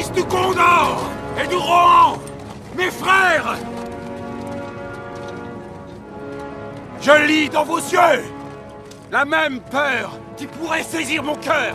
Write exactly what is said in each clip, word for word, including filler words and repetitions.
Fils du Condor et du Rohan, mes frères, je lis dans vos yeux la même peur qui pourrait saisir mon cœur.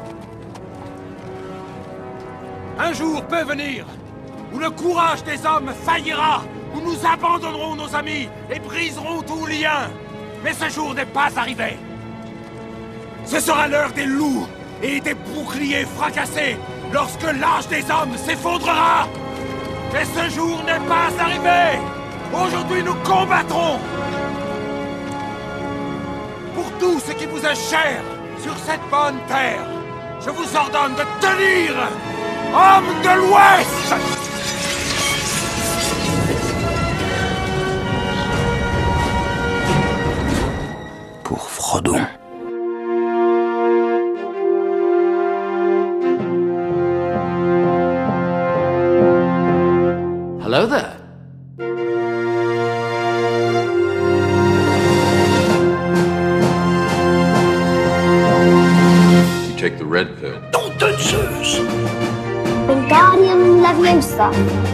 Un jour peut venir où le courage des hommes faillira, où nous abandonnerons nos amis et briserons tout lien. Mais ce jour n'est pas arrivé. Ce sera l'heure des loups et des boucliers fracassés, lorsque l'âge des hommes s'effondrera. Mais ce jour n'est pas arrivé. Aujourd'hui, nous combattrons pour tout ce qui vous est cher sur cette bonne terre. Je vous ordonne de tenir, hommes de l'Ouest! Pour Frodon. Hello there. You take the red pill. Nom de Zeus. Wingardium Leviosa.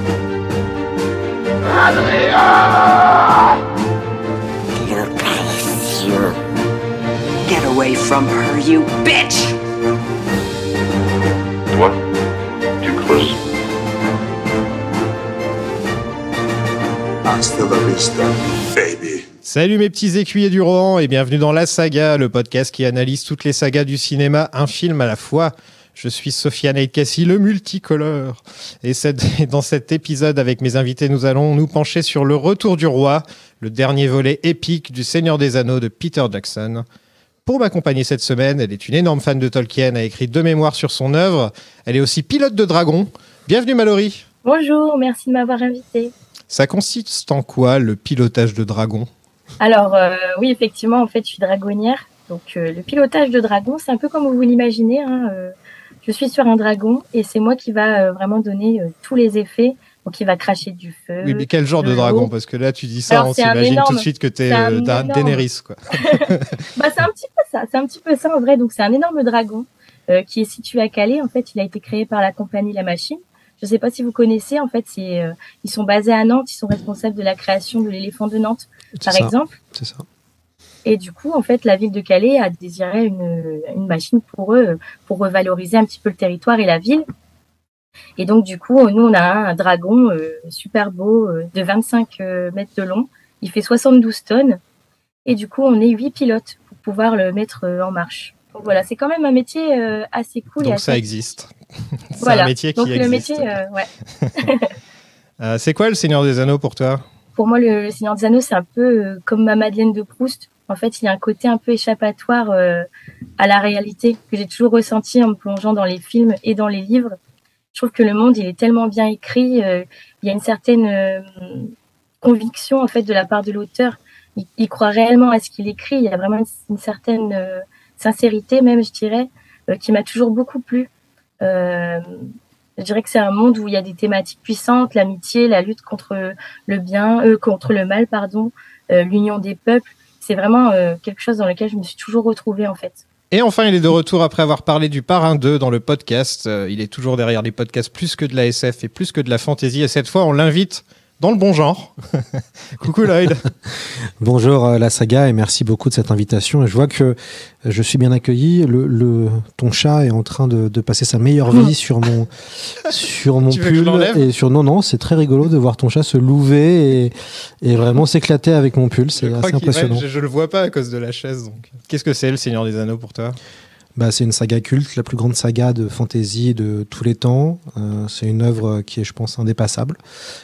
Bien paresseux. Get away from her, you bitch! What? Too close? Hasta la vista, baby. Salut mes petits écuyers du Rohan et bienvenue dans La Saga, le podcast qui analyse toutes les sagas du cinéma, un film à la fois. Je suis Sofiane Aït-Kassi, le multicolore. Et cette, dans cet épisode, avec mes invités, nous allons nous pencher sur Le Retour du Roi, le dernier volet épique du Seigneur des Anneaux de Peter Jackson. Pour m'accompagner cette semaine, elle est une énorme fan de Tolkien, a écrit deux mémoires sur son œuvre. Elle est aussi pilote de dragon. Bienvenue Mallory. Bonjour, merci de m'avoir invité. Ça consiste en quoi, le pilotage de dragon ? Alors, euh, oui, effectivement, en fait, je suis dragonnière. Donc, euh, le pilotage de dragon, c'est un peu comme vous l'imaginez. Hein, euh, je suis sur un dragon et c'est moi qui va euh, vraiment donner euh, tous les effets. Donc, il va cracher du feu. Oui, mais quel genre de, de dragon ? Parce que là, tu dis ça, Alors, on c'est un s'imagine énorme, tout de suite que t'es euh, Da- Daenerys, quoi. bah, c'est un petit peu ça. C'est un petit peu ça, en vrai. Donc, c'est un énorme dragon euh, qui est situé à Calais. En fait, il a été créé par la compagnie La Machine. Je ne sais pas si vous connaissez. En fait, c'est, euh, ils sont basés à Nantes. Ils sont responsables de la création de l'éléphant de Nantes, C'est par ça. exemple. C'est ça. Et du coup, en fait, la ville de Calais a désiré une, une machine pour eux, pour revaloriser un petit peu le territoire et la ville. Et donc, du coup, nous, on a un dragon euh, super beau euh, de vingt-cinq euh, mètres de long. Il fait soixante-douze tonnes. Et du coup, on est huit pilotes pour pouvoir le mettre euh, en marche. Donc voilà, c'est quand même un métier euh, assez cool. Donc et ça assez... existe. C'est voilà. un métier qui donc, existe. le métier, euh, ouais. euh, c'est quoi le Seigneur des Anneaux pour toi ? Pour moi, le, le Seigneur des Anneaux, c'est un peu euh, comme ma Madeleine de Proust. En fait, il y a un côté un peu échappatoire euh, à la réalité que j'ai toujours ressenti en me plongeant dans les films et dans les livres. Je trouve que le monde, il est tellement bien écrit. Euh, il y a une certaine euh, conviction, en fait, de la part de l'auteur. Il, il croit réellement à ce qu'il écrit. Il y a vraiment une, une certaine euh, sincérité, même, je dirais, euh, qui m'a toujours beaucoup plu. Euh, je dirais que c'est un monde où il y a des thématiques puissantes, l'amitié, la lutte contre le bien, euh, contre le mal, pardon, euh, l'union des peuples. C'est vraiment euh, quelque chose dans lequel je me suis toujours retrouvée, en fait. Et enfin, il est de retour après avoir parlé du Parrain deux dans le podcast. Euh, il est toujours derrière les podcasts plus que de la S F et plus que de la fantasy. Et cette fois, on l'invite dans le bon genre. Coucou Lloyd. Bonjour euh, La Saga et merci beaucoup de cette invitation. Et je vois que je suis bien accueilli. Le, le, ton chat est en train de, de passer sa meilleure vie sur mon, sur mon Tu veux que je pull. l'enlève ? Et sur, non, non, c'est très rigolo de voir ton chat se louver et, et vraiment s'éclater avec mon pull. C'est Je crois assez qu'il- impressionnant. ouais, je, je le vois pas à cause de la chaise. Donc. Qu'est-ce que c'est le Seigneur des Anneaux pour toi ? Bah, c'est une saga culte, la plus grande saga de fantasy de tous les temps. Euh, c'est une œuvre qui est, je pense, indépassable.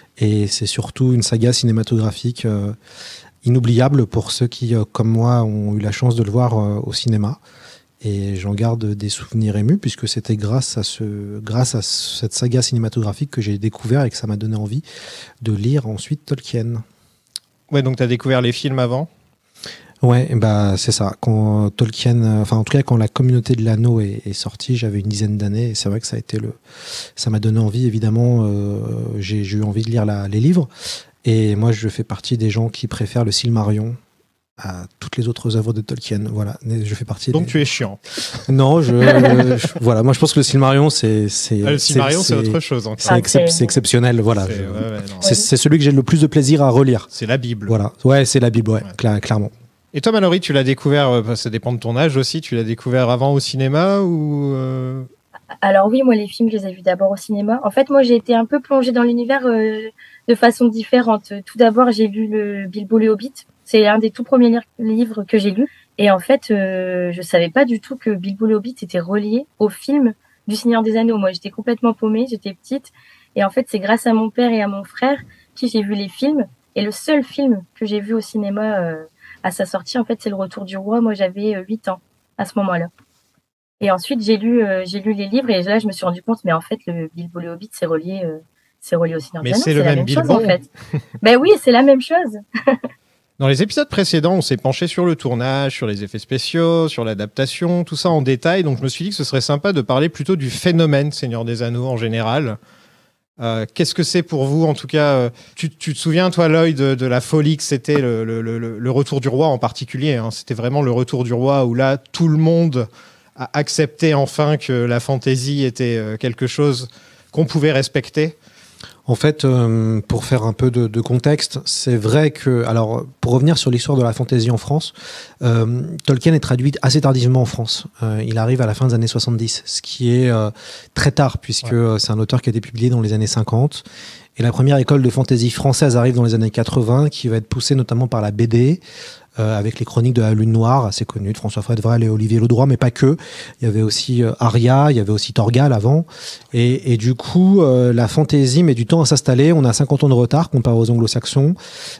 Et c'est surtout une saga cinématographique euh, inoubliable pour ceux qui, euh, comme moi, ont eu la chance de le voir euh, au cinéma. Et j'en garde des souvenirs émus, puisque c'était grâce à, ce, grâce à cette saga cinématographique que j'ai découvert et que ça m'a donné envie de lire ensuite Tolkien. Ouais, donc tu as découvert les films avant ? Ouais, bah c'est ça. Quand Tolkien, euh, enfin en tout cas quand la communauté de l'anneau est, est sortie, j'avais une dizaine d'années et c'est vrai que ça a été le, ça m'a donné envie. Évidemment, euh, j'ai, j'ai eu envie de lire la, les livres et moi je fais partie des gens qui préfèrent le Silmarillion à toutes les autres œuvres de Tolkien. Voilà, je fais partie. Donc des... tu es chiant. Non, je, je voilà, moi je pense que le Silmarillion c'est c'est ah, le Silmarillion c'est, c'est autre chose. C'est, excep- c'est exceptionnel, voilà. C'est, je... ouais, ouais, c'est, c'est celui que j'ai le plus de plaisir à relire. C'est la Bible. Voilà, ouais, c'est la Bible, ouais, ouais. Cla- clairement. Et toi, Mallory, tu l'as découvert, ça dépend de ton âge aussi, tu l'as découvert avant au cinéma ou euh... Alors oui, moi les films, je les ai vus d'abord au cinéma. En fait, moi j'ai été un peu plongée dans l'univers euh, de façon différente. Tout d'abord, j'ai lu le Bilbo le Hobbit. C'est un des tout premiers li- livres que j'ai lus. Et en fait, euh, je savais pas du tout que Bilbo le Hobbit était relié au film du Seigneur des Anneaux. Moi, j'étais complètement paumée, j'étais petite. Et en fait, c'est grâce à mon père et à mon frère que j'ai vu les films. Et le seul film que j'ai vu au cinéma euh, à sa sortie, en fait, c'est Le Retour du Roi. Moi, j'avais euh, huit ans à ce moment-là. Et ensuite, j'ai lu, euh, j'ai lu les livres et là, je me suis rendu compte, mais en fait, le Bilbo le Hobbit, c'est relié, euh, c'est relié au Seigneur des Anneaux. Mais c'est le c'est même la même Bilbo. chose, en fait. Ben oui, c'est la même chose. Dans les épisodes précédents, on s'est penché sur le tournage, sur les effets spéciaux, sur l'adaptation, tout ça en détail. Donc, je me suis dit que ce serait sympa de parler plutôt du phénomène Seigneur des Anneaux en général. Euh, qu'est-ce que c'est pour vous, en tout cas euh, tu, tu te souviens, toi, Lloyd, de, de la folie que c'était le, le, le, le Retour du Roi en particulier, hein. C'était vraiment le Retour du Roi où là, tout le monde a accepté enfin que la fantasy était euh, quelque chose qu'on pouvait respecter. En fait, euh, pour faire un peu de, de contexte, c'est vrai que, alors, pour revenir sur l'histoire de la fantasy en France, euh, Tolkien est traduit assez tardivement en France. Euh, il arrive à la fin des années soixante-dix, ce qui est euh, très tard, puisque ouais. c'est un auteur qui a été publié dans les années cinquante. Et la première école de fantasy française arrive dans les années quatre-vingts, qui va être poussée notamment par la B D, Euh, avec les chroniques de la Lune Noire, assez connues, de François Fredvrel et Olivier Ledroit, mais pas que. Il y avait aussi euh, Aria, il y avait aussi Torgal avant. Et, et du coup, euh, la fantasy met du temps à s'installer. On a cinquante ans de retard comparé aux anglo-saxons.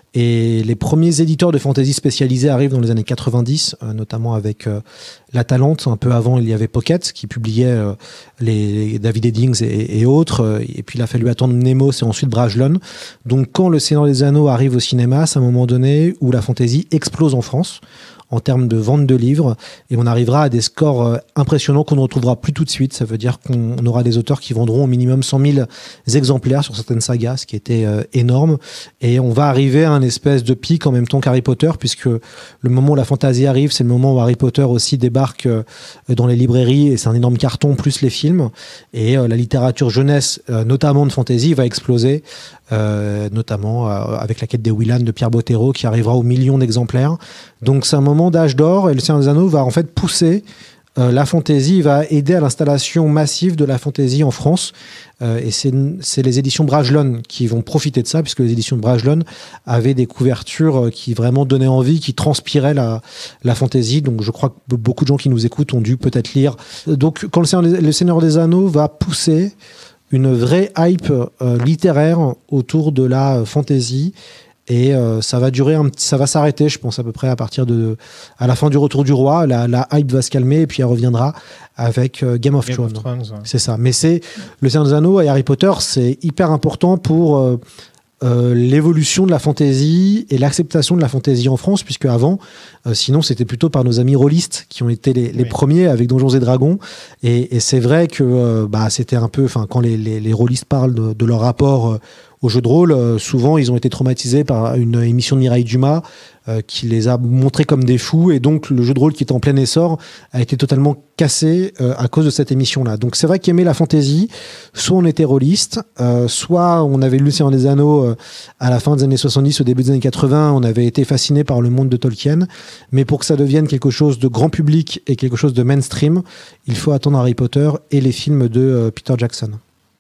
Et les premiers éditeurs de fantasy spécialisés arrivent dans les années quatre-vingt-dix, euh, notamment avec euh, La Talente. Un peu avant, il y avait Pocket, qui publiait euh, les, les David Eddings et, et autres. Et puis, il a fallu attendre Nemos et ensuite Brajlon. Donc, quand Le Seigneur des Anneaux arrive au cinéma, c'est un moment donné où la fantasy explose en France en termes de vente de livres, et on arrivera à des scores euh, impressionnants qu'on ne retrouvera plus tout de suite. Ça veut dire qu'on aura des auteurs qui vendront au minimum cent mille exemplaires sur certaines sagas, ce qui était euh, énorme, et on va arriver à un espèce de pic en même temps qu'Harry Potter, puisque le moment où la fantasy arrive, c'est le moment où Harry Potter aussi débarque euh, dans les librairies, et c'est un énorme carton, plus les films, et euh, la littérature jeunesse, euh, notamment de fantasy, va exploser, euh, notamment euh, avec La Quête des Willan de Pierre Bottero, qui arrivera aux millions d'exemplaires. Donc c'est un moment d'âge d'or, et Le Seigneur des Anneaux va en fait pousser euh, la fantasy, va aider à l'installation massive de la fantasy en France, euh, et c'est, c'est les éditions Brajlon qui vont profiter de ça, puisque les éditions de Brajlon avaient des couvertures qui vraiment donnaient envie, qui transpiraient la, la fantasy. Donc je crois que beaucoup de gens qui nous écoutent ont dû peut-être lire. Donc quand Le Seigneur des, le Seigneur des Anneaux va pousser une vraie hype euh, littéraire autour de la fantasy, et euh, ça va durer, un petit, ça va s'arrêter, je pense à peu près à partir de, à la fin du Retour du Roi, la, la hype va se calmer et puis elle reviendra avec euh, Game of Game Thrones. Of Thrones ouais. C'est ça. Mais c'est Le Seigneur des Anneaux et Harry Potter, c'est hyper important pour euh, euh, l'évolution de la fantasy et l'acceptation de la fantasy en France, puisque avant, euh, sinon c'était plutôt par nos amis rôlistes qui ont été les, les oui. premiers avec Donjons et Dragons. Et, et c'est vrai que euh, bah, c'était un peu, enfin quand les, les, les rôlistes parlent de, de leur rapport euh, au jeu de rôle, euh, souvent ils ont été traumatisés par une émission de Mireille Dumas euh, qui les a montrés comme des fous, et donc le jeu de rôle qui était en plein essor a été totalement cassé euh, à cause de cette émission-là. Donc c'est vrai qu'aimer la fantasy, soit on était rôliste, euh, soit on avait lu Le Seigneur des Anneaux euh, à la fin des années soixante-dix, au début des années quatre-vingts, on avait été fasciné par le monde de Tolkien, mais pour que ça devienne quelque chose de grand public et quelque chose de mainstream, il faut attendre Harry Potter et les films de euh, Peter Jackson.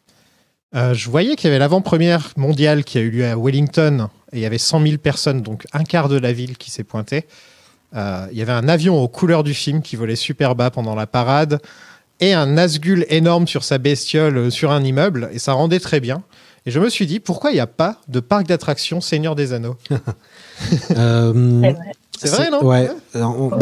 Euh, je voyais qu'il y avait l'avant-première mondiale qui a eu lieu à Wellington, et il y avait cent mille personnes, donc un quart de la ville qui s'est pointée. Euh, il y avait un avion aux couleurs du film qui volait super bas pendant la parade, et un Nazgûl énorme sur sa bestiole sur un immeuble, et ça rendait très bien. Et je me suis dit, pourquoi il n'y a pas de parc d'attractions Seigneur des Anneaux euh, C'est vrai. C'est vrai, non? Ouais. Alors, on, bah,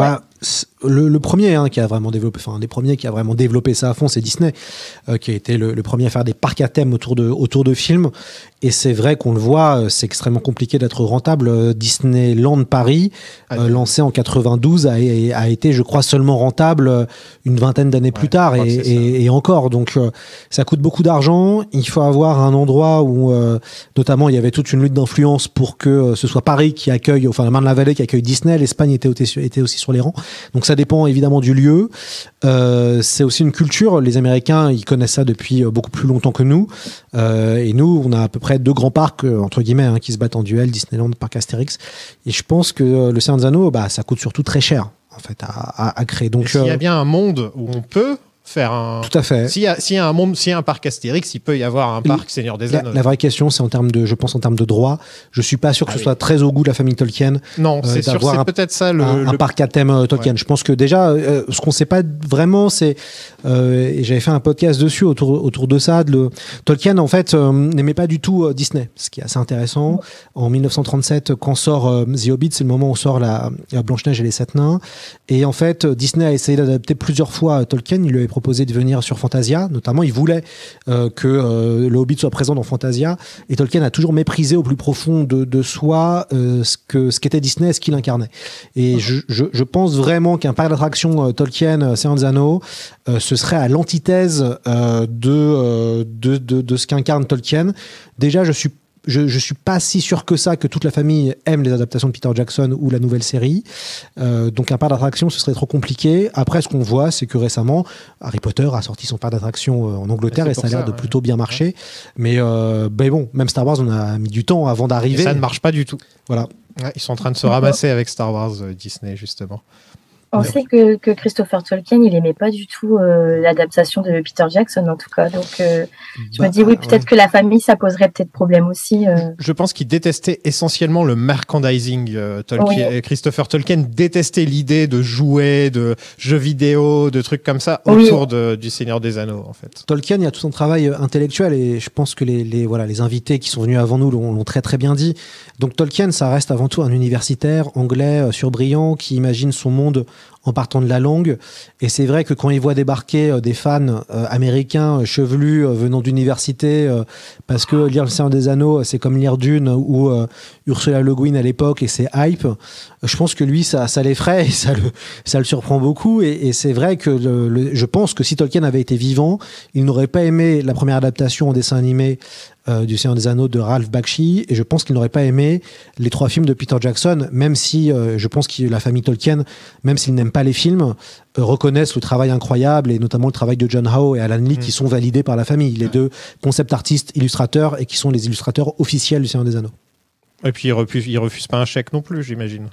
le, le premier hein, qui a vraiment développé, enfin un des premiers qui a vraiment développé ça à fond, c'est Disney, euh, qui a été le, le premier à faire des parcs à thème autour de autour de films. Et c'est vrai qu'on le voit, c'est extrêmement compliqué d'être rentable. Disneyland Paris, euh, lancé en quatre-vingt-douze, a, a été, je crois, seulement rentable une vingtaine d'années ouais, plus tard, et, et, et encore. Donc, euh, ça coûte beaucoup d'argent. Il faut avoir un endroit où, euh, notamment, il y avait toute une lutte d'influence pour que euh, ce soit Paris qui accueille, enfin, la Marne-la-Vallée qui accueille Disney. L'Espagne était, était aussi sur les rangs. Donc, ça dépend évidemment du lieu. Euh, c'est aussi une culture. Les Américains, ils connaissent ça depuis beaucoup plus longtemps que nous. Euh, et nous, on a à peu près deux grands parcs, euh, entre guillemets, hein, qui se battent en duel, Disneyland, parc Astérix. Et je pense que euh, le Seigneur des Anneaux, bah, ça coûte surtout très cher, en fait, à, à, à créer. Donc, s'il y a euh, bien un monde où on peut faire un... Tout à fait. S'il y a, s'il y a un monde, s'il y a un parc Astérix, il peut y avoir un parc Seigneur des Anneaux. La, la vraie question, c'est en termes de, je pense en termes de droit. Je suis pas sûr que ah ce oui. soit très au goût de la famille Tolkien. Non, c'est sûr, c'est un, peut-être ça le, un, le... un parc à thème euh, Tolkien. Ouais. Je pense que déjà, euh, ce qu'on sait pas vraiment, c'est, euh, et j'avais fait un podcast dessus autour autour de ça. De le, Tolkien, en fait, euh, n'aimait pas du tout euh, Disney, ce qui est assez intéressant. En mille neuf cent trente-sept, quand sort euh, The Hobbit, c'est le moment où sort la, la Blanche-Neige et les Sept Nains. Et en fait, Disney a essayé d'adapter plusieurs fois Tolkien. Il lui avait proposé de venir sur Fantasia, notamment. Il voulait euh, que euh, le Hobbit soit présent dans Fantasia, et Tolkien a toujours méprisé au plus profond de, de soi euh, ce que ce qu'était Disney et ce qu'il incarnait. Et je, je, je pense vraiment qu'un parc d'attractions euh, Tolkien, euh, Seigneur des Anneaux, euh, ce serait à l'antithèse euh, de, euh, de, de, de ce qu'incarne Tolkien. Déjà, je suis Je, je suis pas si sûr que ça que toute la famille aime les adaptations de Peter Jackson ou la nouvelle série. Euh, donc un parc d'attractions, ce serait trop compliqué. Après, ce qu'on voit, c'est que récemment, Harry Potter a sorti son parc d'attractions en Angleterre et ça a l'air de ouais. plutôt bien marcher. Ouais. Mais, euh, ben bon, même Star Wars, on a mis du temps avant d'arriver. Et ça ne marche pas du tout. Voilà. Ouais, ils sont en train de se ramasser avec Star Wars, euh, Disney, justement. On sait que, que Christopher Tolkien, il aimait pas du tout euh, l'adaptation de Peter Jackson, en tout cas. Donc, euh, je bah, me dis, oui, peut-être ouais. que la famille, ça poserait peut-être problème aussi. Euh. Je pense qu'il détestait essentiellement le merchandising. Euh, Tolkien, oui. Christopher Tolkien détestait l'idée de jouets, de jeux vidéo, de trucs comme ça oui. autour de, du Seigneur des Anneaux, en fait. Tolkien, il y a tout son travail intellectuel et je pense que les, les, voilà, les invités qui sont venus avant nous l'ont, l'ont très très bien dit. Donc, Tolkien, ça reste avant tout un universitaire anglais euh, surbrillant qui imagine son monde en partant de la langue. Et c'est vrai que quand il voit débarquer euh, des fans euh, américains euh, chevelus euh, venant d'université, euh, parce que lire Le Seigneur des Anneaux, c'est comme lire Dune ou euh, Ursula Le Guin à l'époque, et c'est hype, euh, je pense que lui, ça, ça l'effraie et ça le, ça le surprend beaucoup. Et, et c'est vrai que le, le, je pense que si Tolkien avait été vivant, il n'aurait pas aimé la première adaptation en dessin animé Euh, du Seigneur des Anneaux de Ralph Bakshi, et je pense qu'il n'aurait pas aimé les trois films de Peter Jackson, même si euh, je pense que la famille Tolkien, même s'ils n'aiment pas les films, euh, reconnaissent le travail incroyable, et notamment le travail de John Howe et Alan Lee, mmh. qui sont validés par la famille, les mmh. deux concept artistes illustrateurs, et qui sont les illustrateurs officiels du Seigneur des Anneaux. Et puis ils refusent, ils refusent pas un chèque non plus, j'imagine.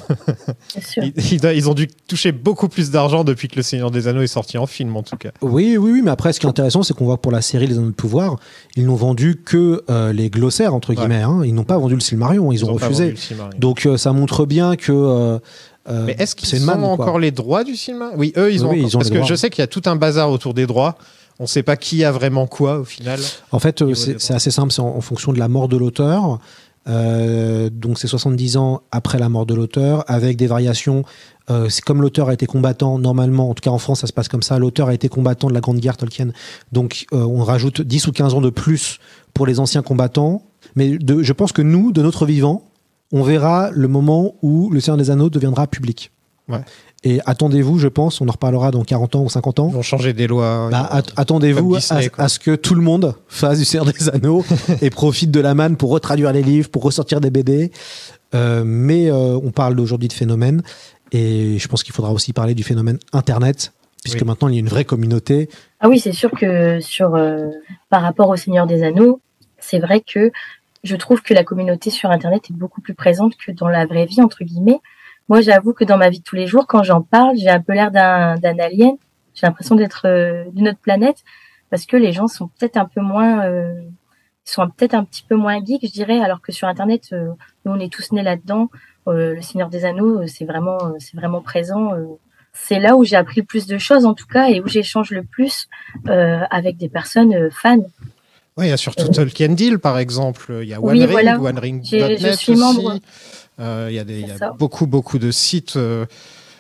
ils, ils, ils ont dû toucher beaucoup plus d'argent depuis que Le Seigneur des Anneaux est sorti en film, en tout cas. Oui, oui, oui, mais après, ce qui est intéressant, c'est qu'on voit que pour la série Les Anneaux de Pouvoir, ils n'ont vendu que euh, les glossaires, entre guillemets. Ouais. Hein. Ils n'ont pas vendu le Silmarillion, ils, ils ont, ont refusé. Donc euh, ça montre bien que... Euh, euh, mais est-ce qu'ils ont encore quoi. les droits du Silmarillion ? Oui, eux, ils ont, oui, encore, ils ont parce que droits. Je sais qu'il y a tout un bazar autour des droits. On ne sait pas qui a vraiment quoi, au final. En fait, euh, c'est, c'est assez simple, c'est en, en fonction de la mort de l'auteur. Euh, donc c'est soixante-dix ans après la mort de l'auteur, avec des variations. Euh, c'est comme l'auteur a été combattant, normalement, en tout cas en France ça se passe comme ça, l'auteur a été combattant de la Grande Guerre Tolkien, donc euh, on rajoute dix ou quinze ans de plus pour les anciens combattants, mais de, je pense que nous, de notre vivant, on verra le moment où Le Seigneur des Anneaux deviendra public. Ouais. Et attendez-vous, je pense, on en reparlera dans quarante ans ou cinquante ans. Ils vont changer des lois. Bah, at- attendez-vous Disney, à, à ce que tout le monde fasse du Seigneur des Anneaux et profite de la manne pour retraduire les livres, pour ressortir des B D. Euh, mais euh, on parle aujourd'hui de phénomène, et je pense qu'il faudra aussi parler du phénomène Internet, puisque oui. maintenant il y a une vraie communauté. Ah oui, c'est sûr que sur, euh, par rapport au Seigneur des Anneaux, c'est vrai que je trouve que la communauté sur Internet est beaucoup plus présente que dans la vraie vie, entre guillemets. Moi, j'avoue que dans ma vie de tous les jours, quand j'en parle, j'ai un peu l'air d'un, d'un alien. J'ai l'impression d'être euh, d'une autre planète, parce que les gens sont peut-être un peu moins, euh, sont peut-être un petit peu moins geeks, je dirais, alors que sur Internet, euh, nous, on est tous nés là-dedans. Euh, le Seigneur des Anneaux, c'est vraiment, euh, c'est vraiment présent. Euh, c'est là où j'ai appris le plus de choses, en tout cas, et où j'échange le plus euh, avec des personnes euh, fans. Oui, il y a surtout euh, Tolkien Deal, par exemple. Il y a One oui, Ring, voilà. One Ring point net je suis aussi. membre. Euh, il y a, des, il y a beaucoup, beaucoup de sites. Euh,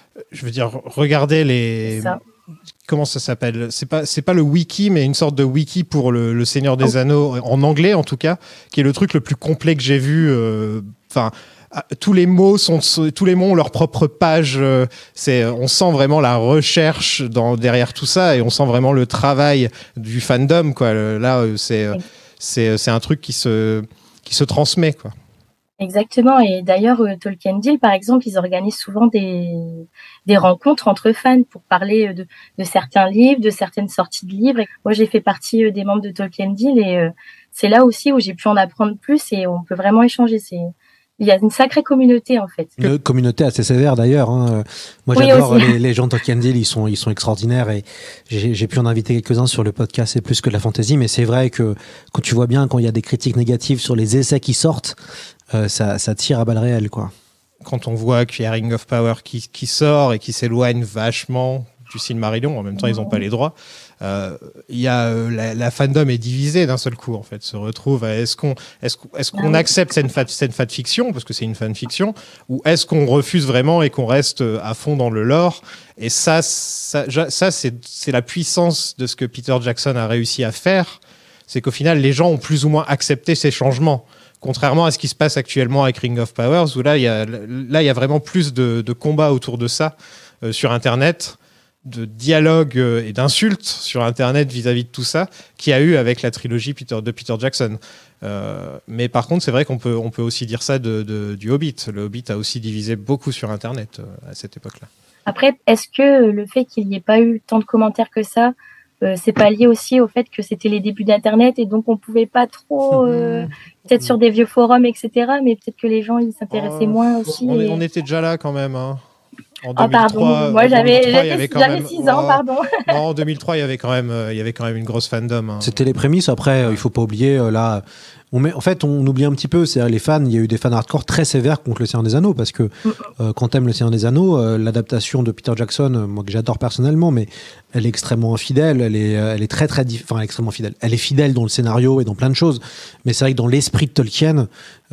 je veux dire, regardez les... Ça. Comment ça s'appelle ? C'est pas, c'est pas le wiki, mais une sorte de wiki pour le, le Seigneur des oh. Anneaux, en anglais en tout cas, qui est le truc le plus complet que j'ai vu. Enfin, euh, tous les mots sont, tous les mots ont leur propre page. Euh, c'est, on sent vraiment la recherche dans, derrière tout ça, et on sent vraiment le travail du fandom, quoi. Là, c'est, c'est, c'est un truc qui se, qui se transmet, quoi. Exactement. Et d'ailleurs, euh, Tolkien Deal, par exemple, ils organisent souvent des, des rencontres entre fans pour parler de, de certains livres, de certaines sorties de livres. Et moi, j'ai fait partie euh, des membres de Tolkien Deal, et euh, c'est là aussi où j'ai pu en apprendre plus, et on peut vraiment échanger. C'est, il y a une sacrée communauté, en fait. Une communauté assez sévère, d'ailleurs. Hein. Moi, oui, j'adore les, les gens de Tolkien Deal. Ils sont, ils sont extraordinaires, et j'ai, j'ai pu en inviter quelques-uns sur le podcast. C'est plus que de la fantasy, mais c'est vrai que quand tu vois bien, quand il y a des critiques négatives sur les essais qui sortent, Euh, ça, ça tire à balles réelles, quoi. Quand on voit qu'il y a Ring of Power qui, qui sort et qui s'éloigne vachement du Silmarillion, en même temps, ils n'ont pas les droits. Euh, y a, euh, la, la fandom est divisée d'un seul coup, en fait. Se retrouve à, est-ce qu'on, est-ce, est-ce qu'on accepte cette, fan, cette fanfiction, parce que c'est une fanfiction, ou est-ce qu'on refuse vraiment et qu'on reste à fond dans le lore? Et ça, ça, ça c'est, c'est la puissance de ce que Peter Jackson a réussi à faire. C'est qu'au final, les gens ont plus ou moins accepté ces changements. Contrairement à ce qui se passe actuellement avec Ring of Powers, où là, il y a, là, il y a vraiment plus de, de combats autour de ça euh, sur Internet, de dialogues euh, et d'insultes sur Internet vis-à-vis de tout ça, qu'il y a eu avec la trilogie Peter, de Peter Jackson. Euh, mais par contre, c'est vrai qu'on peut, on peut aussi dire ça de, de, du Hobbit. Le Hobbit a aussi divisé beaucoup sur Internet euh, à cette époque-là. Après, est-ce que le fait qu'il n'y ait pas eu tant de commentaires que ça, Euh, c'est pas lié aussi au fait que c'était les débuts d'Internet et donc on pouvait pas trop, euh, peut-être sur des vieux forums, et cetera. Mais peut-être que les gens ils s'intéressaient oh, moins aussi. On, et... on était déjà là quand même. Hein. En oh pardon, moi j'avais, j'avais, j'avais six ans, oh, pardon. Non, en deux mille trois, il y avait quand même, euh, il y avait quand même une grosse fandom. Hein. C'était les prémices. Après, ouais. Il faut pas oublier euh, là. On met, en fait, on oublie un petit peu, c'est les fans. Il y a eu des fans hardcore très sévères contre le Seigneur des Anneaux, parce que euh, quand t'aimes le Seigneur des Anneaux, euh, l'adaptation de Peter Jackson, euh, moi que j'adore personnellement, mais elle est extrêmement infidèle. Elle est, elle est très très, dif- enfin, elle est extrêmement fidèle. Elle est fidèle dans le scénario et dans plein de choses. Mais c'est vrai que dans l'esprit de Tolkien,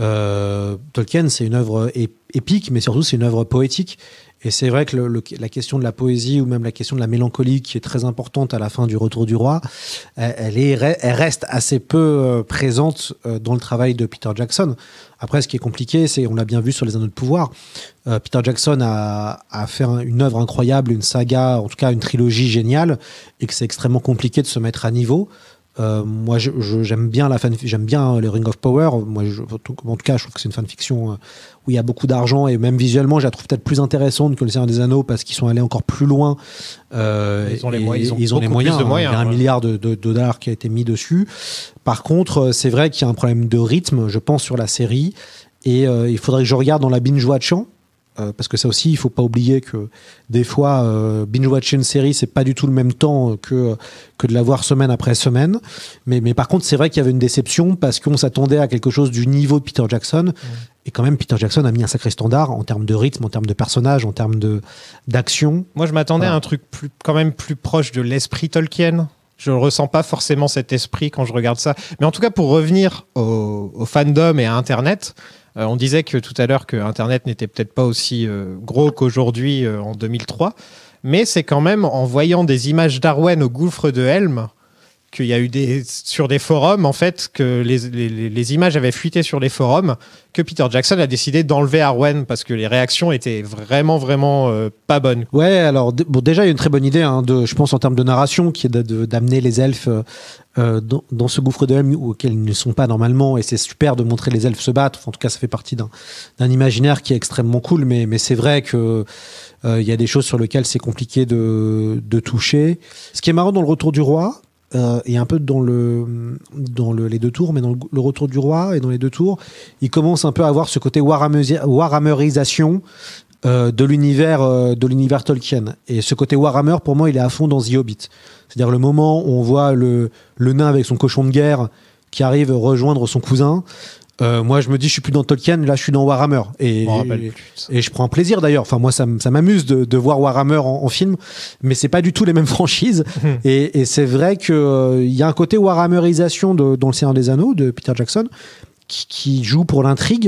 euh, Tolkien, c'est une œuvre é- épique, mais surtout c'est une œuvre poétique. Et c'est vrai que le, le, la question de la poésie ou même la question de la mélancolie qui est très importante à la fin du Retour du Roi, elle, elle, est, elle reste assez peu euh, présente euh, dans le travail de Peter Jackson. Après, ce qui est compliqué, c'est, on l'a bien vu sur les Anneaux de Pouvoir, euh, Peter Jackson a, a fait un, une œuvre incroyable, une saga, en tout cas une trilogie géniale, et que c'est extrêmement compliqué de se mettre à niveau. Euh, moi, je, je, j'aime bien la fan, j'aime bien les Ring of Power. Moi, je, en tout cas, je trouve que c'est une fanfiction euh, où il y a beaucoup d'argent, et même visuellement, je la trouve peut-être plus intéressante que le Seigneur des Anneaux parce qu'ils sont allés encore plus loin. Euh, ils ont les, mo- ils ont ils ont les moyens. De moyens. Il y a un ouais. milliard de, de, de dollars qui a été mis dessus. Par contre, c'est vrai qu'il y a un problème de rythme, je pense, sur la série, et euh, il faudrait que je regarde dans la binge-watchant. Euh, parce que ça aussi, il faut pas oublier que des fois, euh, binge-watcher une série, c'est pas du tout le même temps que, que de la voir semaine après semaine. Mais, mais par contre, c'est vrai qu'il y avait une déception parce qu'on s'attendait à quelque chose du niveau de Peter Jackson. Mmh. Et quand même, Peter Jackson a mis un sacré standard en termes de rythme, en termes de personnages, en termes de, d'action. Moi, je m'attendais voilà. à un truc plus, quand même plus proche de l'esprit Tolkien. Je ne ressens pas forcément cet esprit quand je regarde ça. Mais en tout cas, pour revenir au, au fandom et à Internet, euh, on disait que tout à l'heure que Internet n'était peut-être pas aussi euh, gros qu'aujourd'hui euh, en deux mille trois. Mais c'est quand même en voyant des images d'Arwen au gouffre de Helm qu'il y a eu des, sur des forums, en fait, que les, les, les images avaient fuité sur les forums, que Peter Jackson a décidé d'enlever Arwen parce que les réactions étaient vraiment, vraiment euh, pas bonnes. Ouais, alors d- bon, déjà, il y a une très bonne idée, hein, de, je pense, en termes de narration, qui est de, de, d'amener les elfes euh, dans, dans ce gouffre de Helm auquel ils ne sont pas normalement, et c'est super de montrer les elfes se battre. Enfin, en tout cas, ça fait partie d'un, d'un imaginaire qui est extrêmement cool, mais, mais c'est vrai que euh, il y a des choses sur lesquelles c'est compliqué de, de toucher. Ce qui est marrant dans le Retour du Roi, Euh, et un peu dans le dans le, les deux tours, mais dans le, le Retour du Roi et dans les deux tours, il commence un peu à avoir ce côté Warhammer, Warhammerisation euh, de l'univers euh, de l'univers Tolkien. Et ce côté Warhammer, pour moi, il est à fond dans The Hobbit. C'est-à-dire le moment où on voit le le nain avec son cochon de guerre qui arrive rejoindre son cousin. Euh, moi, je me dis, je suis plus dans Tolkien, là, je suis dans Warhammer. Et, et, et je prends un plaisir d'ailleurs. Enfin, moi, ça, ça m'amuse de, de voir Warhammer en, en film, mais c'est pas du tout les mêmes franchises. et, et c'est vrai qu'il euh, y a un côté Warhammerisation de, dans Le Seigneur des Anneaux de Peter Jackson qui, qui joue pour l'intrigue.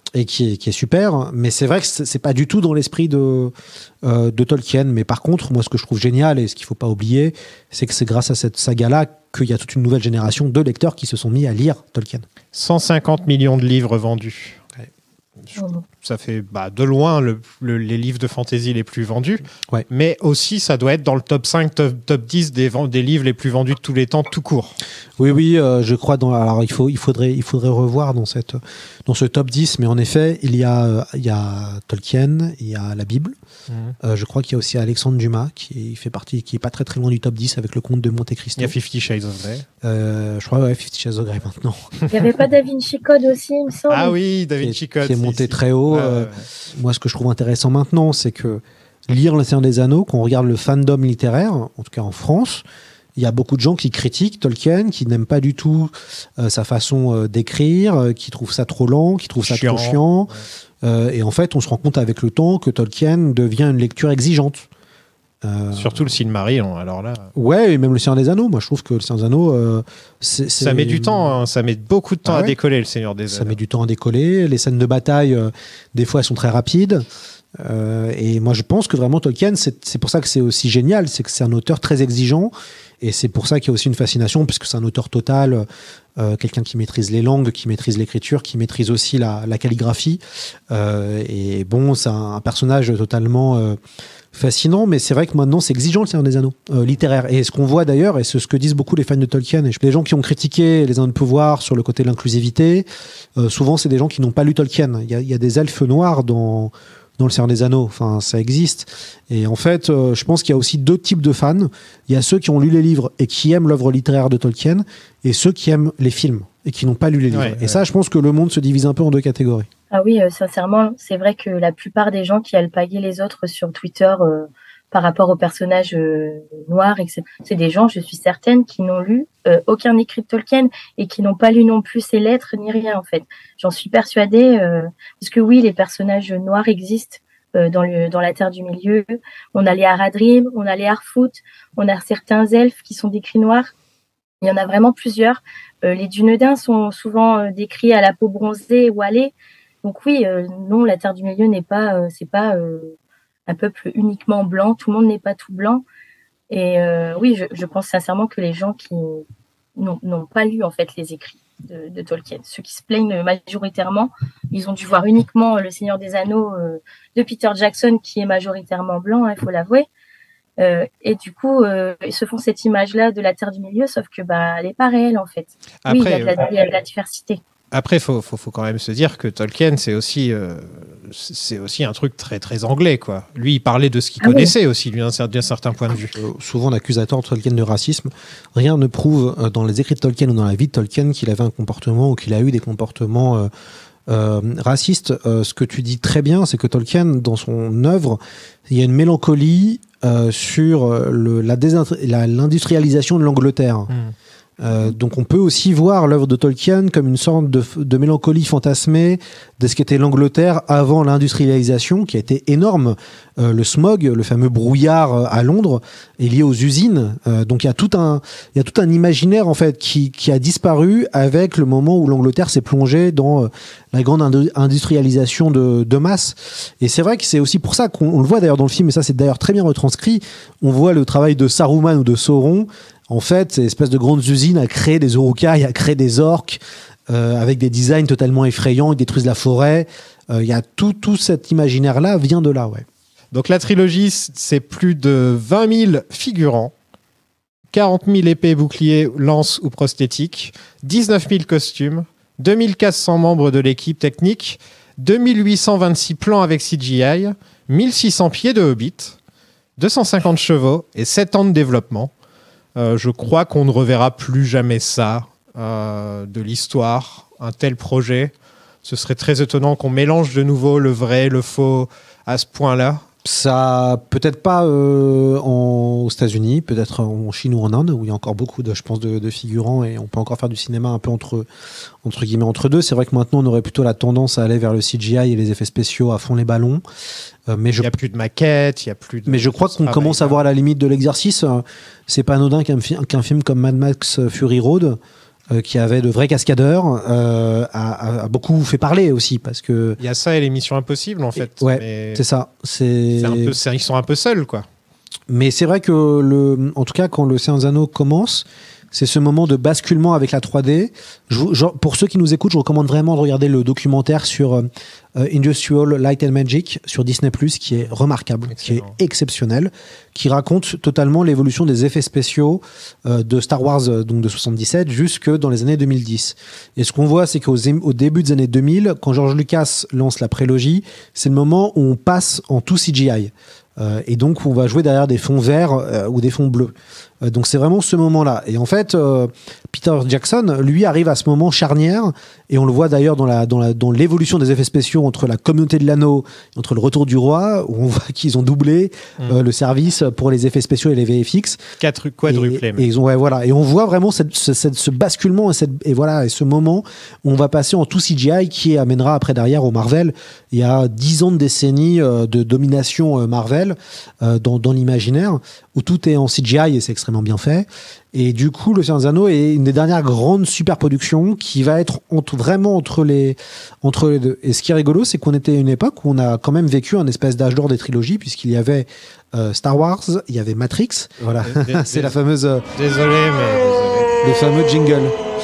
et qui est, qui est super, mais c'est vrai que c'est, c'est pas du tout dans l'esprit de, euh, de Tolkien. Mais par contre, moi, ce que je trouve génial et ce qu'il faut pas oublier, c'est que c'est grâce à cette saga-là qu'il y a toute une nouvelle génération de lecteurs qui se sont mis à lire Tolkien. cent cinquante millions de livres vendus. Ouais. Je, ça fait bah, de loin le, le, les livres de fantasy les plus vendus, ouais. mais aussi ça doit être dans le top cinq, top, top dix des, des livres les plus vendus de tous les temps, tout court. Oui, oui, euh, je crois. Dans, alors, il, faut, il, faudrait, il faudrait revoir dans, cette, dans ce top dix, mais en effet, il y a, il y a Tolkien, il y a la Bible. Mmh. Euh, je crois qu'il y a aussi Alexandre Dumas, qui fait partie, qui est pas très très loin du top dix avec le Comte de Monte Cristo. Il y a Fifty Shades of Grey. Euh, je crois, ouais, Fifty Shades of Grey maintenant. Il n'y avait pas Da Vinci Code aussi, il me semble. Ah oui, Da Vinci Code. Qui est monté si, très haut. Ouais, euh, ouais. Moi, ce que je trouve intéressant maintenant, c'est que lire Le Seigneur des Anneaux, quand on regarde le fandom littéraire, en tout cas en France, il y a beaucoup de gens qui critiquent Tolkien, qui n'aiment pas du tout euh, sa façon euh, d'écrire, euh, qui trouvent ça trop lent, qui trouvent ça chiant. trop chiant. Ouais. Euh, et en fait, on se rend compte avec le temps que Tolkien devient une lecture exigeante. Euh... Surtout le Silmarillion, alors là. Ouais, et même le Seigneur des Anneaux. Moi, je trouve que le Seigneur des Anneaux, euh, c'est, c'est... ça met du temps, hein. Ça met beaucoup de temps ah ouais à décoller le Seigneur des Anneaux. Ça met du temps à décoller. Les scènes de bataille, euh, des fois, elles sont très rapides. Euh, et moi, je pense que vraiment Tolkien, c'est, c'est pour ça que c'est aussi génial, c'est que c'est un auteur très exigeant. Et c'est pour ça qu'il y a aussi une fascination, puisque c'est un auteur total, euh, quelqu'un qui maîtrise les langues, qui maîtrise l'écriture, qui maîtrise aussi la, la calligraphie. Euh, et bon, c'est un, un personnage totalement euh, fascinant, mais c'est vrai que maintenant, c'est exigeant le Seigneur des Anneaux, euh, littéraire. Et ce qu'on voit d'ailleurs, et c'est ce que disent beaucoup les fans de Tolkien, et les gens qui ont critiqué Les Anneaux de pouvoir sur le côté de l'inclusivité, euh, souvent, c'est des gens qui n'ont pas lu Tolkien. Il y a, il y a des elfes noirs dans... dans le Seigneur des Anneaux, enfin ça existe. Et en fait, euh, je pense qu'il y a aussi deux types de fans. Il y a ceux qui ont lu les livres et qui aiment l'œuvre littéraire de Tolkien, et ceux qui aiment les films et qui n'ont pas lu les livres. Ouais, et ouais. ça, je pense que le monde se divise un peu en deux catégories. Ah oui, euh, sincèrement, c'est vrai que la plupart des gens qui alpaguaient les autres sur Twitter euh, par rapport aux personnages euh, noirs, et cetera, c'est des gens, je suis certaine, qui n'ont lu euh, aucun écrit de Tolkien et qui n'ont pas lu non plus ses lettres ni rien en fait. J'en suis persuadée, euh, parce que oui, les personnages noirs existent euh, dans, le, dans la Terre du Milieu. On a les Haradrim, on a les Harfoot, on a certains elfes qui sont décrits noirs. Il y en a vraiment plusieurs. Euh, les Dunedains sont souvent euh, décrits à la peau bronzée ou hâlée. Donc oui, euh, non, la Terre du Milieu n'est pas, euh, c'est pas euh, un peuple uniquement blanc. Tout le monde n'est pas tout blanc. Et euh, oui, je, je pense sincèrement que les gens qui n'ont, n'ont pas lu en fait les écrits de, de Tolkien, ceux qui se plaignent majoritairement, ils ont dû voir uniquement Le Seigneur des Anneaux euh, de Peter Jackson, qui est majoritairement blanc, il hein, faut l'avouer. Euh, et du coup, euh, ils se font cette image-là de la Terre du Milieu, sauf que bah, elle n'est pas réelle en fait. Après, oui, il y a de la, il y a de la diversité. Après, il faut, faut, faut quand même se dire que Tolkien, c'est aussi, euh, c'est aussi un truc très, très anglais, quoi. Lui, il parlait de ce qu'il Ah connaissait oui. aussi, lui, d'un certain point de vue. Euh, souvent, on accuse à tort Tolkien de racisme. Rien ne prouve euh, dans les écrits de Tolkien ou dans la vie de Tolkien qu'il avait un comportement ou qu'il a eu des comportements euh, euh, racistes. Euh, ce que tu dis très bien, c'est que Tolkien, dans son œuvre, il y a une mélancolie euh, sur le, la désint- la, l'industrialisation de l'Angleterre. Mmh. Euh, donc on peut aussi voir l'œuvre de Tolkien comme une sorte de, de mélancolie fantasmée de ce qu'était l'Angleterre avant l'industrialisation, qui a été énorme. Euh, le smog, le fameux brouillard à Londres, est lié aux usines. Euh, donc il y a tout un, il y a tout un imaginaire en fait qui, qui a disparu avec le moment où l'Angleterre s'est plongée dans euh, la grande indu- industrialisation de, de masse. Et c'est vrai que c'est aussi pour ça qu'on on le voit d'ailleurs dans le film, et ça c'est d'ailleurs très bien retranscrit. On voit le travail de Saruman ou de Sauron. En fait, c'est une espèce de grandes usines à créer des Uruk-hai, à créer des orques, euh, avec des designs totalement effrayants, ils détruisent la forêt. Il euh, y a tout, tout cet imaginaire-là vient de là, ouais. Donc la trilogie, c'est plus de vingt mille figurants, quarante mille épées, boucliers, lances ou prosthétiques, dix-neuf mille costumes, deux mille quatre cents membres de l'équipe technique, deux mille huit cent vingt-six plans avec C G I, mille six cents pieds de Hobbit, deux cent cinquante chevaux et sept ans de développement. Euh, je crois qu'on ne reverra plus jamais ça euh, de l'histoire, un tel projet. Ce serait très étonnant qu'on mélange de nouveau le vrai, le faux à ce point-là. Ça, peut-être pas euh, en, aux États-Unis, peut-être en Chine ou en Inde, où il y a encore beaucoup, de, je pense, de, de figurants, et on peut encore faire du cinéma un peu entre, entre guillemets entre deux. C'est vrai que maintenant, on aurait plutôt la tendance à aller vers le C G I et les effets spéciaux à fond les ballons. Euh, mais je... Il n'y a plus de maquettes, il n'y a plus de... Mais je crois qu'on commence à voir la limite de l'exercice. C'est pas anodin qu'un, fi- qu'un film comme Mad Max Fury Road euh, qui avait de vrais cascadeurs, euh, a, a beaucoup fait parler aussi parce que il y a ça et les Missions Impossibles en fait. Ouais, mais c'est ça. C'est, c'est un peu, c'est, ils sont un peu seuls quoi. Mais c'est vrai que le, en tout cas, quand le Seigneur des Anneaux commence, c'est ce moment de basculement avec la trois D. Je, je, pour ceux qui nous écoutent, je recommande vraiment de regarder le documentaire sur euh, Industrial Light and Magic sur Disney plus, qui est remarquable, Excellent. qui est exceptionnel, qui raconte totalement l'évolution des effets spéciaux euh, de Star Wars euh, donc de soixante-dix-sept jusque dans les années deux mille dix. Et ce qu'on voit, c'est qu'au au début des années deux mille, quand George Lucas lance la prélogie, c'est le moment où on passe en tout C G I. Euh, et donc, on va jouer derrière des fonds verts euh, ou des fonds bleus. Euh, donc, c'est vraiment ce moment-là. Et en fait, euh, Peter Jackson, lui, arrive à ce moment charnière. Et on le voit d'ailleurs dans, la, dans, la, dans l'évolution des effets spéciaux entre la communauté de l'anneau et entre le retour du roi, où on voit qu'ils ont doublé mmh. euh, le service pour les effets spéciaux et les V F X. Quatre quadruplés. Et, et, ils ont, ouais, voilà. Et on voit vraiment cette, ce, cette, ce basculement et, cette, et, voilà, et ce moment où on va passer en tout C G I qui amènera après derrière au Marvel. Il y a dix ans de décennies euh, de domination euh, Marvel euh, dans, dans l'imaginaire, où tout est en C G I et c'est extrêmement bien fait. Et du coup, Le Seigneur des Anneaux est une des dernières grandes super-productions qui va être entre, vraiment entre les, entre les deux. Et ce qui est rigolo, c'est qu'on était à une époque où on a quand même vécu un espèce d'âge d'or des trilogies, puisqu'il y avait euh, Star Wars, il y avait Matrix. Voilà, des, des, c'est la fameuse... Euh, désolé, mais... Désolé. Le fameux jingle.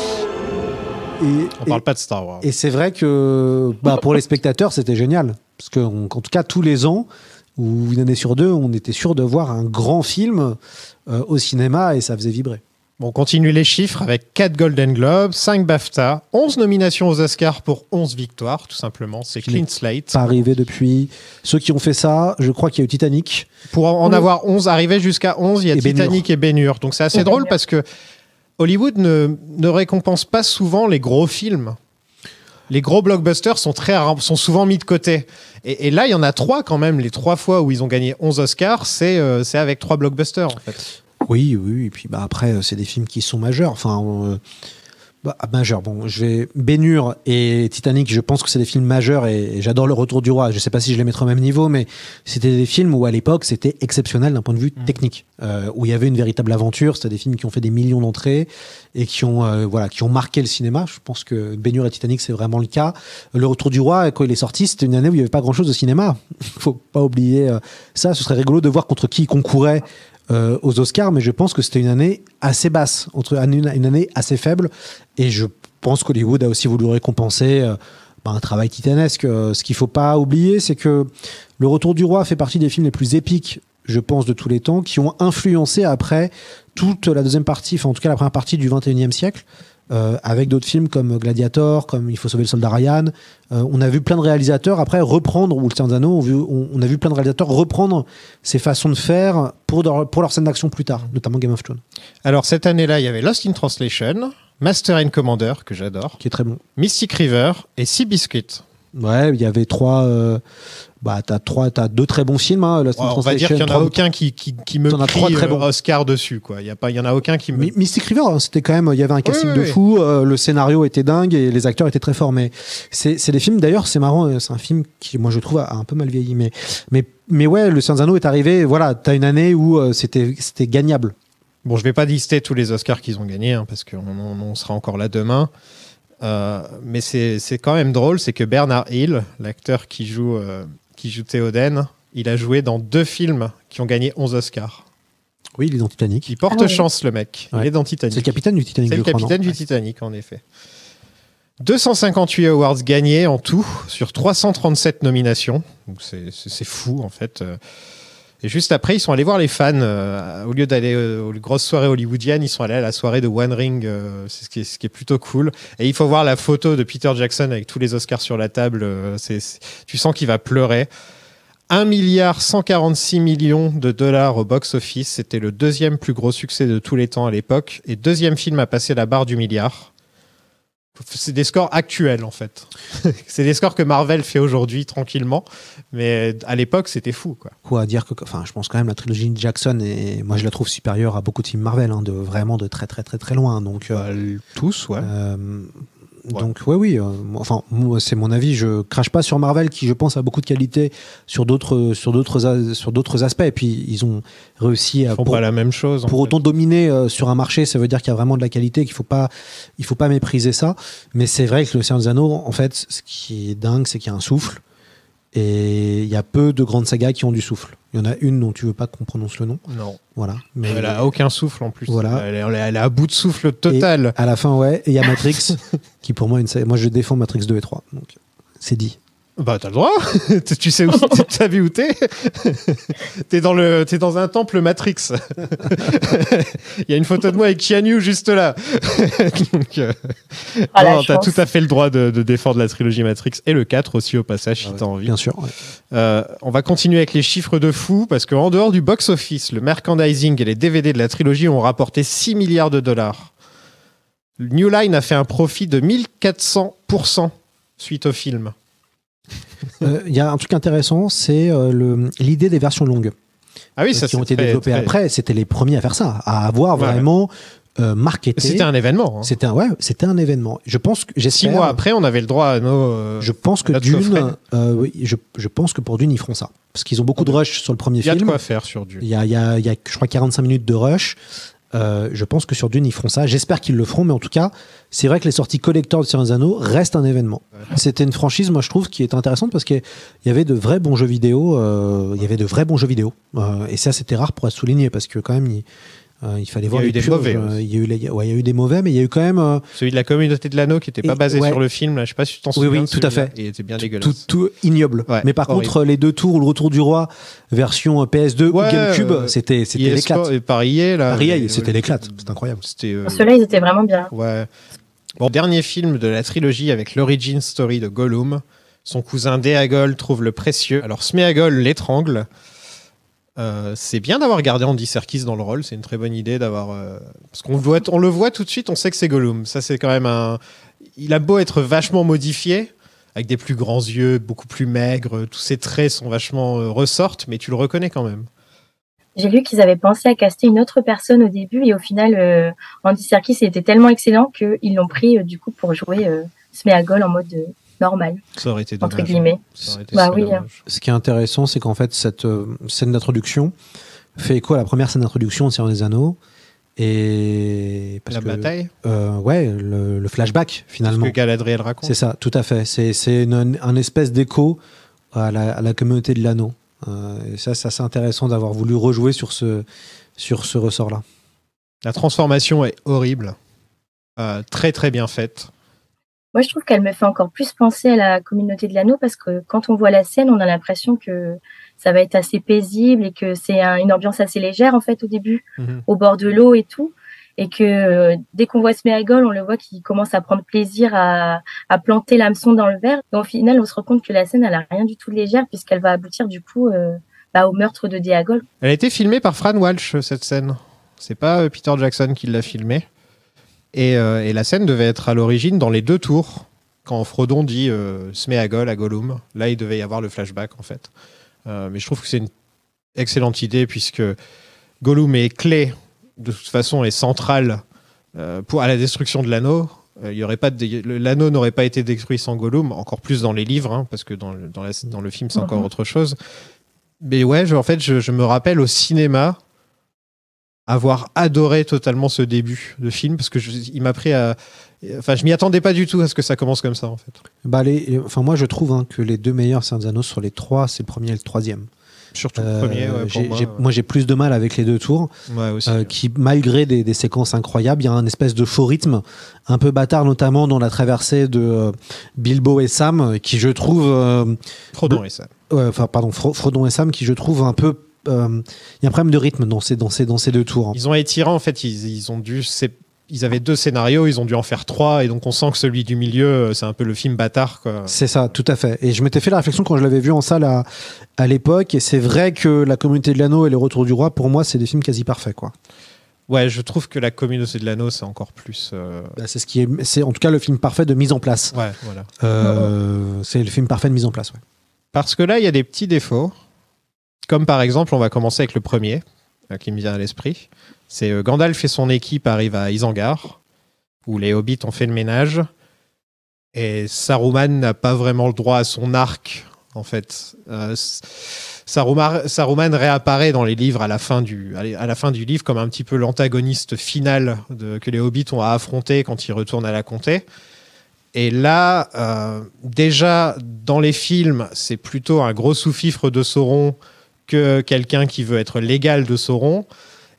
Et, on parle et, pas de Star Wars. Et c'est vrai que bah, pour les spectateurs, c'était génial. Parce qu'en tout cas, tous les ans, ou une année sur deux, on était sûr de voir un grand film euh, au cinéma et ça faisait vibrer. Bon, on continue les chiffres avec quatre Golden Globes, cinq BAFTA, onze nominations aux Oscars pour onze victoires, tout simplement. C'est clean slate. Pas arrivé depuis. Ceux qui ont fait ça, je crois qu'il y a eu Titanic. Pour en, en avoir onze, arriver jusqu'à onze, il y a et Titanic Ben-Hur. et Ben-Hur. Donc c'est assez oh, drôle Ben-Hur. Parce que Hollywood ne, ne récompense pas souvent les gros films. Les gros blockbusters sont, très, sont souvent mis de côté. Et, et là, il y en a trois quand même. Les trois fois où ils ont gagné onze Oscars, c'est, euh, c'est avec trois blockbusters, en fait. Oui, oui. Et puis bah, après, c'est des films qui sont majeurs. Enfin, euh, bah, majeurs. Bon, je vais... Ben-Hur et Titanic, je pense que c'est des films majeurs et, et j'adore Le Retour du Roi. Je ne sais pas si je les mettrai au même niveau, mais c'était des films où, à l'époque, c'était exceptionnel d'un point de vue mmh. technique. Euh, où il y avait une véritable aventure. C'était des films qui ont fait des millions d'entrées et qui ont, euh, voilà, qui ont marqué le cinéma. Je pense que Ben-Hur et Titanic, c'est vraiment le cas. Le Retour du Roi, quand il est sorti, c'était une année où il n'y avait pas grand-chose de cinéma. Il ne faut pas oublier euh, ça. Ce serait rigolo de voir contre qui il concourait euh, aux Oscars, mais je pense que c'était une année assez basse, entre une, une année assez faible. Et je pense qu'Hollywood a aussi voulu récompenser euh, bah, un travail titanesque. Euh, ce qu'il ne faut pas oublier, c'est que Le Retour du Roi fait partie des films les plus épiques, je pense, de tous les temps, qui ont influencé après toute la deuxième partie, enfin en tout cas la première partie du vingt et unième siècle, euh, avec d'autres films comme Gladiator, comme Il faut sauver le soldat Ryan. Euh, on a vu plein de réalisateurs après reprendre, ou Le Seigneur des Anneaux, on, vu, on, on a vu plein de réalisateurs reprendre ces façons de faire pour, leur, pour leur scène d'action plus tard, notamment Game of Thrones. Alors cette année-là, il y avait Lost in Translation, Master and Commander, que j'adore, qui est très bon, Mystic River et Seabiscuit. Ouais, il y avait trois... Euh, bah, t'as, trois, t'as deux très bons films. Hein, Lost in ouais, on va dire qu'il n'y en a trois, aucun qui, qui, qui me crie trois très bons. Oscar dessus. Quoi. Il n'y en a aucun qui me... Mystic River, c'était quand même... Il y avait un casting oui, oui, de fou, euh, le scénario était dingue et les acteurs étaient très forts. Mais c'est, c'est des films... D'ailleurs, c'est marrant, c'est un film qui, moi, je trouve, a un peu mal vieilli. Mais, mais, mais ouais, Le Seigneur des Anneaux est arrivé... Voilà, t'as une année où euh, c'était, c'était gagnable. Bon, je ne vais pas lister tous les Oscars qu'ils ont gagnés, hein, parce qu'on on, on sera encore là demain. Euh, mais c'est, c'est quand même drôle, c'est que Bernard Hill, l'acteur qui joue, euh, qui joue Théoden, il a joué dans deux films qui ont gagné onze Oscars. Oui, il est dans Titanic. Il porte ah, chance, oui. le mec. Ouais. Il est dans Titanic. C'est le capitaine du Titanic. C'est le capitaine du Titanic, en effet. deux cent cinquante-huit awards gagnés en tout, sur trois cent trente-sept nominations. Donc c'est, c'est, c'est fou, en fait. Et juste après, ils sont allés voir les fans. Euh, au lieu d'aller euh, aux grosses soirées hollywoodiennes, ils sont allés à la soirée de One Ring. Euh, c'est ce qui, est, ce qui est plutôt cool. Et il faut voir la photo de Peter Jackson avec tous les Oscars sur la table. Euh, c'est, c'est, tu sens qu'il va pleurer. un milliard cent quarante-six millions de dollars au box-office. C'était le deuxième plus gros succès de tous les temps à l'époque. Et deuxième film à passer la barre du milliard. C'est des scores actuels, en fait. C'est des scores que Marvel fait aujourd'hui, tranquillement. Mais à l'époque, c'était fou, quoi. Quoi à dire que... Enfin, je pense quand même la trilogie de Jackson, et moi, je la trouve supérieure à beaucoup de films Marvel, hein, de, vraiment de très, très, très, très loin. Donc, euh, tous, ouais. Euh, Ouais. Donc ouais, oui. Euh, enfin, moi, c'est mon avis. Je crache pas sur Marvel, qui je pense a beaucoup de qualité sur d'autres sur d'autres a- sur d'autres aspects. Et puis ils ont réussi Ils à font pour, pas la même chose. en pour fait. autant dominer euh, sur un marché. Ça veut dire qu'il y a vraiment de la qualité, qu'il faut pas il faut pas mépriser ça. Mais c'est vrai que le Seigneur des Anneaux, en fait, ce qui est dingue, c'est qu'il y a un souffle. Et il y a peu de grandes sagas qui ont du souffle. Il y en a une dont tu veux pas qu'on prononce le nom. Non. Voilà. Mais Elle a aucun souffle en plus. Voilà. Elle, est- elle est- elle est à bout de souffle total. à la fin, ouais. Et il y a Matrix, qui pour moi, est une saga- moi je défends Matrix deux et trois. Donc c'est dit. Bah t'as le droit. Tu sais où t'as vu où t'es. T'es dans le, t'es dans un temple Matrix. Il y a une photo de moi avec Keanu juste là. Donc, euh, Ah, la non, t'as chance. tout à fait le droit de, de défendre la trilogie Matrix et le quatre aussi au passage si Ah ouais, t'as envie. Bien sûr. Ouais. Euh, on va continuer avec les chiffres de fou parce qu'en dehors du box-office, le merchandising et les D V D de la trilogie ont rapporté six milliards de dollars. New Line a fait un profit de mille quatre cents pour cent suite au film. Il euh, y a un truc intéressant, c'est euh, le- l'idée des versions longues Ah oui, euh, ça qui ont c'est été très- développées très- après. C'était les premiers à faire ça, à avoir Ouais, vraiment euh, marketé. C'était un événement. hein. C'était un, ouais, c'était un événement. Je pense que Six j'espère. mois après, on avait le droit à nos. euh, Je pense que notre Dune, coffret. euh, oui, je, je pense que pour Dune ils feront ça parce qu'ils ont beaucoup de rush sur le premier Il y a de film. quoi faire sur Dune. Il y a, il y a, il y a, je crois, quarante-cinq minutes de rush. Euh, je pense que sur Dune, ils feront ça. J'espère qu'ils le feront, mais en tout cas, c'est vrai que les sorties collector de Seigneur des Anneaux restent un événement. C'était une franchise, moi, je trouve, qui est intéressante parce qu'il y avait de vrais bons jeux vidéo. euh, il y avait de vrais bons jeux vidéo. Euh, et ça, c'était rare pour être souligné parce que, quand même, il, euh, il fallait Il y voir a eu les des purges. mauvais Euh, aussi. Il y a eu, les- ouais, il y a eu des mauvais, mais il y a eu quand même euh, Celui de la communauté de l'anneau qui n'était pas Et- basé ouais. sur le film, là, je sais pas si tu t'en Oui, souviens. oui, de tout à celui-là. fait. Il était bien tout, dégueulasse. tout ignoble. Ouais, mais par horrible. contre, les deux tours ou le Retour du Roi, version euh, P S deux Ouais, ou GameCube, euh, c'était c'était E A l'éclate. Sport- et par E A, là. Par E A, les- c'était les- l'éclate. C'est incroyable. C'était. euh, Ceux-là, ils étaient vraiment bien. Ouais. Bon, dernier film de la trilogie avec l'origin story de Gollum. Son cousin Déagol trouve le précieux. Alors Sméagol l'étrangle. Euh, c'est bien d'avoir gardé Andy Serkis dans le rôle. C'est une très bonne idée d'avoir. euh, Parce qu'on voit, on le voit tout de suite, on sait que c'est Gollum. Ça, c'est quand même un. Il a beau être vachement modifié, avec des plus grands yeux, beaucoup plus maigres, tous ses traits sont vachement euh, ressortent, mais tu le reconnais quand même. J'ai lu qu'ils avaient pensé à caster une autre personne au début et au final, euh, Andy Serkis était tellement excellent qu'ils l'ont pris euh, du coup pour jouer euh, Sméagol en mode euh, normal, Ça aurait été entre dommage. guillemets. Ça aurait été Bah très oui, dommage. Ce qui est intéressant, c'est qu'en fait, cette euh, scène d'introduction fait écho à la première scène d'introduction de Seigneur des Anneaux. Et parce La que, bataille, euh, ouais, le, le flashback ce finalement. que Galadriel raconte. C'est ça, tout à fait. C'est c'est une- un espèce d'écho à la, à la communauté de l'anneau. Euh, et ça, c'est assez intéressant d'avoir voulu rejouer sur ce, sur ce ressort-là. La transformation est horrible. Euh, très très bien faite. Moi, je trouve qu'elle me fait encore plus penser à la communauté de l'anneau parce que quand on voit la scène, on a l'impression que ça va être assez paisible et que c'est un- une ambiance assez légère en fait au début, Mhm. au bord de l'eau et tout. Et que euh, dès qu'on voit Sméagol, on le voit qu'il commence à prendre plaisir à, à planter l'hameçon dans le verre. Et au final, on se rend compte que la scène, elle a rien du tout de légère puisqu'elle va aboutir du coup euh, bah, au meurtre de Déagol. Elle a été filmée par Fran Walsh, cette scène. C'est pas euh, Peter Jackson qui l'a filmée. Et, euh, et la scène devait être à l'origine dans les deux tours. Quand Frodon dit euh, Sméagol à Gollum, là il devait y avoir le flashback en fait. Euh, mais je trouve que c'est une excellente idée puisque Gollum est clé, de toute façon est central euh, pour, à la destruction de l'anneau. Euh, il y aurait pas de, le- l'anneau n'aurait pas été détruit sans Gollum, encore plus dans les livres, hein, parce que dans le, dans, la- dans le film c'est encore Mhm. autre chose. Mais ouais, je- en fait, je, je me rappelle au cinéma avoir adoré totalement ce début de film parce que je, il m'a pris à, enfin, je m'y attendais pas du tout à ce que ça commence comme ça en fait. Bah, les, les- enfin, moi, je trouve hein, que les deux meilleurs Seigneur des Anneaux sur les trois, c'est le premier et le troisième. Surtout Euh, le premier. Ouais, pour j'ai- moi, j'ai- moi, j'ai plus de mal avec les deux tours. ouais, aussi. Euh, qui, malgré des, des séquences incroyables, il y a un espèce de faux rythme, un peu bâtard, notamment dans la traversée de euh, Bilbo et Sam, euh, qui je trouve, euh, Frodon et ça. ouais, enfin pardon, Fro- Frodon et Sam, qui je trouve un peu, euh, il y a un problème de rythme dans ces, dans ces, dans ces deux tours. hein. Ils ont étiré en fait. Ils, ils ont dû. c'est- Ils avaient deux scénarios. Ils ont dû en faire trois et donc on sent que celui du milieu, euh, c'est un peu le film bâtard quoi. C'est ça, tout à fait. Et je m'étais fait la réflexion quand je l'avais vu en salle à, à l'époque, et c'est vrai que La Communauté de l'Anneau et Le Retour du Roi, pour moi, c'est des films quasi parfaits, quoi. Ouais, je trouve que la communauté de l'anneau c'est encore plus. euh, Bah, c'est ce qui est, c'est en tout cas le film parfait de mise en place. Ouais, voilà. Euh, c'est le film parfait de mise en place, ouais. Parce que là, il y a des petits défauts. Comme par exemple, on va commencer avec le premier, euh, qui me vient à l'esprit. C'est euh, Gandalf et son équipe arrivent à Isengard, où les hobbits ont fait le ménage. Et Saruman n'a pas vraiment le droit à son arc, en fait. Euh, Saruman, Saruman réapparaît dans les livres à la fin du, à la fin du livre comme un petit peu l'antagoniste final de, que les hobbits ont à affronter quand ils retournent à la comté. Et là, euh, déjà, dans les films, c'est plutôt un gros sous-fifre de Sauron que quelqu'un qui veut être l'égal de Sauron.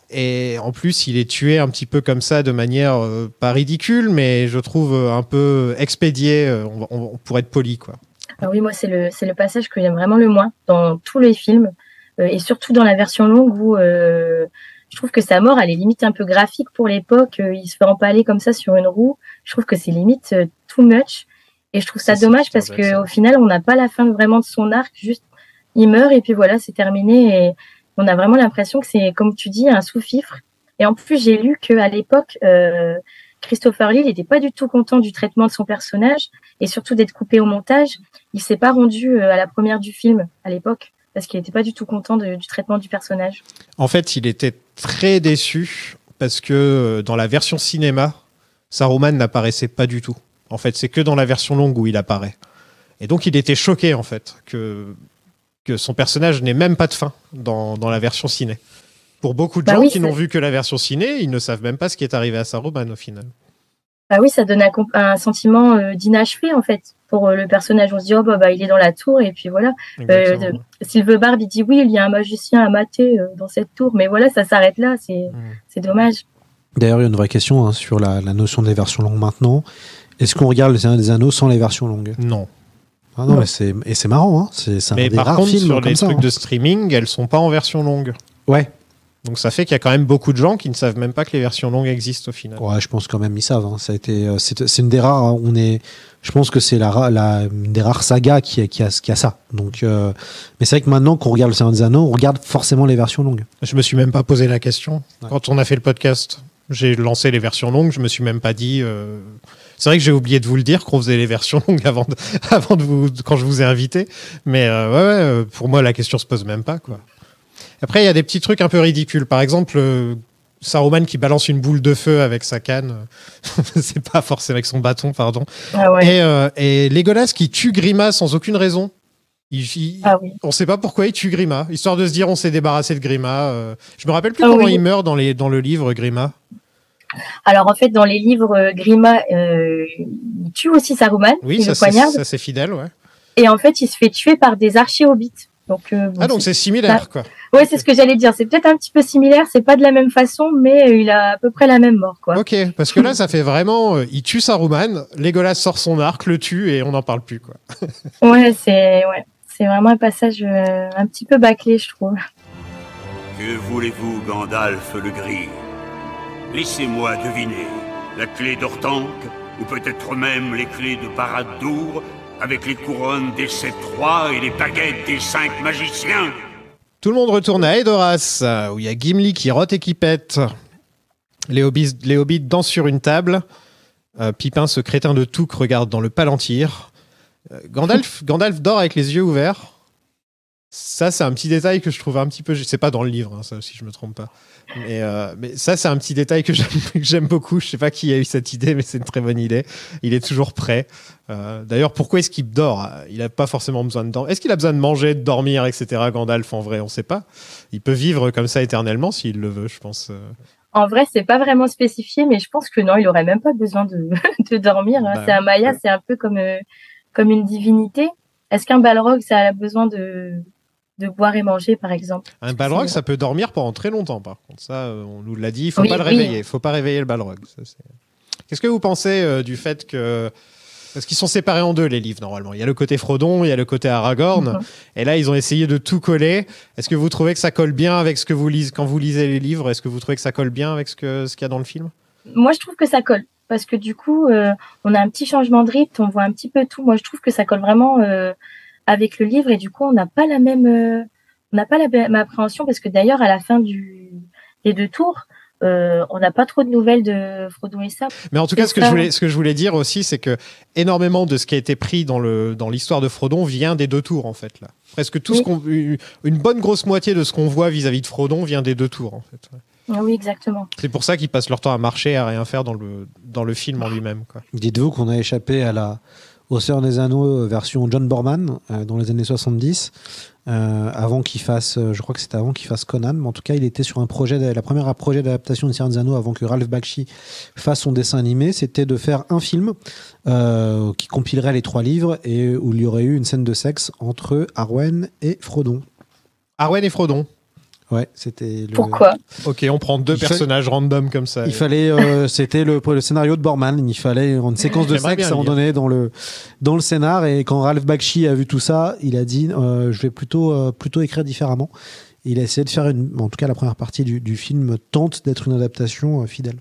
Et en plus, il est tué un petit peu comme ça, de manière euh, pas ridicule, mais je trouve un peu expédié, euh, on, on, pour être poli, quoi. Alors oui, moi, c'est le, c'est le passage que j'aime vraiment le moins dans tous les films, euh, et surtout dans la version longue où euh, je trouve que sa mort, elle est limite un peu graphique pour l'époque. Euh, il se fait empaler comme ça sur une roue. Je trouve que c'est limite euh, too much. Et je trouve ça, ça dommage parce qu'au final, on n'a pas la fin vraiment de son arc, juste il meurt et puis voilà, c'est terminé. Et on a vraiment l'impression que c'est, comme tu dis, un sous-fifre. Et en plus, j'ai lu qu'à l'époque, euh, Christopher Lee n'était pas du tout content du traitement de son personnage et surtout d'être coupé au montage. Il s'est pas rendu à la première du film à l'époque parce qu'il n'était pas du tout content de, du traitement du personnage. En fait, il était très déçu parce que dans la version cinéma, Saruman n'apparaissait pas du tout. En fait, c'est que dans la version longue où il apparaît. Et donc, il était choqué, en fait, que... que son personnage n'ait même pas de fin dans, dans la version ciné. Pour beaucoup de bah gens oui, qui n'ont vu que la version ciné, ils ne savent même pas ce qui est arrivé à Saruman au final. Bah oui, ça donne un, un sentiment euh, d'inachevé en fait pour euh, le personnage. On se dit oh bah, bah il est dans la tour et puis voilà. Euh, de, Silverbarb il dit oui il y a un magicien à mater euh, dans cette tour, mais voilà ça s'arrête là, c'est mmh. c'est dommage. D'ailleurs il y a une vraie question hein, sur la, la notion des versions longues maintenant. Est-ce qu'on regarde le Seigneur des Anneaux sans les versions longues ? Non. Ah non, non. Mais c'est, et c'est marrant, hein. c'est, c'est un mais des par rares contre, films sur comme les ça, trucs hein. de streaming, elles sont pas en version longue. Ouais. Donc ça fait qu'il y a quand même beaucoup de gens qui ne savent même pas que les versions longues existent au final. Ouais, je pense quand même ils savent. Hein. Ça a été, euh, c'est, c'est une des rares. Hein. On est, je pense que c'est la, la une des rares sagas qui a, qui a, qui a ça. Donc, euh, mais c'est vrai que maintenant qu'on regarde le Seigneur des Anneaux, on regarde forcément les versions longues. Je me suis même pas posé la question ouais. Quand on a fait le podcast. J'ai lancé les versions longues, je me suis même pas dit. Euh... C'est vrai que j'ai oublié de vous le dire qu'on faisait les versions longues avant de, avant de vous, quand je vous ai invité. Mais euh, ouais, ouais, pour moi, la question se pose même pas, quoi. Après, il y a des petits trucs un peu ridicules. Par exemple, euh, Saruman qui balance une boule de feu avec sa canne. C'est pas forcément avec son bâton, pardon. Ah ouais. Et, euh, et Legolas qui tue Grima sans aucune raison. Il, il, ah oui. On sait pas pourquoi il tue Grima, histoire de se dire on s'est débarrassé de Grima. Euh, je me rappelle plus ah comment oui. il meurt dans, les, dans le livre Grima. Alors en fait, dans les livres, Grima, euh, il tue aussi Saruman. Oui, il ça, le c'est, poignarde. ça c'est fidèle, ouais. Et en fait, il se fait tuer par des archers hobbits. Donc, euh, bon, ah donc c'est, c'est similaire, ça... quoi. Ouais, c'est ce que j'allais dire. C'est peut-être un petit peu similaire. C'est pas de la même façon, mais il a à peu près la même mort, quoi. Ok, parce que là, ça fait vraiment, euh, il tue Saruman, Legolas sort son arc, le tue et on n'en parle plus, quoi. ouais, c'est ouais, c'est vraiment un passage euh, un petit peu bâclé, je trouve. Que voulez-vous, Gandalf le Gris ? Laissez-moi deviner. La clé d'Orthanc, ou peut-être même les clés de Barad-dûr, avec les couronnes des sept rois et les baguettes des cinq magiciens. Tout le monde retourne à Edoras, où il y a Gimli qui rote et qui pète. Les hobbits, les hobbits dansent sur une table. Euh, Pipin, ce crétin de Touk, regarde dans le palantir. Euh, Gandalf, Gandalf dort avec les yeux ouverts. Ça, c'est un petit détail que je trouve un petit peu... C'est pas dans le livre, hein, ça, si je me trompe pas. Mais, euh, mais ça, c'est un petit détail que j'aime, que j'aime beaucoup. Je sais pas qui a eu cette idée, mais c'est une très bonne idée. Il est toujours prêt. Euh, d'ailleurs, pourquoi est-ce qu'il dort ? Il a pas forcément besoin de dormir. Est-ce qu'il a besoin de manger, de dormir, et cetera. Gandalf, en vrai, on sait pas. Il peut vivre comme ça éternellement s'il le veut, je pense. En vrai, c'est pas vraiment spécifié, mais je pense que non, il aurait même pas besoin de, de dormir. Hein. Bah, c'est un Maya, ouais. C'est un peu comme, euh, comme une divinité. Est-ce qu'un Balrog, ça a besoin de... de boire et manger, par exemple. Un Balrog, ça peut dormir pendant très longtemps, par contre. Ça, on nous l'a dit, il ne faut oui, pas le oui. réveiller. Il ne faut pas réveiller le Balrog. Ça, c'est... Qu'est-ce que vous pensez euh, du fait que... Parce qu'ils sont séparés en deux, les livres, normalement. Il y a le côté Frodon, il y a le côté Aragorn. Mm-hmm. Et là, ils ont essayé de tout coller. Est-ce que vous trouvez que ça colle bien avec ce que vous lisez quand vous lisez les livres ? Est-ce que vous trouvez que ça colle bien avec ce, que, ce qu'il y a dans le film ? Moi, je trouve que ça colle. Parce que du coup, euh, on a un petit changement de rythme, on voit un petit peu tout. Moi, je trouve que ça colle vraiment euh, avec le livre. Et du coup, on n'a pas la même... Euh... On n'a pas la même appréhension parce que d'ailleurs, à la fin du... des deux tours, euh, on n'a pas trop de nouvelles de Frodon et Sam. Mais en tout cas, ce que, je voulais, ce que je voulais dire aussi, c'est que énormément de ce qui a été pris dans, le, dans l'histoire de Frodon vient des deux tours, en fait. Là. Presque tout oui. ce qu'on... Une bonne grosse moitié de ce qu'on voit vis-à-vis de Frodon vient des deux tours, en fait. Oui, exactement. C'est pour ça qu'ils passent leur temps à marcher, à rien faire dans le, dans le film en lui-même, quoi. Dites-vous qu'on a échappé à la au Seigneur des Anneaux version John Borman euh, dans les années soixante-dix, euh, avant qu'il fasse, euh, je crois que c'était avant qu'il fasse Conan, mais en tout cas il était sur un projet, la première projet d'adaptation de Seigneur des Anneaux avant que Ralph Bakshi fasse son dessin animé, c'était de faire un film euh, qui compilerait les trois livres et où il y aurait eu une scène de sexe entre Arwen et Frodon. Arwen et Frodon. Ouais, c'était le... Pourquoi ? Ok, on prend deux il personnages fa... random comme ça. Il fallait, euh, c'était le, le scénario de Borman. Il fallait une séquence de sexe à un moment donné dans le dans le scénar. Et quand Ralph Bakshi a vu tout ça, il a dit euh, je vais plutôt euh, plutôt écrire différemment. Et il a essayé de faire une, en tout cas la première partie du, du film tente d'être une adaptation euh, fidèle.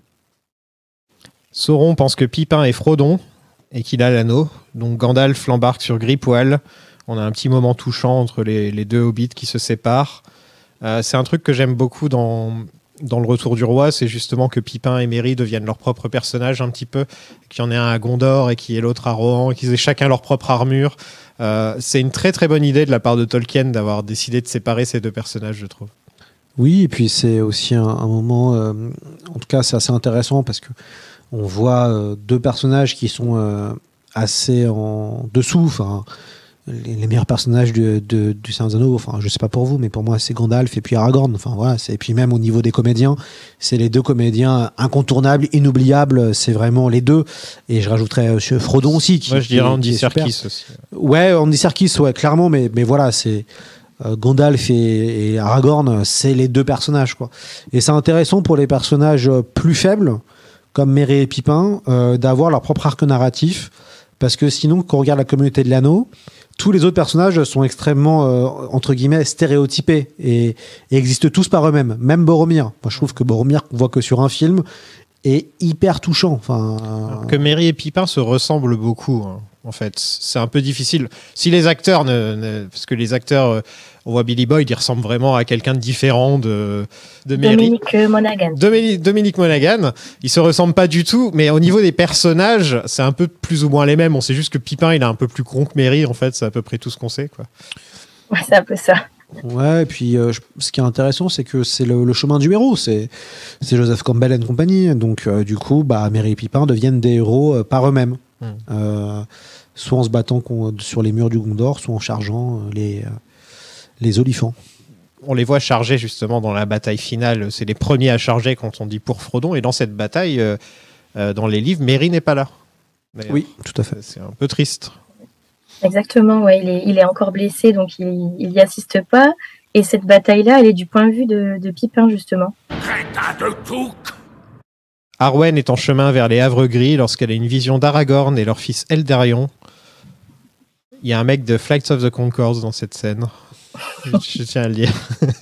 Sauron pense que Pipin est Frodon et qu'il a l'anneau. Donc Gandalf l'embarque sur Grippoil. On a un petit moment touchant entre les, les deux hobbits qui se séparent. Euh, c'est un truc que j'aime beaucoup dans, dans Le Retour du Roi, c'est justement que Pipin et Merry deviennent leurs propres personnages un petit peu, qu'il y en ait un à Gondor et qu'il y ait l'autre à Rohan, qu'ils aient chacun leur propre armure. Euh, c'est une très très bonne idée de la part de Tolkien d'avoir décidé de séparer ces deux personnages, je trouve. Oui, et puis c'est aussi un, un moment, euh, en tout cas c'est assez intéressant parce que on voit euh, deux personnages qui sont euh, assez en dessous, enfin... Les, les meilleurs personnages du, de, du Seigneur des Anneaux, enfin je sais pas pour vous, mais pour moi c'est Gandalf et puis Aragorn. Enfin voilà, c'est, et puis même au niveau des comédiens, c'est les deux comédiens incontournables, inoubliables, c'est vraiment les deux. Et je rajouterais euh, Frodon aussi. Qui, Moi je dirais Andy Serkis aussi. Ouais, Andy Serkis, ouais, clairement, mais mais voilà, c'est euh, Gandalf et, et Aragorn, c'est les deux personnages quoi. Et c'est intéressant pour les personnages plus faibles comme Merry et Pipin euh, d'avoir leur propre arc narratif, parce que sinon quand on regarde la communauté de l'anneau, tous les autres personnages sont extrêmement, euh, entre guillemets, stéréotypés et, et existent tous par eux-mêmes. Même Boromir. Moi, je trouve que Boromir, qu'on voit que sur un film, est hyper touchant. Enfin, euh... Que Merry et Pipin se ressemblent beaucoup, hein, en fait. C'est un peu difficile. Si les acteurs... Ne, ne, parce que les acteurs... Euh, on voit Billy Boyd, il ressemble vraiment à quelqu'un de différent de, de Merry. Dominique Monaghan. Dominique, Dominique Monaghan. Ils se ressemblent pas du tout, mais au niveau des personnages, c'est un peu plus ou moins les mêmes. On sait juste que Pipin, il est un peu plus con que Merry, en fait. C'est à peu près tout ce qu'on sait, quoi. Ouais, c'est un peu ça. Ouais, et puis euh, ce qui est intéressant, c'est que c'est le, le chemin du héros. C'est, c'est Joseph Campbell and compagnie. Donc, euh, du coup, bah, Merry et Pipin deviennent des héros euh, par eux-mêmes. Mm. Euh, soit en se battant sur les murs du Gondor, soit en chargeant euh, les... Euh, les olifants. On les voit charger justement dans la bataille finale. C'est les premiers à charger quand on dit pour Frodon. Et dans cette bataille, euh, euh, dans les livres, Merry n'est pas là. D'ailleurs. Oui, tout à fait. C'est un peu triste. Exactement, ouais. Il est, il est encore blessé, donc il n'y assiste pas. Et cette bataille-là, elle est du point de vue de, de Pipin, justement. Crétin de Touk ! Arwen est en chemin vers les Havres Gris lorsqu'elle a une vision d'Aragorn et leur fils Eldarion. Il y a un mec de Flights of the Conchords dans cette scène. Je tiens à le dire.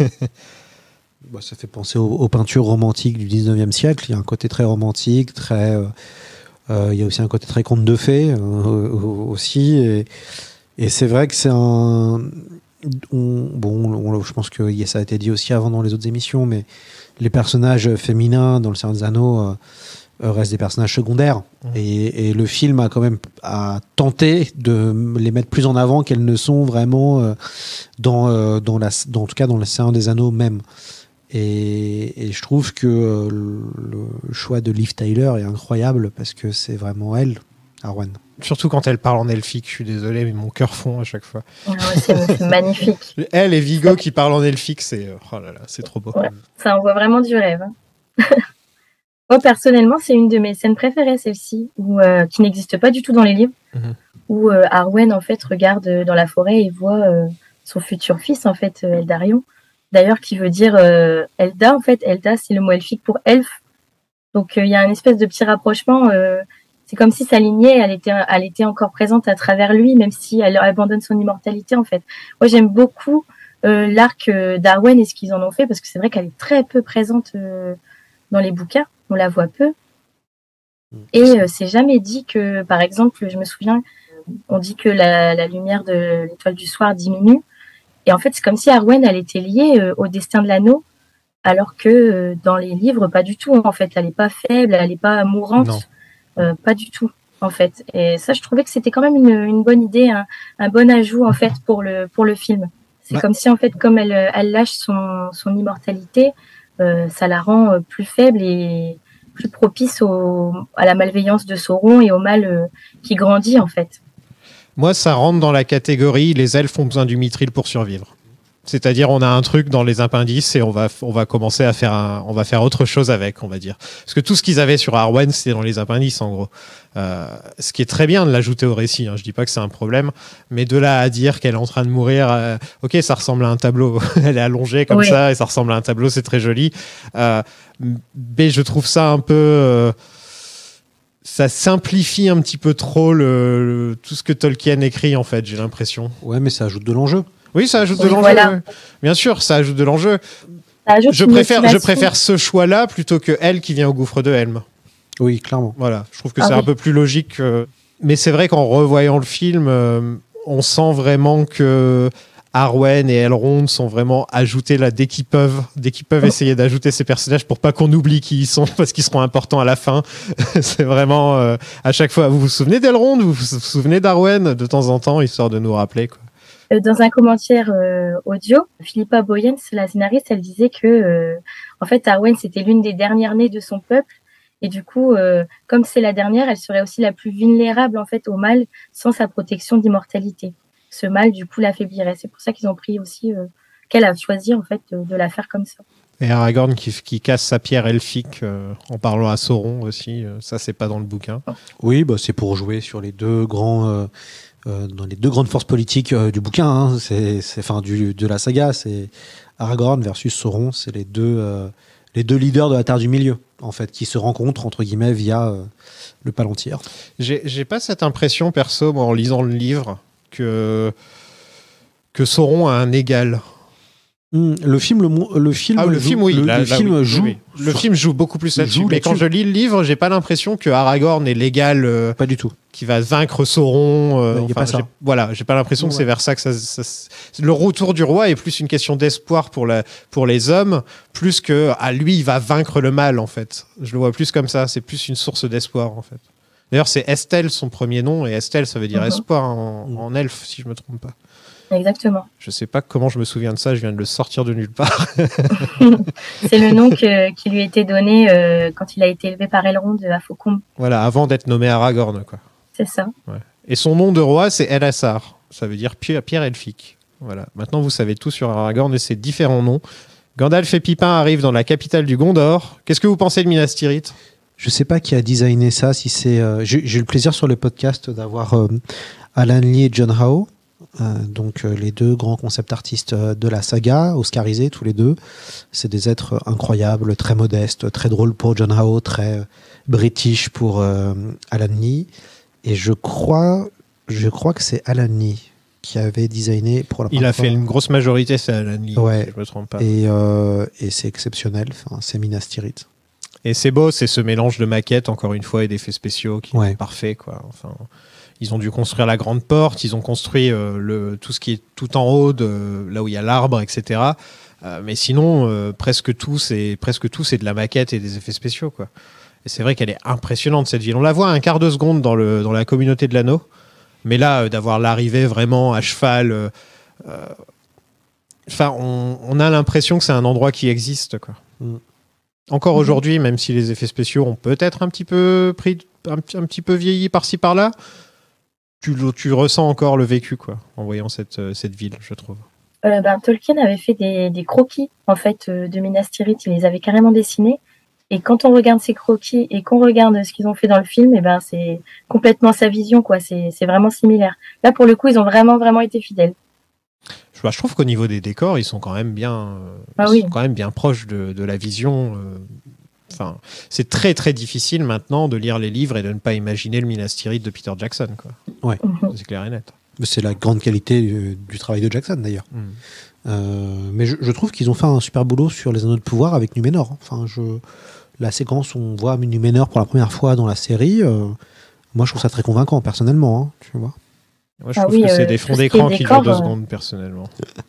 Bah, ça fait penser aux, aux peintures romantiques du dix-neuvième siècle. Il y a un côté très romantique, très. Euh, euh, il y a aussi un côté très conte de fées euh, aussi. Et, et c'est vrai que c'est un. On, bon, on, je pense que ça a été dit aussi avant dans les autres émissions, mais les personnages féminins dans Le Seigneur des Anneaux euh, restent des personnages secondaires. Mmh. Et, et le film a quand même a tenté de les mettre plus en avant qu'elles ne sont vraiment euh, dans, euh, dans, la, dans, en tout cas dans Le Seigneur des Anneaux même. Et, et je trouve que euh, le, le choix de Liv Tyler est incroyable parce que c'est vraiment elle, Arwen. Surtout quand elle parle en elfique, je suis désolé, mais mon cœur fond à chaque fois. Ouais, c'est, c'est magnifique. Elle et Viggo qui parlent en elfique, c'est, oh là là, c'est trop beau. Ouais, ça envoie vraiment du rêve. Hein. Moi, personnellement, c'est une de mes scènes préférées, celle-ci, où, euh, qui n'existe pas du tout dans les livres, mm-hmm. où euh, Arwen, en fait, regarde euh, dans la forêt et voit euh, son futur fils, en fait, euh, Eldarion. D'ailleurs, qui veut dire euh, Elda, en fait. Elda, c'est le mot elfique pour elfe. Donc, il euh, y a un espèce de petit rapprochement. Euh, c'est comme si sa lignée, elle était, elle était encore présente à travers lui, même si elle abandonne son immortalité, en fait. Moi, j'aime beaucoup euh, l'arc euh, d'Arwen et ce qu'ils en ont fait, parce que c'est vrai qu'elle est très peu présente euh, dans les bouquins. On la voit peu. Et euh, c'est jamais dit que, par exemple, je me souviens, on dit que la, la lumière de l'étoile du soir diminue. Et en fait, c'est comme si Arwen, elle était liée euh, au destin de l'anneau, alors que euh, dans les livres, pas du tout. En fait, elle n'est pas faible, elle n'est pas mourante. Euh, pas du tout, en fait. Et ça, je trouvais que c'était quand même une, une bonne idée, un, un bon ajout, en fait, pour le, pour le film. C'est ouais. Comme si, en fait, comme elle, elle lâche son, son immortalité, euh, ça la rend euh, plus faible et plus propice au, à la malveillance de Sauron et au mal euh, qui grandit en fait. Moi, ça rentre dans la catégorie les elfes ont besoin du mithril pour survivre. C'est-à-dire, on a un truc dans les appendices et on va, on va commencer à faire un, on va faire autre chose avec, on va dire. Parce que tout ce qu'ils avaient sur Arwen, c'était dans les appendices, en gros. Euh, ce qui est très bien de l'ajouter au récit, hein. Je dis pas que c'est un problème, mais de là à dire qu'elle est en train de mourir, euh, ok, ça ressemble à un tableau. Elle est allongée comme oui. ça et ça ressemble à un tableau, c'est très joli. Euh, mais je trouve ça un peu... Euh, ça simplifie un petit peu trop le, le, tout ce que Tolkien écrit, en fait, j'ai l'impression. Ouais, mais ça ajoute de l'enjeu. Oui, ça ajoute oui, de l'enjeu. Voilà. Bien sûr, ça ajoute de l'enjeu. Ajoute je préfère, je préfère ce choix-là plutôt que elle qui vient au gouffre de Helm. Oui, clairement. Voilà, je trouve que ah, c'est oui. un peu plus logique. Que... Mais c'est vrai qu'en revoyant le film, euh, on sent vraiment que Arwen et Elrond sont vraiment ajoutés là dès qu'ils peuvent, dès qu'ils peuvent oh. essayer d'ajouter ces personnages pour pas qu'on oublie qui ils sont parce qu'ils seront importants à la fin. C'est vraiment euh, à chaque fois. Vous vous souvenez d'Elrond, vous vous souvenez d'Arwen de temps en temps, histoire de nous rappeler quoi. Dans un commentaire euh, audio, Philippa Boyens, la scénariste, elle disait que euh, en fait Arwen c'était l'une des dernières nées de son peuple et du coup euh, comme c'est la dernière, elle serait aussi la plus vulnérable en fait au mal sans sa protection d'immortalité. Ce mal du coup l'affaiblirait. C'est pour ça qu'ils ont pris aussi euh, qu'elle a choisi en fait de, de la faire comme ça. Et Aragorn qui, qui casse sa pierre elfique euh, en parlant à Sauron aussi, euh, ça c'est pas dans le bouquin. Oui, bah, c'est pour jouer sur les deux grands euh... Euh, dans les deux grandes forces politiques euh, du bouquin, hein, c'est, c'est, enfin, du, de la saga, c'est Aragorn versus Sauron, c'est les deux, euh, les deux leaders de la Terre du Milieu, en fait, qui se rencontrent, entre guillemets, via euh, le Palantir. J'ai, j'ai pas cette impression, perso, moi, en lisant le livre, que, que Sauron a un égal. Mmh, le film, le, le film, ah, le joue, film, oui, le, là, le là, film oui, joue. Oui, oui. Le film joue beaucoup plus là-dessus. Mais là-dessus. quand je lis le livre, j'ai pas l'impression que Aragorn est l'égal. Euh, pas du tout. Qui va vaincre Sauron. Euh, enfin, pas ça. J'ai, voilà, j'ai pas l'impression ouais. que c'est vers ça que ça, ça. Le retour du roi est plus une question d'espoir pour la, pour les hommes, plus que à lui, il va vaincre le mal en fait. Je le vois plus comme ça. C'est plus une source d'espoir en fait. D'ailleurs, c'est Estel son premier nom et Estel ça veut dire mm-hmm. espoir en, mm-hmm. en elfe si je me trompe pas. Exactement. Je sais pas comment je me souviens de ça, je viens de le sortir de nulle part. C'est le nom que, qui lui a été donné euh, quand il a été élevé par Elrond à Faucombe. Voilà, avant d'être nommé Aragorn, quoi. C'est ça. Ouais. Et son nom de roi, c'est Elessar. Ça veut dire pierre, pierre elfique. Voilà. Maintenant, vous savez tout sur Aragorn et ses différents noms. Gandalf et Pippin arrivent dans la capitale du Gondor. Qu'est-ce que vous pensez de Minas Tirith ? Je sais pas qui a designé ça. Si c'est, euh, j'ai, j'ai eu le plaisir sur le podcast d'avoir euh, Alan Lee et John Howe. Euh, donc euh, les deux grands concept artistes euh, de la saga, oscarisés tous les deux. C'est des êtres incroyables, très modestes, très drôles pour John Howe, très euh, british pour euh, Alan Lee. Et je crois, je crois que c'est Alan Lee qui avait designé pour la Il a fait une grosse majorité, c'est Alan Lee, ouais. si je me trompe pas. Et, euh, et c'est exceptionnel, enfin, c'est Minas Tirith. Et c'est beau, c'est ce mélange de maquettes, encore une fois, et d'effets spéciaux qui ouais. est parfait, quoi. Enfin... Ils ont dû construire la grande porte, ils ont construit euh, le, tout ce qui est tout en haut, de, là où il y a l'arbre, et cetera. Euh, mais sinon, euh, presque tout, c'est presque tout, c'est de la maquette et des effets spéciaux, quoi. Et c'est vrai qu'elle est impressionnante, cette ville. On la voit un quart de seconde dans, le, dans la communauté de l'anneau. Mais là, euh, d'avoir l'arrivée vraiment à cheval... Euh, euh, enfin, on, on a l'impression que c'est un endroit qui existe, quoi. Mm. Encore mmh. aujourd'hui, même si les effets spéciaux ont peut-être un petit peu pris, un, un petit peu vieilli par-ci par-là, tu, tu ressens encore le vécu, quoi, en voyant cette, cette ville, je trouve. Euh, ben, Tolkien avait fait des, des croquis en fait de Minas Tirith, il les avait carrément dessinés. Et quand on regarde ces croquis et qu'on regarde ce qu'ils ont fait dans le film, et ben c'est complètement sa vision, quoi. C'est, c'est vraiment similaire. Là, pour le coup, ils ont vraiment vraiment été fidèles. Je, bah, je trouve qu'au niveau des décors, ils sont quand même bien, euh, ah, ils oui. sont quand même bien proches de, de la vision. Euh, enfin, c'est très très difficile maintenant de lire les livres et de ne pas imaginer le Minas Tirith de Peter Jackson, quoi. Ouais, mm-hmm. c'est clair et net. C'est la grande qualité du, du travail de Jackson, d'ailleurs. Mm. Euh, mais je, je trouve qu'ils ont fait un super boulot sur les Anneaux de pouvoir avec Numénor. Enfin, je, la séquence où on voit Numénor pour la première fois dans la série, euh, moi je trouve ça très convaincant personnellement, hein, tu vois. Moi je ah trouve oui, que euh, c'est des fonds d'écran qui décor, durent deux euh... secondes personnellement.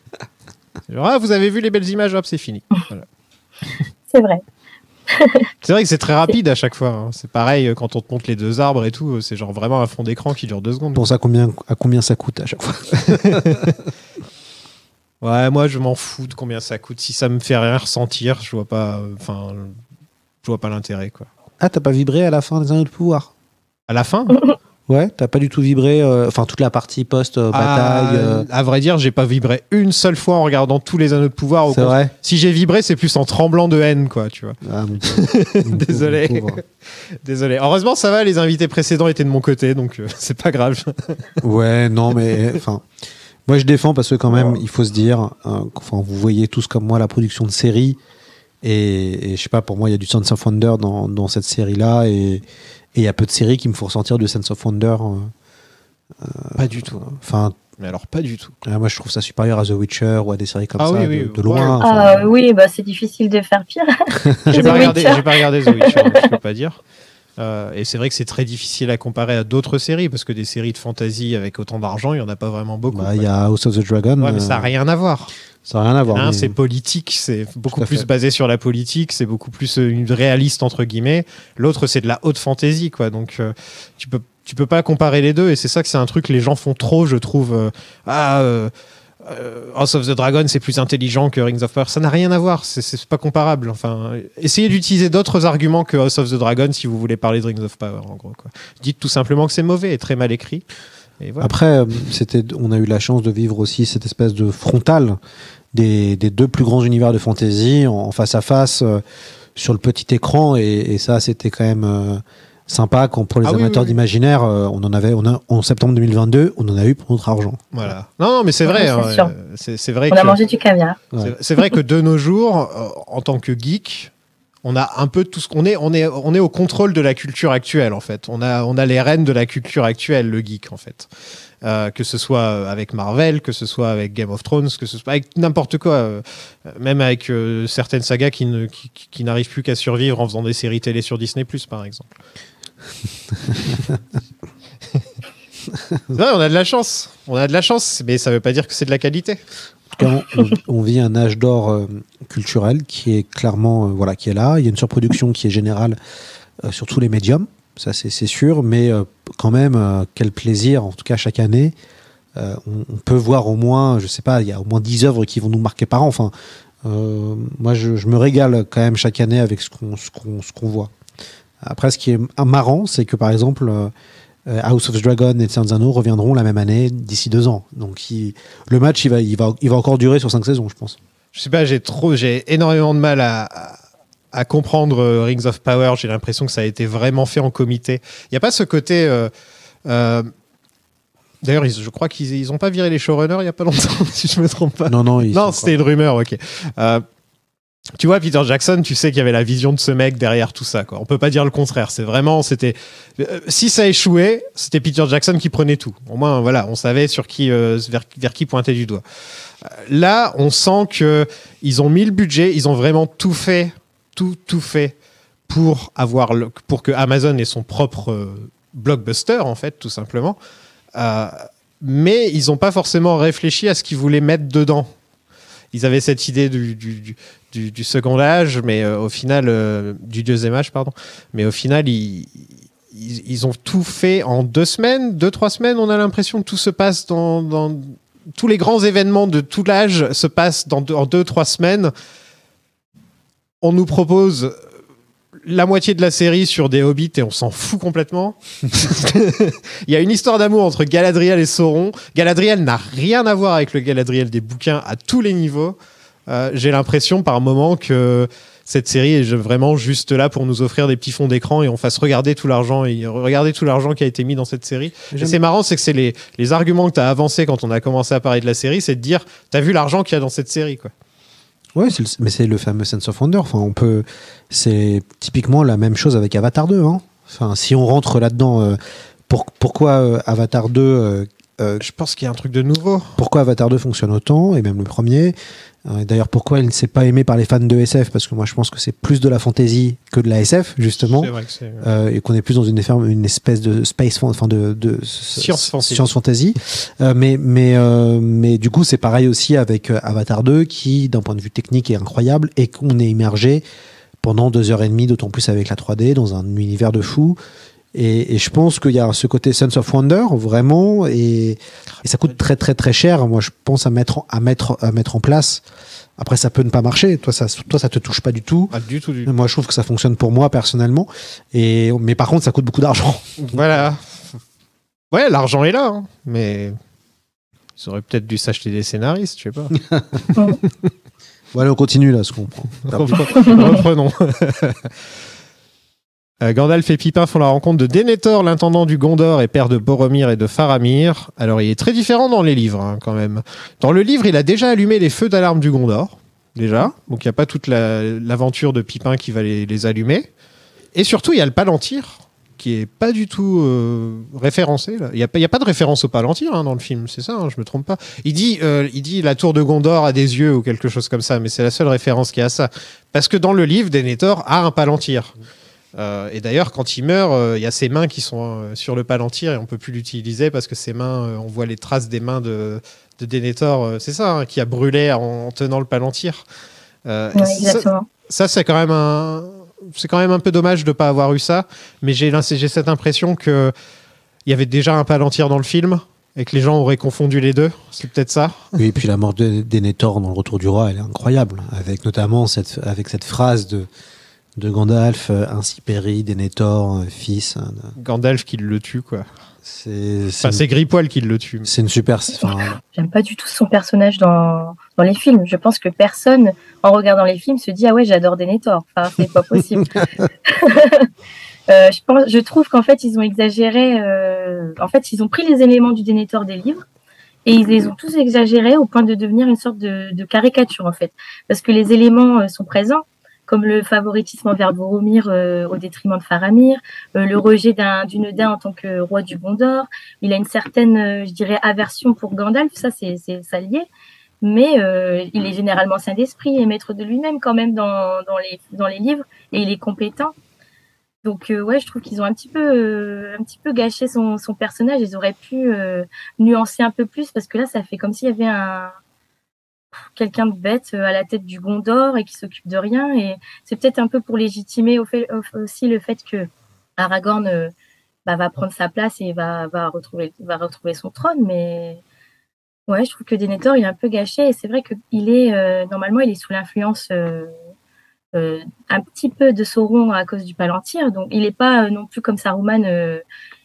Genre, ah, vous avez vu les belles images, hop, c'est fini. Voilà. C'est vrai. C'est vrai que c'est très rapide à chaque fois. Hein. C'est pareil quand on te montre les deux arbres et tout. C'est genre vraiment un fond d'écran qui dure deux secondes. Pour ça, combien, à combien ça coûte à chaque fois. Ouais, moi je m'en fous de combien ça coûte. Si ça me fait rien ressentir, je vois pas. Enfin, je vois pas l'intérêt, quoi. Ah, t'as pas vibré à la fin des Anneaux de pouvoir? À la fin? Ouais, t'as pas du tout vibré. Enfin, euh, toute la partie post-bataille. À, euh... à vrai dire, j'ai pas vibré une seule fois en regardant tous les Anneaux de pouvoir. C'est vrai. Si j'ai vibré, c'est plus en tremblant de haine, quoi, tu vois. Ah, mon Désolé. Mon pauvre. Désolé. Heureusement, ça va. Les invités précédents étaient de mon côté, donc euh, c'est pas grave. Ouais, non, mais enfin. Moi, je défends parce que quand même, il faut se dire, hein, enfin, vous voyez tous comme moi la production de séries, et, et je sais pas, pour moi, il y a du Sense of Wonder dans, dans cette série-là, et il y a peu de séries qui me font ressentir du Sense of Wonder. Euh, pas du tout. Enfin, mais alors pas du tout. Euh, moi, je trouve ça supérieur à The Witcher ou à des séries comme ah, ça, oui, de, oui, de loin. Ouais. Ah oui, bah c'est difficile de faire pire. J'ai pas regardé, j'ai pas regardé The Witcher, donc je peux pas dire. Euh, et c'est vrai que c'est très difficile à comparer à d'autres séries parce que des séries de fantasy avec autant d'argent, il y en a pas vraiment beaucoup. Il bah, y a House of the Dragon. Ouais, mais ça a rien à voir. Ça n'a rien à voir. L'un, mais... c'est politique, c'est beaucoup plus fait. basé sur la politique, c'est beaucoup plus une réaliste entre guillemets. L'autre, c'est de la haute fantasy, quoi. Donc, euh, tu peux, tu peux pas comparer les deux. Et c'est ça que c'est un truc que les gens font trop, je trouve. Euh, ah, euh, euh, House of the Dragon, c'est plus intelligent que Rings of Power. Ça n'a rien à voir. C'est, c'est pas comparable. Enfin, essayez d'utiliser d'autres arguments que House of the Dragon si vous voulez parler de Rings of Power, en gros, quoi. Dites tout simplement que c'est mauvais et très mal écrit. Et voilà. Après, c'était, on a eu la chance de vivre aussi cette espèce de frontale des, des deux plus grands univers de fantasy en face à face euh, sur le petit écran, et, et ça, c'était quand même euh, sympa. Quand pour les ah, amateurs oui, oui, d'imaginaire, euh, on en avait, on a, en septembre deux mille vingt-deux, on en a eu pour notre argent. Voilà. Non, non, mais c'est vrai. Ouais, c'est, hein, c'est, c'est vrai. On que, a mangé du caviar. C'est, Ouais. c'est vrai que de nos jours, euh, en tant que geek, on a un peu tout ce qu'on est, on est, on est au contrôle de la culture actuelle, en fait. On a, on a les rênes de la culture actuelle, le geek, en fait. Euh, que ce soit avec Marvel, que ce soit avec Game of Thrones, que ce soit avec n'importe quoi, euh, même avec euh, certaines sagas qui, ne, qui, qui n'arrivent plus qu'à survivre en faisant des séries télé sur Disney plus, par exemple. Non, on a de la chance, on a de la chance, mais ça veut pas dire que c'est de la qualité. En tout cas, on, on vit un âge d'or euh, culturel qui est clairement, euh, voilà, qui est là. Il y a une surproduction qui est générale euh, sur tous les médiums. Ça, c'est, c'est sûr, mais euh, quand même, euh, quel plaisir, en tout cas chaque année. Euh, on, on peut voir au moins, je sais pas, il y a au moins dix œuvres qui vont nous marquer par an. Enfin, euh, moi, je, je me régale quand même chaque année avec ce qu'on, ce qu'on, ce qu'on voit. Après, ce qui est marrant, c'est que par exemple, euh, House of the Dragon et Le Seigneur des Anneaux reviendront la même année d'ici deux ans. Donc, il, le match, il va, il, va, il va encore durer sur cinq saisons, je pense. Je sais pas, j'ai trop, j'ai énormément de mal à. à... à comprendre euh, Rings of Power. J'ai l'impression que ça a été vraiment fait en comité. Il n'y a pas ce côté... Euh, euh, d'ailleurs, ils, je crois qu'ils n'ont pas viré les showrunners il n'y a pas longtemps, si je ne me trompe pas. Non, non. Non, c'était une rumeur, ok. Euh, tu vois, Peter Jackson, tu sais qu'il y avait la vision de ce mec derrière tout ça, quoi. On peut pas dire le contraire. C'est vraiment... c'était euh, si ça échouait, c'était Peter Jackson qui prenait tout. Au moins, voilà, on savait sur qui, euh, vers, vers qui pointer du doigt. Euh, là, on sent qu'ils ont mis le budget, ils ont vraiment tout fait tout tout fait pour avoir le, pour que Amazon ait son propre euh, blockbuster, en fait, tout simplement, euh, mais ils n'ont pas forcément réfléchi à ce qu'ils voulaient mettre dedans. Ils avaient cette idée du, du, du, du second âge, mais euh, au final euh, du deuxième âge, pardon, mais au final ils, ils, ils ont tout fait en deux semaines, deux trois semaines. On a l'impression que tout se passe dans, dans tous les grands événements de tout l'âge se passent dans deux, en deux trois semaines. On nous propose la moitié de la série sur des hobbits et on s'en fout complètement. Il y a une histoire d'amour entre Galadriel et Sauron. Galadriel n'a rien à voir avec le Galadriel des bouquins à tous les niveaux. Euh, j'ai l'impression par moment que cette série est vraiment juste là pour nous offrir des petits fonds d'écran et on fasse regarder tout l'argent et regarder tout l'argent qui a été mis dans cette série. Et c'est marrant, c'est que c'est les, les arguments que tu as avancés quand on a commencé à parler de la série, c'est de dire t'as vu l'argent qu'il y a dans cette série, quoi. Ouais, c'est le, mais c'est le fameux Sense of Wonder. Enfin, on peut, c'est typiquement la même chose avec Avatar deux. Hein. Enfin, si on rentre là-dedans, euh, pour, pourquoi euh, Avatar deux euh, euh, Je pense qu'il y a un truc de nouveau. Pourquoi Avatar deux fonctionne autant, et même le premier. Euh, d'ailleurs, pourquoi il ne s'est pas aimé par les fans de S F, parce que moi je pense que c'est plus de la fantasy que de la S F, justement. C'est vrai que c'est... Euh, et qu'on est plus dans une, une espèce de space, enfin de, de science fantasy. Science fantasy. Euh, mais, mais, euh, mais du coup, c'est pareil aussi avec euh, Avatar deux, qui, d'un point de vue technique, est incroyable, et qu'on est immergé pendant deux heures et demie, d'autant plus avec la trois D, dans un univers de fou. Et, et je pense qu'il y a ce côté sense of wonder, vraiment, et, et ça coûte très, très, très cher. Moi, je pense à mettre, à mettre, à mettre en place. Après, ça peut ne pas marcher. Toi, ça, toi, ça te touche pas du tout. Ah, du tout, du tout. Moi, je trouve que ça fonctionne pour moi, personnellement. Et, mais par contre, ça coûte beaucoup d'argent. Voilà. Ouais, l'argent est là, hein, mais ils auraient peut-être dû s'acheter des scénaristes, je sais pas. Bon, allez, on continue, là, ce qu'on prend. Reprenons. Euh, Gandalf et Pippin font la rencontre de Denethor, l'intendant du Gondor et père de Boromir et de Faramir. Alors, il est très différent dans les livres, hein, quand même. Dans le livre, il a déjà allumé les feux d'alarme du Gondor, déjà. Donc, il n'y a pas toute la, l'aventure de Pippin qui va les, les allumer. Et surtout, il y a le Palantir, qui est pas du tout euh, référencé. Là. Il n'y a, a pas de référence au Palantir hein, dans le film, c'est ça, hein, je me trompe pas. Il dit, euh, il dit la tour de Gondor a des yeux ou quelque chose comme ça, mais c'est la seule référence qu'il y a à ça. Parce que dans le livre, Denethor a un Palantir. Euh, et d'ailleurs, quand il meurt, il euh, y a ses mains qui sont euh, sur le Palantir et on peut plus l'utiliser parce que ses mains, euh, on voit les traces des mains de, de Denethor. Euh, c'est ça, hein, qui a brûlé en, en tenant le Palantir. Euh, ouais, exactement. Ça, ça c'est quand même un, c'est quand même un peu dommage de pas avoir eu ça. Mais j'ai, j'ai cette impression que il y avait déjà un Palantir dans le film et que les gens auraient confondu les deux. C'est peut-être ça. Oui, et puis la mort de Denethor dans le Retour du Roi, elle est incroyable, avec notamment cette, avec cette phrase de de Gandalf, euh, ainsi périt, Denethor, euh, fils. Hein, de... Gandalf qui le tue, quoi. C'est, c'est, enfin, une... c'est Grippoil qui le tue. C'est une super... Enfin... J'aime pas du tout son personnage dans, dans les films. Je pense que personne, en regardant les films, se dit « Ah ouais, j'adore Denethor ». Enfin, c'est pas possible. euh, je, pense, je trouve qu'en fait, ils ont exagéré... Euh... En fait, ils ont pris les éléments du Denethor des livres et ils les ont tous exagérés au point de devenir une sorte de, de caricature, en fait. Parce que les éléments euh, sont présents, comme le favoritisme envers Boromir euh, au détriment de Faramir, euh, le rejet d'un, du Neudin en tant que roi du Gondor. Il a une certaine, euh, je dirais, aversion pour Gandalf, ça c'est, c'est ça lié, mais euh, il est généralement saint d'esprit et maître de lui-même quand même dans, dans, les, dans les livres, et il est compétent. Donc euh, ouais, je trouve qu'ils ont un petit peu, euh, un petit peu gâché son, son personnage. Ils auraient pu euh, nuancer un peu plus, parce que là, ça fait comme s'il y avait un... quelqu'un de bête à la tête du Gondor et qui s'occupe de rien, et c'est peut-être un peu pour légitimer au fait, aussi le fait que Aragorn euh, bah, va prendre sa place et va, va, retrouver, va retrouver son trône, mais ouais, je trouve que Denethor il est un peu gâché, et c'est vrai qu'il est euh, normalement il est sous l'influence euh, euh, un petit peu de Sauron à cause du Palantir, donc il n'est pas euh, non plus comme Saruman, euh,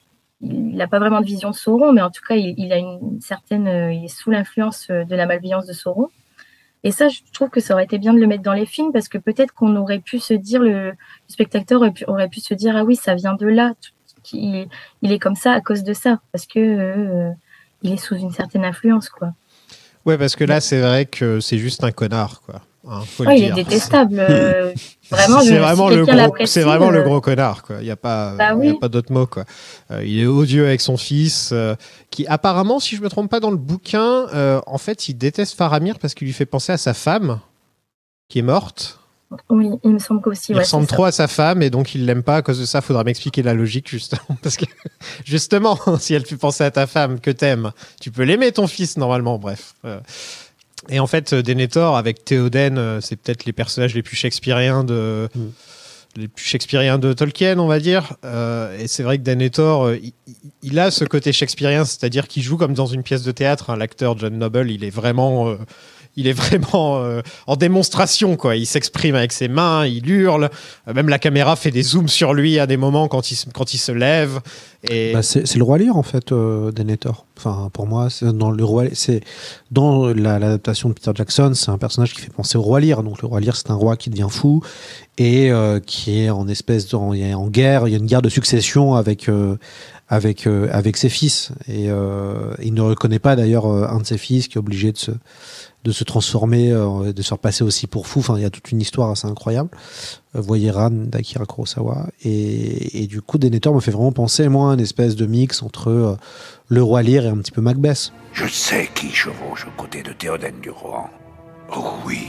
il n'a pas vraiment de vision de Sauron, mais en tout cas il, il a une certaine, euh, il est sous l'influence de la malveillance de Sauron. Et ça, je trouve que ça aurait été bien de le mettre dans les films, parce que peut-être qu'on aurait pu se dire, le, le spectateur aurait pu, aurait pu se dire, ah oui, ça vient de là, il, il est comme ça à cause de ça, parce que euh, il est sous une certaine influence, quoi. Ouais, parce que là, c'est vrai que c'est juste un connard, quoi. Hein, faut ouais, le il dire. est détestable. Euh, vraiment, c'est, je, vraiment si le gros, c'est vraiment euh... le gros connard, quoi. Il n'y a pas, bah, oui. y a pas d'autre mot, quoi. Euh, il est odieux avec son fils, euh, qui apparemment, si je me trompe pas dans le bouquin, euh, en fait, il déteste Faramir parce qu'il lui fait penser à sa femme, qui est morte. Oui, il me semble qu'aussi. Il ouais, ressemble trop à sa femme et donc il l'aime pas à cause de ça. Il faudra m'expliquer la logique, justement. Parce que, justement, si elle fait penser à ta femme que t'aimes, tu peux l'aimer, ton fils, normalement. Bref. Euh, Et en fait, Denethor, avec Théoden, c'est peut-être les personnages les plus shakespeariens de, mm. les plus shakespeariens de Tolkien, on va dire. Euh, et c'est vrai que Denethor, il, il a ce côté shakespearien, c'est-à-dire qu'il joue comme dans une pièce de théâtre. Hein. L'acteur John Noble, il est vraiment... Euh, Il est vraiment euh, en démonstration, quoi. Il s'exprime avec ses mains, il hurle. Euh, même la caméra fait des zooms sur lui à des moments quand il, quand il se lève. Et... Bah c'est, c'est le roi Lear, en fait, euh, Denethor. Enfin, pour moi, c'est dans le roi, c'est dans la, l'adaptation de Peter Jackson, c'est un personnage qui fait penser au roi Lear. Donc le roi Lear, c'est un roi qui devient fou et euh, qui est en espèce de, en, en guerre. Il y a une guerre de succession avec euh, avec euh, avec ses fils. Et euh, il ne reconnaît pas d'ailleurs un de ses fils qui est obligé de se de se transformer, euh, de se repasser aussi pour fou. Enfin, il y a toute une histoire assez incroyable. Euh, voyez Ran d'Akira Kurosawa. Et, et du coup, Denethor me fait vraiment penser, moi, à une espèce de mix entre euh, le roi Lear et un petit peu Macbeth. Je sais qui chevauche aux côtés de Théoden du Rohan. Oh oui.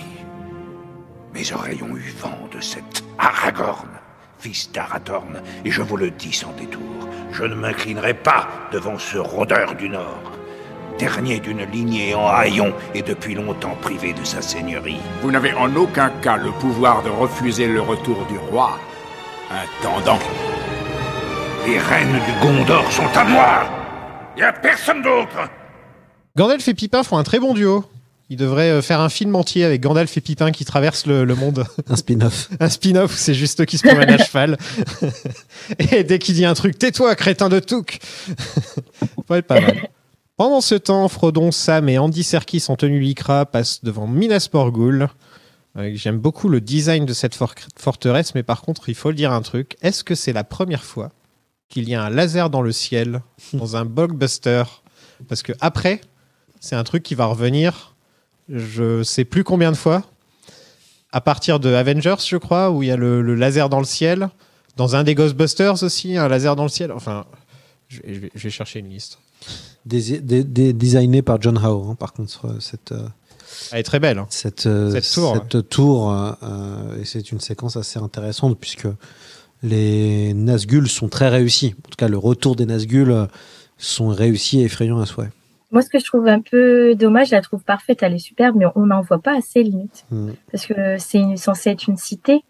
Mes oreilles ont eu vent de cet Aragorn, fils d'Arathorn, et je vous le dis sans détour, je ne m'inclinerai pas devant ce rôdeur du Nord. Dernier d'une lignée en haillons et depuis longtemps privé de sa seigneurie. Vous n'avez en aucun cas le pouvoir de refuser le retour du roi. Intendant. Les reines du Gondor sont à moi. Y a personne d'autre. Gandalf et Pipin font un très bon duo. Ils devraient faire un film entier avec Gandalf et Pipin qui traversent le, le monde. Un spin-off. Un spin-off où c'est juste eux qui se promènent à cheval. Et dès qu'il dit un truc, tais-toi, crétin de Touk. Ça pourrait être pas mal. Pendant ce temps, Frodon, Sam et Andy Serkis en tenue lycra passent devant Minas Morgul. Euh, J'aime beaucoup le design de cette for- forteresse, mais par contre, il faut le dire un truc. Est-ce que c'est la première fois qu'il y a un laser dans le ciel dans un blockbuster? Parce que après, c'est un truc qui va revenir... Je sais plus combien de fois. À partir de Avengers, je crois, où il y a le, le laser dans le ciel. Dans un des Ghostbusters aussi, un laser dans le ciel. Enfin, je vais, je vais chercher une liste. Des, des, des, designé par John Howe, hein, par contre, cette. Euh, Elle est très belle. Hein. Cette, euh, cette tour. Cette ouais. tour euh, et c'est une séquence assez intéressante puisque les Nazgûl sont très réussis. En tout cas, le retour des Nazgûl sont réussis et effrayants à souhait. Moi, ce que je trouve un peu dommage, je la trouve parfaite, elle est superbe, mais on n'en voit pas assez, limite. Mmh. Parce que c'est censé être une cité,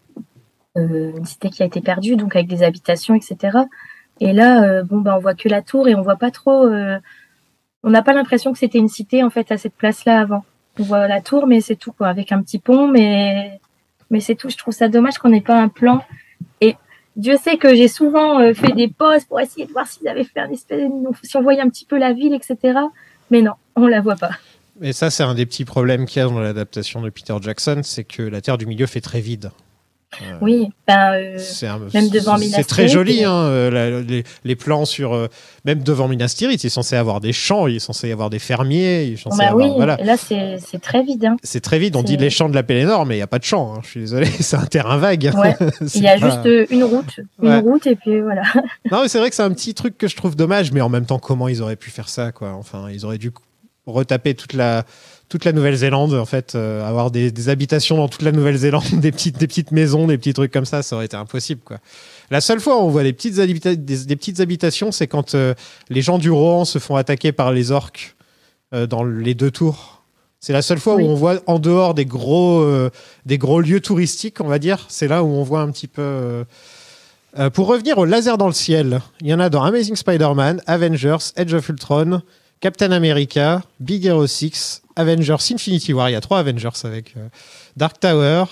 euh, une cité qui a été perdue, donc avec des habitations, et cetera. Et là, euh, bon, bah, on voit que la tour et on voit pas trop... Euh, on n'a pas l'impression que c'était une cité, en fait, à cette place-là avant. On voit la tour, mais c'est tout, quoi, avec un petit pont, mais, mais c'est tout. Je trouve ça dommage qu'on n'ait pas un plan. Et Dieu sait que j'ai souvent euh, fait des pauses pour essayer de voir s'ils avaient fait un espèce, si on voyait un petit peu la ville, et cetera. Mais non, on la voit pas. Et ça, c'est un des petits problèmes qu'il y a dans l'adaptation de Peter Jackson, c'est que la Terre du Milieu fait très vide. Euh, oui, ben, euh, c'est un, même devant Minas Tirith. C'est très joli, hein, euh, la, les, les plans sur... Euh, même devant Minas Tirith, il est censé avoir des champs, il est censé y avoir des fermiers, il est censé bah avoir... Oui, voilà. Et là, c'est, c'est très vide. Hein. C'est très vide, on dit les champs de la Pélénor, mais il n'y a pas de champs, hein, je suis désolé, c'est un terrain vague. Ouais. Il y a pas... juste une route, une ouais. route, et puis voilà. Non, mais c'est vrai que c'est un petit truc que je trouve dommage, mais en même temps, comment ils auraient pu faire ça, quoi. Enfin, ils auraient dû retaper toute la... toute la Nouvelle-Zélande, en fait, euh, avoir des, des habitations dans toute la Nouvelle-Zélande, des petites, des petites maisons, des petits trucs comme ça, ça aurait été impossible, quoi. La seule fois où on voit des petites, habita- des, des petites habitations, c'est quand euh, les gens du Rohan se font attaquer par les orques euh, dans les deux tours. C'est la seule fois oui. où on voit en dehors des gros, euh, des gros lieux touristiques, on va dire. C'est là où on voit un petit peu... Euh... Euh, pour revenir au laser dans le ciel, il y en a dans Amazing Spider-Man, Avengers, Age of Ultron, Captain America, Big Hero six, Avengers Infinity War, il y a trois Avengers avec euh, Dark Tower,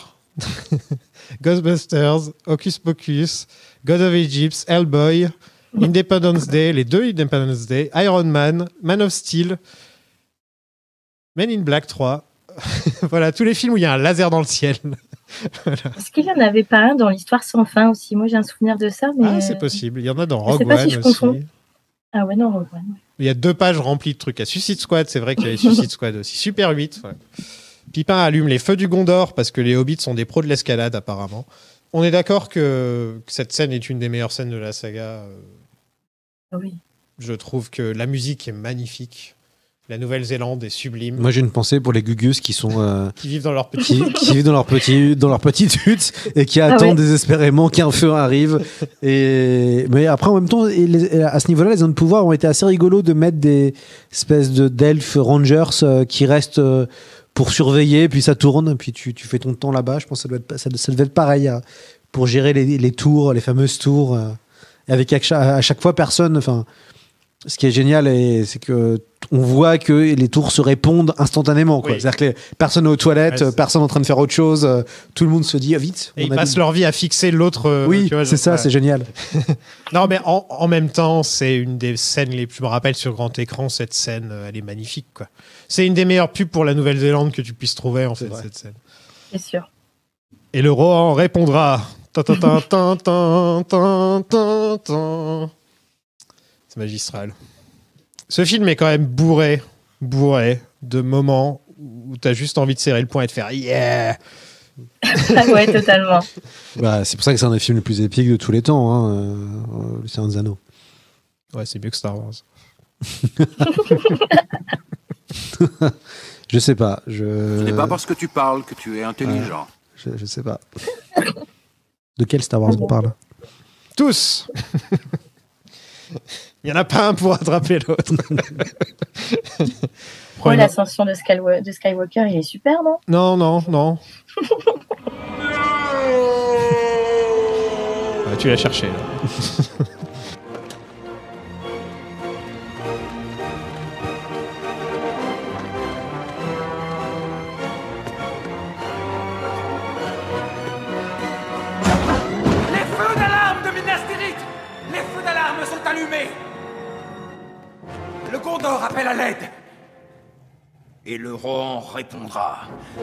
Ghostbusters, Hocus Pocus, God of Egypt, Hellboy, Independence Day, les deux Independence Day, Iron Man, Man of Steel, Men in Black trois. Voilà, tous les films où il y a un laser dans le ciel. Voilà. Est-ce qu'il n'y en avait pas un dans l'Histoire sans fin aussi? Moi j'ai un souvenir de ça. Mais... Ah, c'est possible. Il y en a dans Rogue One si aussi. Ah ouais, non, Rogue One. Ouais. Il y a deux pages remplies de trucs. À Suicide Squad, c'est vrai qu'il y avait Suicide Squad aussi. Super huit. Ouais. Pipin allume les feux du Gondor parce que les hobbits sont des pros de l'escalade, apparemment. On est d'accord que, que cette scène est une des meilleures scènes de la saga. Oui. Je trouve que la musique est magnifique. La Nouvelle-Zélande est sublime. Moi, j'ai une pensée pour les Gugus qui sont euh, qui vivent dans leur petit qui, qui vivent dans leur petit dans leur petite hutte et qui attendent ah ouais. désespérément qu'un feu arrive. Et mais après, en même temps, et les, à ce niveau-là, les zones de pouvoir ont été assez rigolos de mettre des espèces de d'elfes rangers euh, qui restent euh, pour surveiller, puis ça tourne, puis tu tu fais ton temps là-bas. Je pense que ça doit être ça, ça devait être pareil hein, pour gérer les, les tours, les fameuses tours. Euh, et avec à chaque, à chaque fois personne. Enfin. Ce qui est génial, c'est que on voit que les tours se répondent instantanément. Quoi. Oui. C'est-à-dire que personne n'est aux toilettes, ouais, personne en train de faire autre chose. Tout le monde se dit ah, vite. Et ils passent leur vie à fixer l'autre. Oui, tu vois, c'est ça, ouais. C'est génial. Non, mais en, en même temps, c'est une des scènes les plus. Je me rappelle sur grand écran, cette scène, elle est magnifique. Quoi. C'est une des meilleures pubs pour la Nouvelle-Zélande que tu puisses trouver en c'est fait vrai. Cette scène. C'est sûr. Et le Rohan répondra. C'est magistral. Ce film est quand même bourré, bourré de moments où t'as juste envie de serrer le poing et de faire yeah. Ouais, totalement. Bah, c'est pour ça que c'est un des films les plus épiques de tous les temps, hein, euh, Le Seigneur des Anneaux. Ouais, c'est mieux que Star Wars. Je sais pas. Je... Ce n'est pas parce que tu parles que tu es intelligent. Ouais, je, je sais pas. De quel Star Wars on parle? Tous. Il n'y en a pas un pour attraper l'autre. Ouais, l'ascension de, Skywa- de Skywalker, il est super, non? Non, non, non. Ouais, tu l'as cherché, là. Gondor appelle à l'aide. Et le Rohan répondra.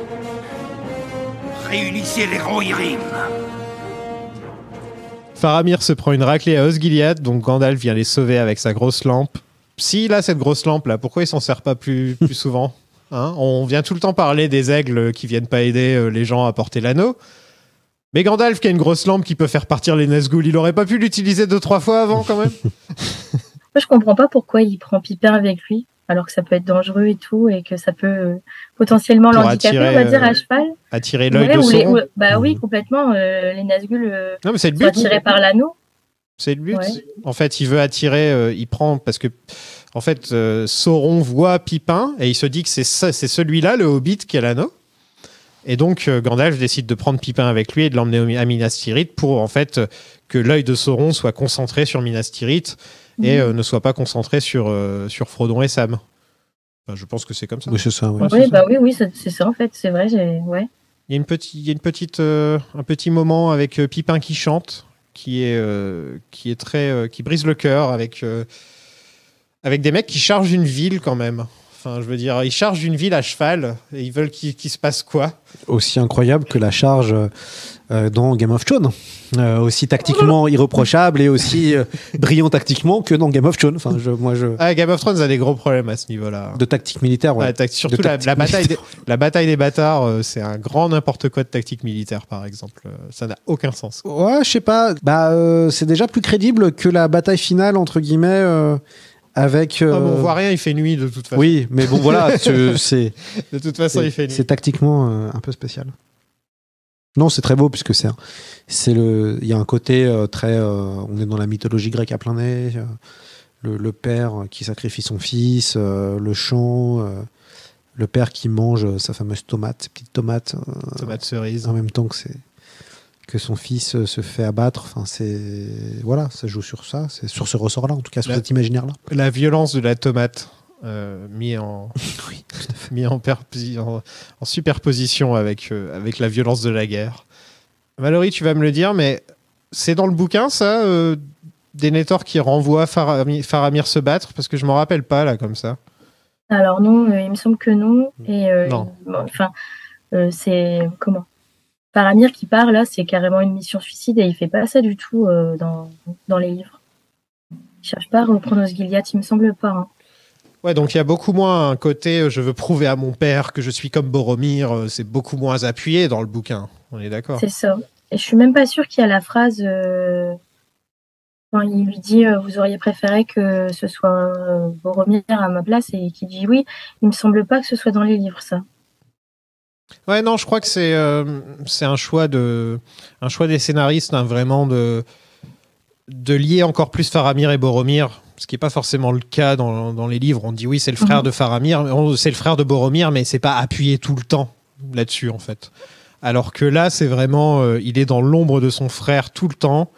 Réunissez les Rohirrim. Faramir se prend une raclée à Osgiliath, donc Gandalf vient les sauver avec sa grosse lampe. S'il a cette grosse lampe là, pourquoi il s'en sert pas plus, plus souvent, hein? On vient tout le temps parler des aigles qui viennent pas aider euh, les gens à porter l'anneau. Mais Gandalf qui a une grosse lampe qui peut faire partir les Nazgûl, il aurait pas pu l'utiliser deux trois fois avant quand même? Moi je comprends pas pourquoi il prend Pippin avec lui, alors que ça peut être dangereux et tout, et que ça peut euh, potentiellement Pour l'handicaper, attirer, on va dire, euh, à cheval. Attirer l'œil Ouais, de ou les- Sauron. ou- Bah oui, complètement. euh, les Nazgûl euh, Non mais c'est le sont but. attirés par l'anneau. C'est le but. Ouais. En fait, il veut attirer, euh, il prend parce que en fait euh, Sauron voit Pippin et il se dit que c'est ça, c'est celui-là, le Hobbit, qui a l'anneau. Et donc euh, Gandalf décide de prendre Pippin avec lui et de l'emmener au- à Minas Tirith pour en fait euh, que l'œil de Sauron soit concentré sur Minas Tirith et euh, ne soit pas concentré sur euh, sur Frodon et Sam. Enfin, je pense que c'est comme ça. Oui, c'est ça. Ouais. Ouais, Oui, c'est bah ça. oui, oui, c'est c'est ça en fait. C'est vrai, j'ai. Ouais. Il y a une petite, il y a une petite, euh, un petit moment avec euh, Pippin qui chante, qui est, euh, qui est très, euh, qui brise le cœur avec, euh, avec des mecs qui chargent une ville quand même. Enfin, je veux dire, ils chargent une ville à cheval et ils veulent qu'il qu'il se passe quoi? Aussi incroyable que la charge euh, dans Game of Thrones. Euh, aussi tactiquement irreprochable et aussi euh, brillant tactiquement que dans Game of Thrones. Enfin, je, moi, je... Ah, Game of Thrones a des gros problèmes à ce niveau-là. De tactique militaire, ouais. Ouais, tac- surtout De la, tactique la bataille des, militaire. la bataille des bâtards, euh, c'est un grand n'importe quoi de tactique militaire, par exemple. Euh, Ça n'a aucun sens. Ouais, je sais pas. Bah, euh, c'est déjà plus crédible que la bataille finale, entre guillemets, euh, avec... euh, Ah, mais on voit rien, il fait nuit de toute façon. Oui, mais bon, voilà, c'est... c'est- De toute façon, il fait nuit. C'est tactiquement euh, un peu spécial. Non, c'est très beau puisque c'est un- c'est le il y a un côté euh, très euh, on est dans la mythologie grecque à plein nez, euh, le, le père qui sacrifie son fils, euh, le chant, euh, le père qui mange sa fameuse tomate, ses petites tomates euh, Tomate cerise. en même temps que c'est que son fils euh, se fait abattre, enfin c'est voilà, ça joue sur ça, c'est sur ce ressort-là en tout cas, sur La- cet imaginaire-là. La violence de la tomate euh, mis en Oui. mis en, perpi- en, en superposition avec euh, avec la violence de la guerre. Mallory, tu vas me le dire, mais c'est dans le bouquin ça, euh, Denethor qui renvoie Faramir, Faramir se battre, parce que je m'en rappelle pas là comme ça. Alors non, euh, il me semble que non. Et euh, Non. il- bon, enfin, euh, c'est comment Faramir qui part là, c'est carrément une mission suicide et il fait pas ça du tout euh, dans dans les livres. Il cherche pas à reprendre Osgiliath, il me semble pas. Hein. Ouais, donc il y a beaucoup moins un côté euh, je veux prouver à mon père que je suis comme Boromir, euh, c'est beaucoup moins appuyé dans le bouquin. On est d'accord. C'est ça. Et je suis même pas sûre qu'il y a la phrase euh, quand il lui dit euh, vous auriez préféré que ce soit euh, Boromir à ma place et qu'il dit oui. Il me semble pas que ce soit dans les livres ça. Ouais, non, je crois que c'est euh, c'est un choix de un choix des scénaristes, hein, vraiment de de lier encore plus Faramir et Boromir, ce qui n'est pas forcément le cas dans, dans les livres. On dit oui, c'est le frère Mhm. de Faramir, on- c'est le frère de Boromir, mais c'est pas appuyé tout le temps là-dessus en fait. Alors que là, c'est vraiment, euh, il est dans l'ombre de son frère tout le temps.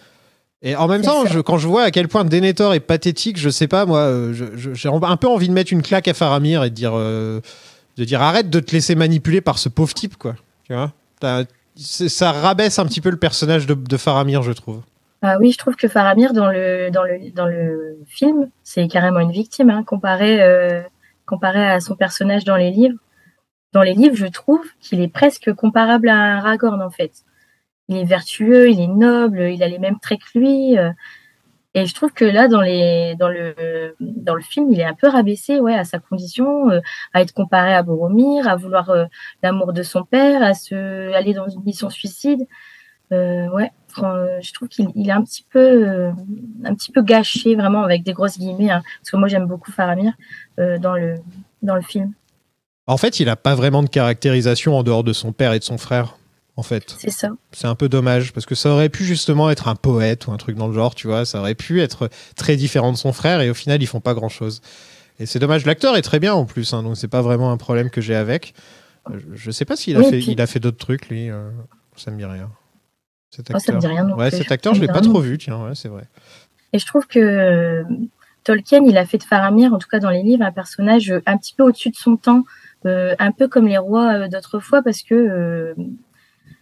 Et en même C'est temps, ça. je, quand je vois à quel point Denethor est pathétique, je sais pas, moi, euh, je- je- j'ai un peu envie de mettre une claque à Faramir et de dire, euh, de dire arrête de te laisser manipuler par ce pauvre type, quoi. Tu vois. T'as- c'est- ça rabaisse un petit peu le personnage de, de Faramir, je trouve. Ah oui, je trouve que Faramir dans le dans le dans le film, c'est carrément une victime hein, comparé euh, comparé à son personnage dans les livres. Dans les livres, je trouve qu'il est presque comparable à Aragorn en fait. Il est vertueux, il est noble, il a les mêmes traits que lui. euh, et je trouve que là, dans les dans le dans le film, il est un peu rabaissé, ouais, à sa condition, euh, à être comparé à Boromir, à vouloir euh, l'amour de son père, à se aller dans une mission suicide. Euh, ouais, fran- je trouve qu'il il est un petit peu, euh, un petit peu gâché vraiment avec des grosses guillemets, hein, parce que moi j'aime beaucoup Faramir euh, dans le dans le film. En fait, il a pas vraiment de caractérisation en dehors de son père et de son frère, en fait. C'est ça. C'est un peu dommage, parce que ça aurait pu justement être un poète ou un truc dans le genre, tu vois. Ça aurait pu être très différent de son frère, et au final, ils font pas grand-chose. Et c'est dommage. L'acteur est très bien en plus, hein, donc c'est pas vraiment un problème que j'ai avec. Euh, Je, je sais pas s'il a Oui, fait, puis- il a fait d'autres trucs, lui. euh, ça me dit rien. Cet Oh, ça me dit rien non Ouais, plus. cet acteur, je Ça me l'ai dit pas rien trop non vu, tiens, ouais, c'est vrai. Et je trouve que euh, Tolkien, il a fait de Faramir, en tout cas dans les livres, un personnage euh, un petit peu au-dessus de son temps, euh, un peu comme les rois euh, d'autrefois, parce que euh,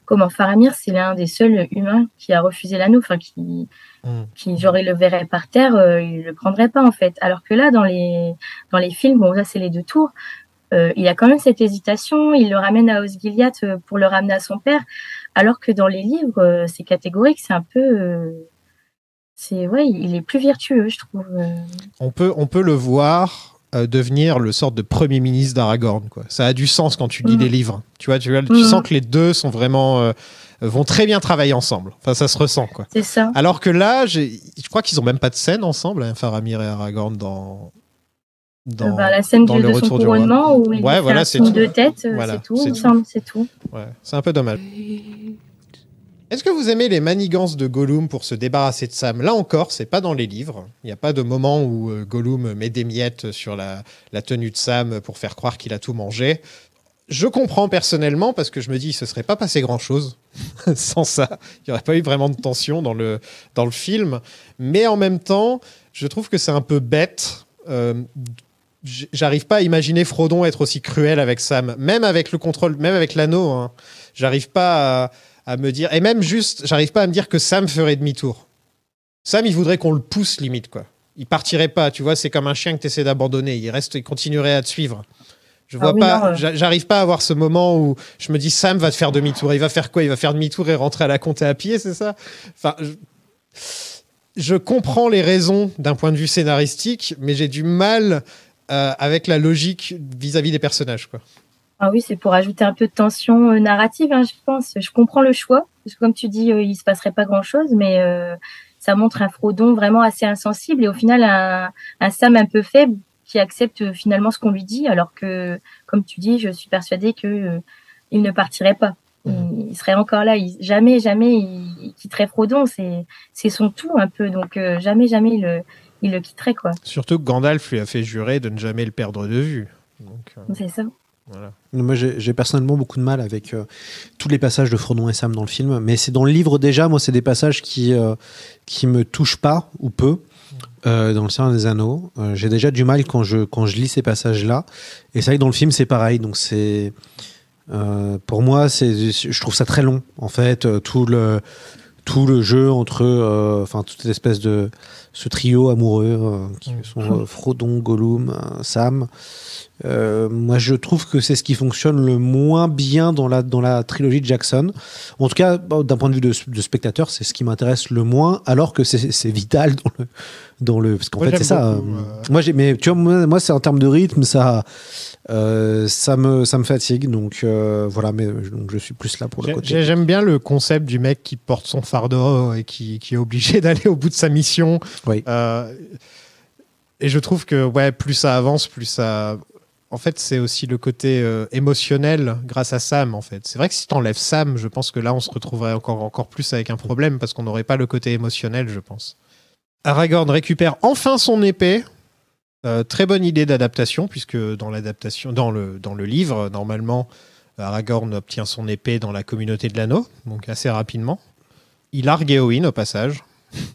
comment Faramir, c'est l'un des seuls humains qui a refusé l'anneau, enfin qui, mmh. qui genre il le verrait par terre, euh, il le prendrait pas en fait. Alors que là, dans les dans les films, bon là c'est les deux tours, euh, il y a quand même cette hésitation. Il le ramène à Osgiliath pour le ramener à son père, alors que dans les livres, euh, c'est catégorique, c'est un peu, euh, c'est ouais, il est plus vertueux, je trouve. On peut on peut le voir. Euh, devenir le sort de premier ministre d'Aragorn, quoi. Ça a du sens quand tu lis mmh. les livres. Tu vois, tu, vois, tu mmh. sens que les deux sont vraiment euh, vont très bien travailler ensemble. Enfin, ça se ressent, quoi. C'est ça. Alors que là, j'ai, je crois qu'ils ont même pas de scène ensemble, hein, Faramir et Aragorn dans dans, euh, bah, la scène dans du, le de retour son couronnement où il ouais, fait voilà, un c'est signe tout. de tête, voilà, c'est tout. C'est il tout. semble, c'est tout. Ouais, c'est un peu dommage. Est-ce que vous aimez les manigances de Gollum pour se débarrasser de Sam ? Là encore, c'est pas dans les livres. Il n'y a pas de moment où euh, Gollum met des miettes sur la, la tenue de Sam pour faire croire qu'il a tout mangé. Je comprends personnellement parce que je me dis, il se serait pas passé grand-chose sans ça. Il n'y aurait pas eu vraiment de tension dans le, dans le film. Mais en même temps, je trouve que c'est un peu bête. Euh, j'arrive pas à imaginer Frodon être aussi cruel avec Sam. Même avec le contrôle, même avec l'anneau. Hein. J'arrive pas à... à me dire, et même juste, j'arrive pas à me dire que Sam ferait demi-tour. Sam, il voudrait qu'on le pousse limite, quoi. Il partirait pas, tu vois, c'est comme un chien que tu essaies d'abandonner, il reste, il continuerait à te suivve. Je vois ah oui, pas, non, euh... j'arrive pas à avoir ce moment où je me dis Sam va te faire demi-tour. Il va faire quoi ? Il va faire demi-tour et rentrer à la comté à pied, c'est ça ? Enfin, je... je comprends les raisons d'un point de vue scénaristique, mais j'ai du mal euh, avec la logique vis-à-vis des personnages, quoi. Ah oui, c'est pour ajouter un peu de tension euh, narrative, hein, je pense. Je comprends le choix, parce que comme tu dis, euh, il se passerait pas grand-chose, mais euh, ça montre un Frodon vraiment assez insensible et au final un, un Sam un peu faible qui accepte euh, finalement ce qu'on lui dit, alors que, comme tu dis, je suis persuadée que euh, il ne partirait pas. Il, il serait encore là. Il, jamais, jamais, il, il quitterait Frodon. C'est, c'est son tout un peu. Donc euh, jamais, jamais il le, il le quitterait, quoi. Surtout que Gandalf lui a fait jurer de ne jamais le perdre de vue. Donc, euh... c'est ça. Voilà. Moi, j'ai, j'ai personnellement beaucoup de mal avec euh, tous les passages de Frodon et Sam dans le film, mais c'est dans le livre déjà. Moi, c'est des passages qui euh, qui me touchent pas ou peu euh, dans le Seigneur des Anneaux. Euh, j'ai déjà du mal quand je quand je lis ces passages-là. Et c'est vrai que dans le film, c'est pareil. Donc c'est euh, pour moi, c'est je trouve ça très long. En fait, euh, tout le tout le jeu entre, euh, enfin toute espèce de ce trio amoureux euh, qui sont euh, Frodon, Gollum, euh, Sam. Euh, moi, je trouve que c'est ce qui fonctionne le moins bien dans la, dans la trilogie de Jackson. En tout cas, d'un point de vue de, de spectateur, c'est ce qui m'intéresse le moins, alors que c'est, c'est vital dans le, dans le, parce qu'en moi, fait, c'est ça. Beaucoup, euh... Moi, j'ai, mais tu vois, moi, moi, c'est en termes de rythme, ça, euh, ça me, ça me fatigue. Donc, euh, voilà, mais donc, je suis plus là pour le j'ai, côté. J'aime bien le concept du mec qui porte son fardeau et qui, qui est obligé d'aller au bout de sa mission. Oui. Euh, et je trouve que, ouais, plus ça avance, plus ça. En fait, c'est aussi le côté euh, émotionnel grâce à Sam, en fait. C'est vrai que si tu enlèves Sam, je pense que là, on se retrouverait encore, encore plus avec un problème parce qu'on n'aurait pas le côté émotionnel, je pense. Aragorn récupère enfin son épée. Euh, très bonne idée d'adaptation, puisque dans l'adaptation, dans le, dans le livre, normalement, Aragorn obtient son épée dans la communauté de l'anneau, donc assez rapidement. Il largue Éowyn au passage.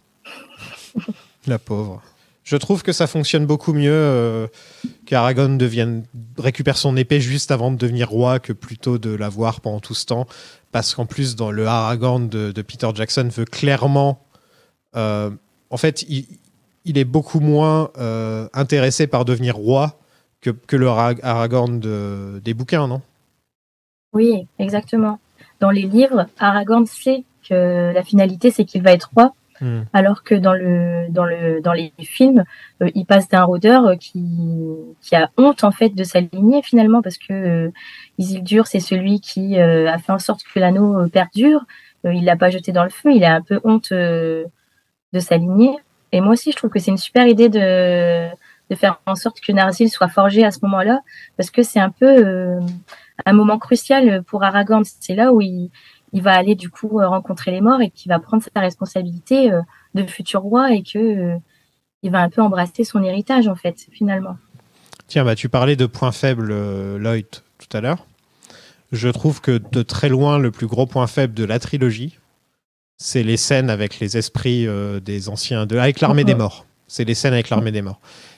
La pauvre. Je trouve que ça fonctionne beaucoup mieux euh, qu'Aragorn devienne, récupère son épée juste avant de devenir roi que plutôt de l'avoir pendant tout ce temps. Parce qu'en plus, dans le Aragorn de, de Peter Jackson veut clairement... Euh, en fait, il, il est beaucoup moins euh, intéressé par devenir roi que, que le Aragorn de, des bouquins, non ? Oui, exactement. Dans les livres, Aragorn sait que la finalité, c'est qu'il va être roi. Mmh. Alors que dans le dans le dans les films, euh, il passe d'un rôdeur qui qui a honte en fait de s'aligner finalement parce que euh, Isildur c'est celui qui euh, a fait en sorte que l'anneau euh, perdure. Euh, il l'a pas jeté dans le feu, il a un peu honte euh, de s'aligner. Et moi aussi je trouve que c'est une super idée de de faire en sorte que Narsil soit forgé à ce moment-là parce que c'est un peu euh, un moment crucial pour Aragorn. C'est là où il il va aller du coup rencontrer les morts et qu'il va prendre sa responsabilité euh, de futur roi et que euh, il va un peu embrasser son héritage en fait finalement. Tiens, bah tu parlais de points faibles, euh, Lloyd, tout à l'heure. Je trouve que de très loin le plus gros point faible de la trilogie, c'est les scènes avec les esprits euh, des anciens, de avec l'armée des morts. C'est les scènes avec l'armée des morts.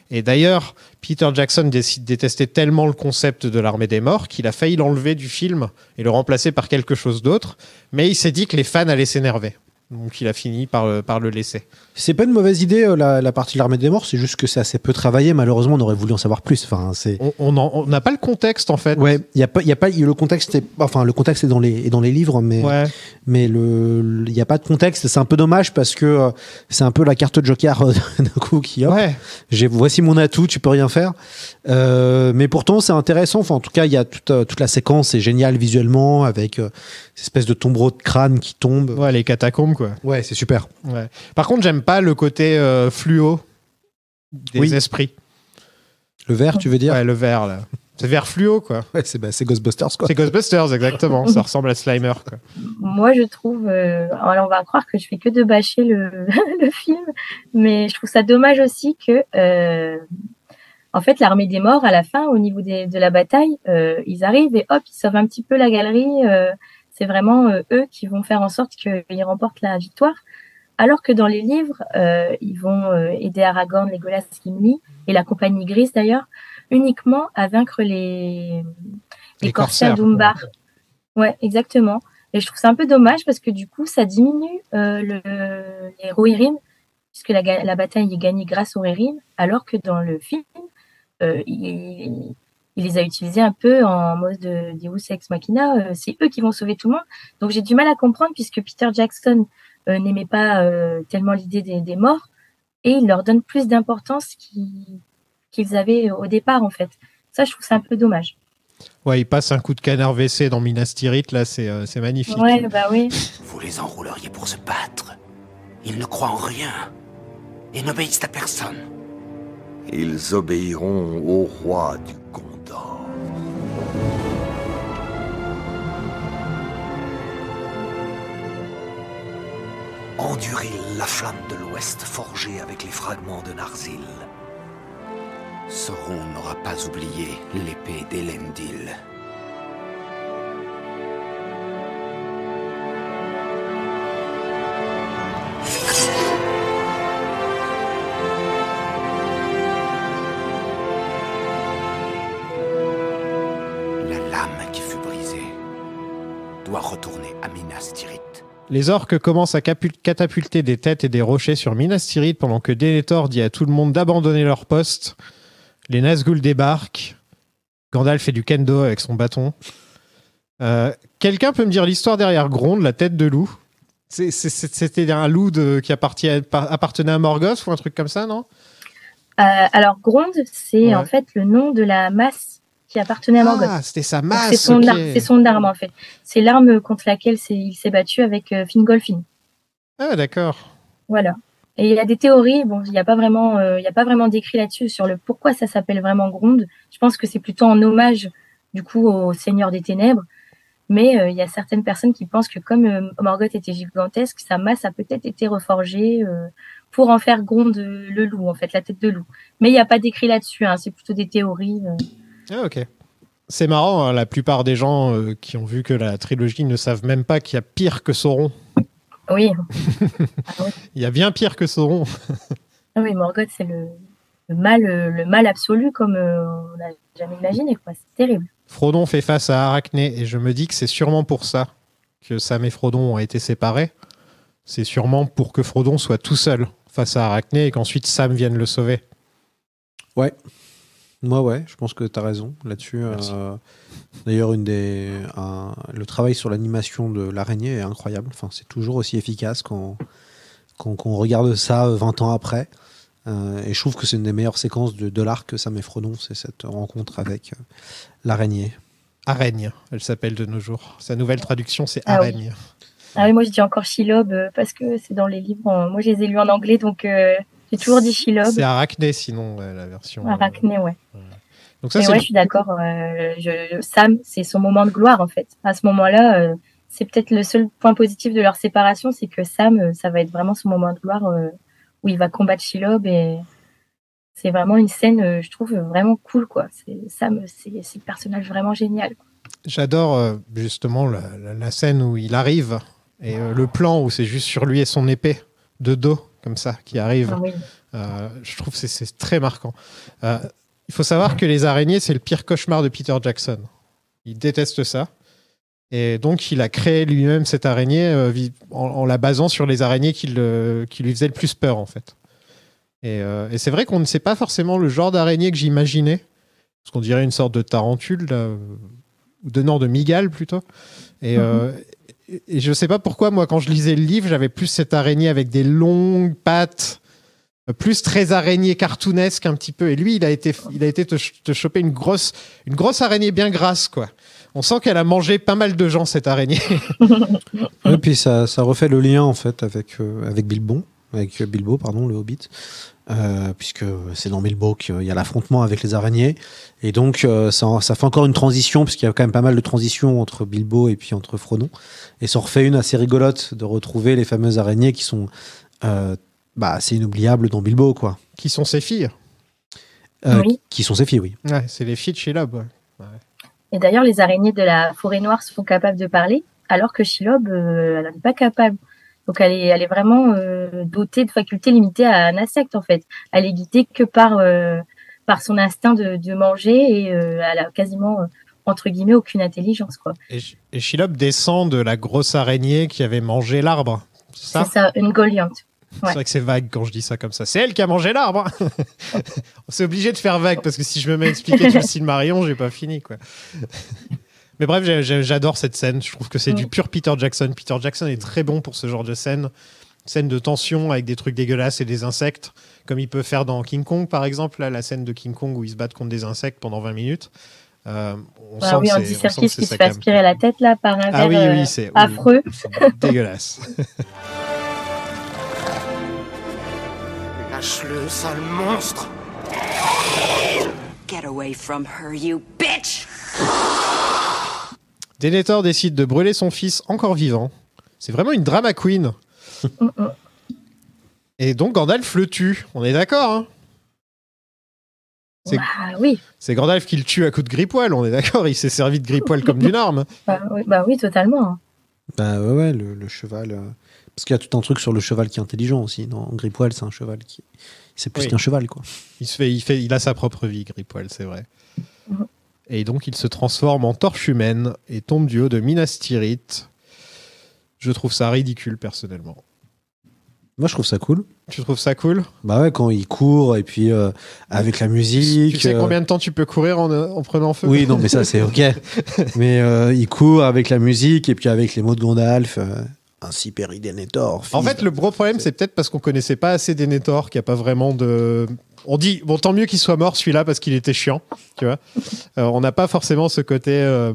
Et d'ailleurs, Peter Jackson décide, détestait tellement le concept de l'armée des morts qu'il a failli l'enlever du film et le remplacer par quelque chose d'autre. Mais il s'est dit que les fans allaient s'énerver. Donc il a fini par le, par le laisser. C'est pas une mauvaise idée, euh, la, la partie de l'armée des morts, c'est juste que c'est assez peu travaillé. Malheureusement, on aurait voulu en savoir plus. Enfin, c'est... On n'a on on pas le contexte, en fait. Ouais, y a pas, y a pas, le contexte est, enfin, le contexte est dans les, est dans les livres, mais ouais. mais le, il y a pas de contexte. C'est un peu dommage parce que euh, c'est un peu la carte Joker euh, d'un coup qui. Hop, ouais. J'ai, voici mon atout, tu peux rien faire. Euh, mais pourtant, c'est intéressant. Enfin, en tout cas, il y a toute, euh, toute la séquence est géniale visuellement avec euh, cette espèce de tombereau de crâne qui tombe. Ouais, les catacombes, quoi. Ouais, c'est super. Ouais. Par contre, j'aime pas le côté euh, fluo des oui. esprits. Le vert, tu veux dire? Ouais, le vert, là. C'est vert fluo, quoi. Ouais, c'est, bah, c'est Ghostbusters, quoi. C'est Ghostbusters, exactement. Ça ressemble à Slimer, quoi. Moi, je trouve... Euh, alors, on va croire que je fais que de bâcher le, le film, mais je trouve ça dommage aussi que... Euh, en fait, l'armée des morts, à la fin, au niveau des, de la bataille, euh, ils arrivent et hop, ils sauvent un petit peu la galerie. Euh, c'est vraiment euh, eux qui vont faire en sorte qu'ils remportent la victoire. Alors que dans les livres, euh, ils vont euh, aider Aragorn, Legolas, Gimli et la compagnie grise d'ailleurs, uniquement à vaincre les, les, les corsaires d'Umbar. Ouais. ouais, exactement. Et je trouve ça un peu dommage parce que du coup, ça diminue euh, le, les Rohirrim, puisque la, la bataille est gagnée grâce aux Rohirrim, alors que dans le film, euh, il, il les a utilisés un peu en mode de Deus Ex Machina. Euh, c'est eux qui vont sauver tout le monde. Donc j'ai du mal à comprendre puisque Peter Jackson Euh, n'aimait pas euh, tellement l'idée des, des morts et il leur donne plus d'importance qu'ils, qu'ils avaient au départ en fait. Ça, je trouve ça un peu dommage. Ouais, il passe un coup de canard W C dans Minas Tirith, là, c'est, euh, c'est magnifique. Ouais, bah oui. Vous les enrôleriez pour se battre. Ils ne croient en rien et n'obéissent à personne. Ils obéiront au roi du Gondor. Endurez la flamme de l'Ouest forgée avec les fragments de Narsil. Sauron n'aura pas oublié l'épée d'Elendil. La lame qui fut brisée doit retourner à Minas Tirith. Les orques commencent à catapulter des têtes et des rochers sur Minas Tirith pendant que Denethor dit à tout le monde d'abandonner leur poste. Les Nazgûl débarquent. Gandalf fait du kendo avec son bâton. Euh, quelqu'un peut me dire l'histoire derrière Gronde, la tête de loup? c'est, c'est, C'était un loup de, qui appartenait à Morgoth ou un truc comme ça, non? euh, Alors, Gronde, c'est ouais. en fait le nom de la masse qui appartenait à Morgoth. Ah, c'était sa masse. C'est son, okay. ar- c'est son arme en fait. C'est l'arme contre laquelle c'est, il s'est battu avec euh, Fingolfin. Ah, d'accord. Voilà. Et il y a des théories. Bon, il n'y a pas vraiment, euh, il y a pas vraiment d'écrit là-dessus sur le pourquoi ça s'appelle vraiment Gronde. Je pense que c'est plutôt en hommage du coup au Seigneur des Ténèbres. Mais euh, il y a certaines personnes qui pensent que comme euh, Morgoth était gigantesque, sa masse a peut-être été reforgée euh, pour en faire Gronde euh, le loup, en fait, la tête de loup. Mais il n'y a pas d'écrit là-dessus. Hein, c'est plutôt des théories. Euh. Ah, ok. C'est marrant, hein, la plupart des gens euh, qui ont vu que la trilogie ne savent même pas qu'il y a pire que Sauron. Oui. Ah, oui. Il y a bien pire que Sauron. Ah oui, Morgoth, c'est le, le, mal, le mal absolu comme euh, on n'a jamais imaginé, quoi. C'est terrible. Frodon fait face à Arachné et je me dis que c'est sûrement pour ça que Sam et Frodon ont été séparés. C'est sûrement pour que Frodon soit tout seul face à Arachné et qu'ensuite Sam vienne le sauver. Ouais. Moi, ouais, je pense que tu as raison là-dessus. Euh, d'ailleurs, une des, un, le travail sur l'animation de l'araignée est incroyable. Enfin, c'est toujours aussi efficace quand, quand, quand on regarde ça vingt ans après. Euh, et je trouve que c'est une des meilleures séquences de, de l'arc Sam et Frodon, c'est cette rencontre avec euh, l'araignée. Araigne, elle s'appelle de nos jours. Sa nouvelle traduction, c'est ah Araigne. Oui. Ah oui, moi je dis encore Shelob euh, parce que c'est dans les livres. En... Moi, je les ai lus en anglais, donc... Euh... J'ai toujours dit Shelob. C'est Arachné, sinon, ouais, la version. Arachné, ouais. ouais. Donc ça, Mais c'est ouais, le... je suis d'accord. Euh, je, Sam, c'est son moment de gloire, en fait. À ce moment-là, euh, c'est peut-être le seul point positif de leur séparation, c'est que Sam, ça va être vraiment son moment de gloire euh, où il va combattre Shelob. Et c'est vraiment une scène, euh, je trouve, vraiment cool, quoi. C'est, Sam, c'est, c'est un personnage vraiment génial, quoi. J'adore, euh, justement, la, la, la scène où il arrive et euh, le plan où c'est juste sur lui et son épée de dos. Comme ça, qui arrive. Ah oui. Euh, je trouve que c'est, c'est très marquant. Euh, il faut savoir que les araignées, c'est le pire cauchemar de Peter Jackson. Il déteste ça. Et donc, il a créé lui-même cette araignée euh, en, en la basant sur les araignées qui, le, qui lui faisaient le plus peur, en fait. Et, euh, et c'est vrai qu'on ne sait pas forcément le genre d'araignée que j'imaginais. Parce qu'on dirait une sorte de tarentule, là, ou de, non, de mygale, plutôt. Et, mm-hmm. euh, et, et je ne sais pas pourquoi, moi, quand je lisais le livre, j'avais plus cette araignée avec des longues pattes, plus très araignée cartoonesque un petit peu. Et lui, il a été, il a été te, te choper une grosse, une grosse araignée bien grasse, quoi. On sent qu'elle a mangé pas mal de gens, cette araignée. Et puis ça, ça refait le lien en fait avec euh, avec Bilbo, avec Bilbo, pardon, le Hobbit, euh, puisque c'est dans Bilbo qu'il y a l'affrontement avec les araignées. Et donc euh, ça, ça fait encore une transition, puisqu'il y a quand même pas mal de transitions entre Bilbo et puis entre Frodon. Et ça en refait une assez rigolote de retrouver les fameuses araignées qui sont euh, bah, assez inoubliables dans Bilbo, quoi. Qui sont ses filles. Euh, Oui. Qui sont ses filles, oui. Ouais, c'est les filles de Shelob. Ouais. Ouais. Et d'ailleurs, les araignées de la forêt noire sont capables de parler, alors que Shelob, euh, elle n'est pas capable. Donc, elle est, elle est vraiment euh, dotée de facultés limitées à un insecte, en fait. Elle est guidée que par, euh, par son instinct de, de manger et euh, elle a quasiment, euh, entre guillemets, aucune intelligence, quoi. Et, et Shelob descend de la grosse araignée qui avait mangé l'arbre. C'est ça, c'est ça, une Goliath. C'est Ouais. vrai que c'est vague quand je dis ça comme ça. C'est elle qui a mangé l'arbre. C'est obligé de faire vague parce que si je me mets à expliquer tout le Silmarillion, j'ai pas fini, quoi. Mais bref, j'ai- j'ai- j'adore cette scène. Je trouve que c'est Mm. du pur Peter Jackson. Peter Jackson est très bon pour ce genre de scène. Scène de tension avec des trucs dégueulasses et des insectes, comme il peut faire dans King Kong, par exemple. Là, la scène de King Kong où ils se battent contre des insectes pendant vingt minutes. Euh, on Bah sent oui, que Andy c'est- on sent que Serkis c'est qui sa se fait cam. aspirer la tête, là, par un Ah oui, verre oui, euh, c'est oui, affreux. dégueulasse. Lâche-le, sale monstre! Get away from her, you bitch! Denethor décide de brûler son fils encore vivant. C'est vraiment une drama queen. Et donc Gandalf le tue. On est d'accord, hein? C'est- Bah oui, C'est Gandalf qui le tue à coup de grippoil, on est d'accord? Il s'est servi de grippoil comme d'une arme. bah oui, bah oui, totalement. Bah ouais, ouais, le, le cheval. euh, Parce qu'il y a tout un truc sur le cheval qui est intelligent aussi. Dans Grippoil, c'est un cheval qui. C'est plus Oui. qu'un cheval, quoi. Il, se fait, il, fait, il a sa propre vie, Grippoil, c'est vrai. Mhm. Et donc il se transforme en torche humaine et tombe du haut de Minas Tirith. Je trouve ça ridicule, personnellement. Moi, je trouve ça cool. Tu trouves ça cool? Bah ouais, quand il court et puis euh, avec la musique. Tu sais euh, combien de temps tu peux courir en, en prenant feu? Oui, non, mais ça, c'est ok. Mais euh, il court avec la musique et puis avec les mots de Gandalf. euh, Ainsi périt Denethor. En fils fait, le gros problème, c'est peut-être parce qu'on connaissait pas assez Denethor, qu'il n'y a pas vraiment de. On dit, bon, tant mieux qu'il soit mort celui-là parce qu'il était chiant, tu vois. Euh, on n'a pas forcément ce côté, euh,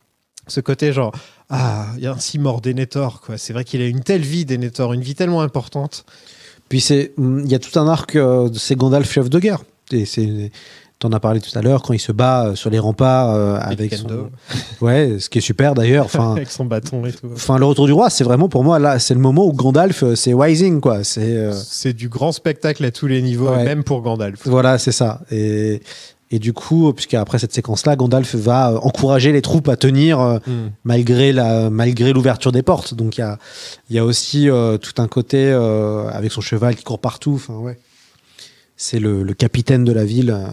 ce côté genre, ah, il y a ainsi mort Denethor, quoi. C'est vrai qu'il a une telle vie, Denethor, une vie tellement importante. Puis c'est, il y a tout un arc, euh, c'est Gandalf chef de guerre. Et c'est, t'en as parlé tout à l'heure quand il se bat euh, sur les remparts euh, avec Kendo. son, ouais, ce qui est super d'ailleurs. Enfin, Avec son bâton et tout. enfin, le retour du roi, c'est vraiment pour moi là, c'est le moment où Gandalf, euh, c'est Rising, quoi. C'est euh, C'est du grand spectacle à tous les niveaux, Ouais. et même pour Gandalf. voilà, c'est ça. Et et du coup, puisqu'après cette séquence-là, Gandalf va euh, encourager les troupes à tenir euh, Mm. malgré la malgré l'ouverture des portes. Donc il y a il y a aussi euh, tout un côté euh, avec son cheval qui court partout. Enfin ouais, c'est le, le capitaine de la ville, euh,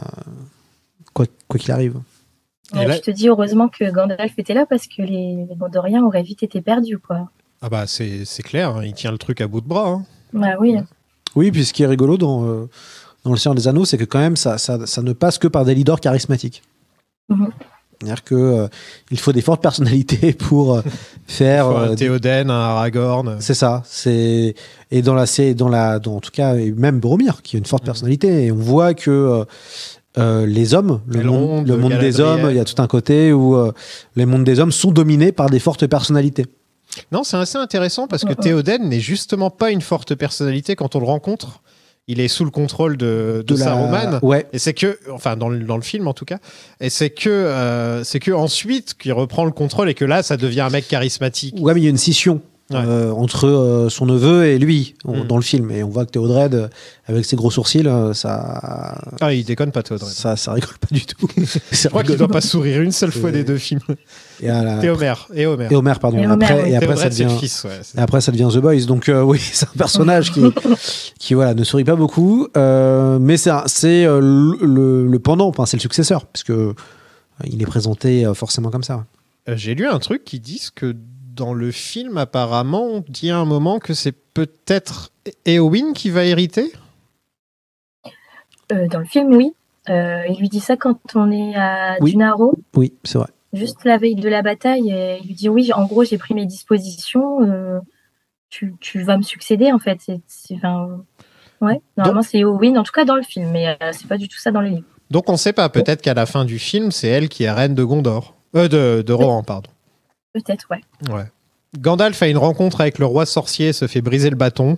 quoi quoi qu'il arrive. Et Ouais, là- Je te dis heureusement que Gandalf était là parce que les, les Gondoriens auraient vite été perdus, quoi. Ah bah, c'est c'est clair, hein, il tient le truc à bout de bras. Hein. Bah oui. Oui, puis ce qui est rigolo dans euh, dans le Seigneur des Anneaux, c'est que quand même ça ça, ça ne passe que par des leaders charismatiques. Mhm. C'est-à-dire que euh, il faut des fortes personnalités pour euh, faire Faut euh, un Théoden, un Aragorn. C'est ça. C'est et dans la c'est dans la dans, en tout cas et même Boromir qui a une forte personnalité et on voit que euh, euh, les hommes, le Elrond, monde, le monde des Galadriel. hommes, il y a tout un côté où euh, les mondes des hommes sont dominés par des fortes personnalités. Non, c'est assez intéressant parce que Mhm. Théoden n'est justement pas une forte personnalité quand on le rencontre. Il est sous le contrôle de, de, De la- Saruman. Ouais. Et c'est que, enfin, dans le, dans le film en tout cas, et c'est que, euh, c'est que ensuite qu'il reprend le contrôle et que là, ça devient un mec charismatique. Ouais, mais il y a une scission. Ouais. euh, entre euh, son neveu et lui on, Mm. dans le film. Et on voit que Théo Dredd, euh, avec ses gros sourcils, euh, ça, Ah, il déconne pas, Théo Dredd. ça, ça rigole pas du tout. Je crois qu'il doit pas sourire une seule fois Et- des deux films. Et, à la- Et Homer. Et Homer. et Homer, pardon. Et Et Homer, après, oui. et Théo après ça Dredd, c'est le devient. fils, ouais. c'est- Et après, ça devient The Boys. Donc, euh, oui, c'est un personnage qui, qui voilà, ne sourit pas beaucoup. Euh, mais c'est, un- c'est euh, le, le- le pendant, enfin, c'est le successeur, puisque euh, il est présenté euh, forcément comme ça. Euh, J'ai lu un truc qui dit que dans le film, apparemment, on dit à un moment que c'est peut-être Éowyn qui va hériter. Euh, dans le film, oui. Euh, il lui dit ça quand on est à Oui. Dunaro, Oui, c'est vrai. juste la veille de la bataille. Et il lui dit oui, en gros, j'ai pris mes dispositions. euh, tu, tu vas me succéder, en fait. C'est, c'est, enfin, ouais, normalement, c'est Éowyn, en tout cas dans le film, mais euh, c'est pas du tout ça dans les livres. Donc on sait pas, peut-être qu'à la fin du film, c'est elle qui est reine de Gondor. Euh, de, de Rohan, pardon. Peut-être, ouais. Ouais. Gandalf a une rencontre avec le roi sorcier, se fait briser le bâton.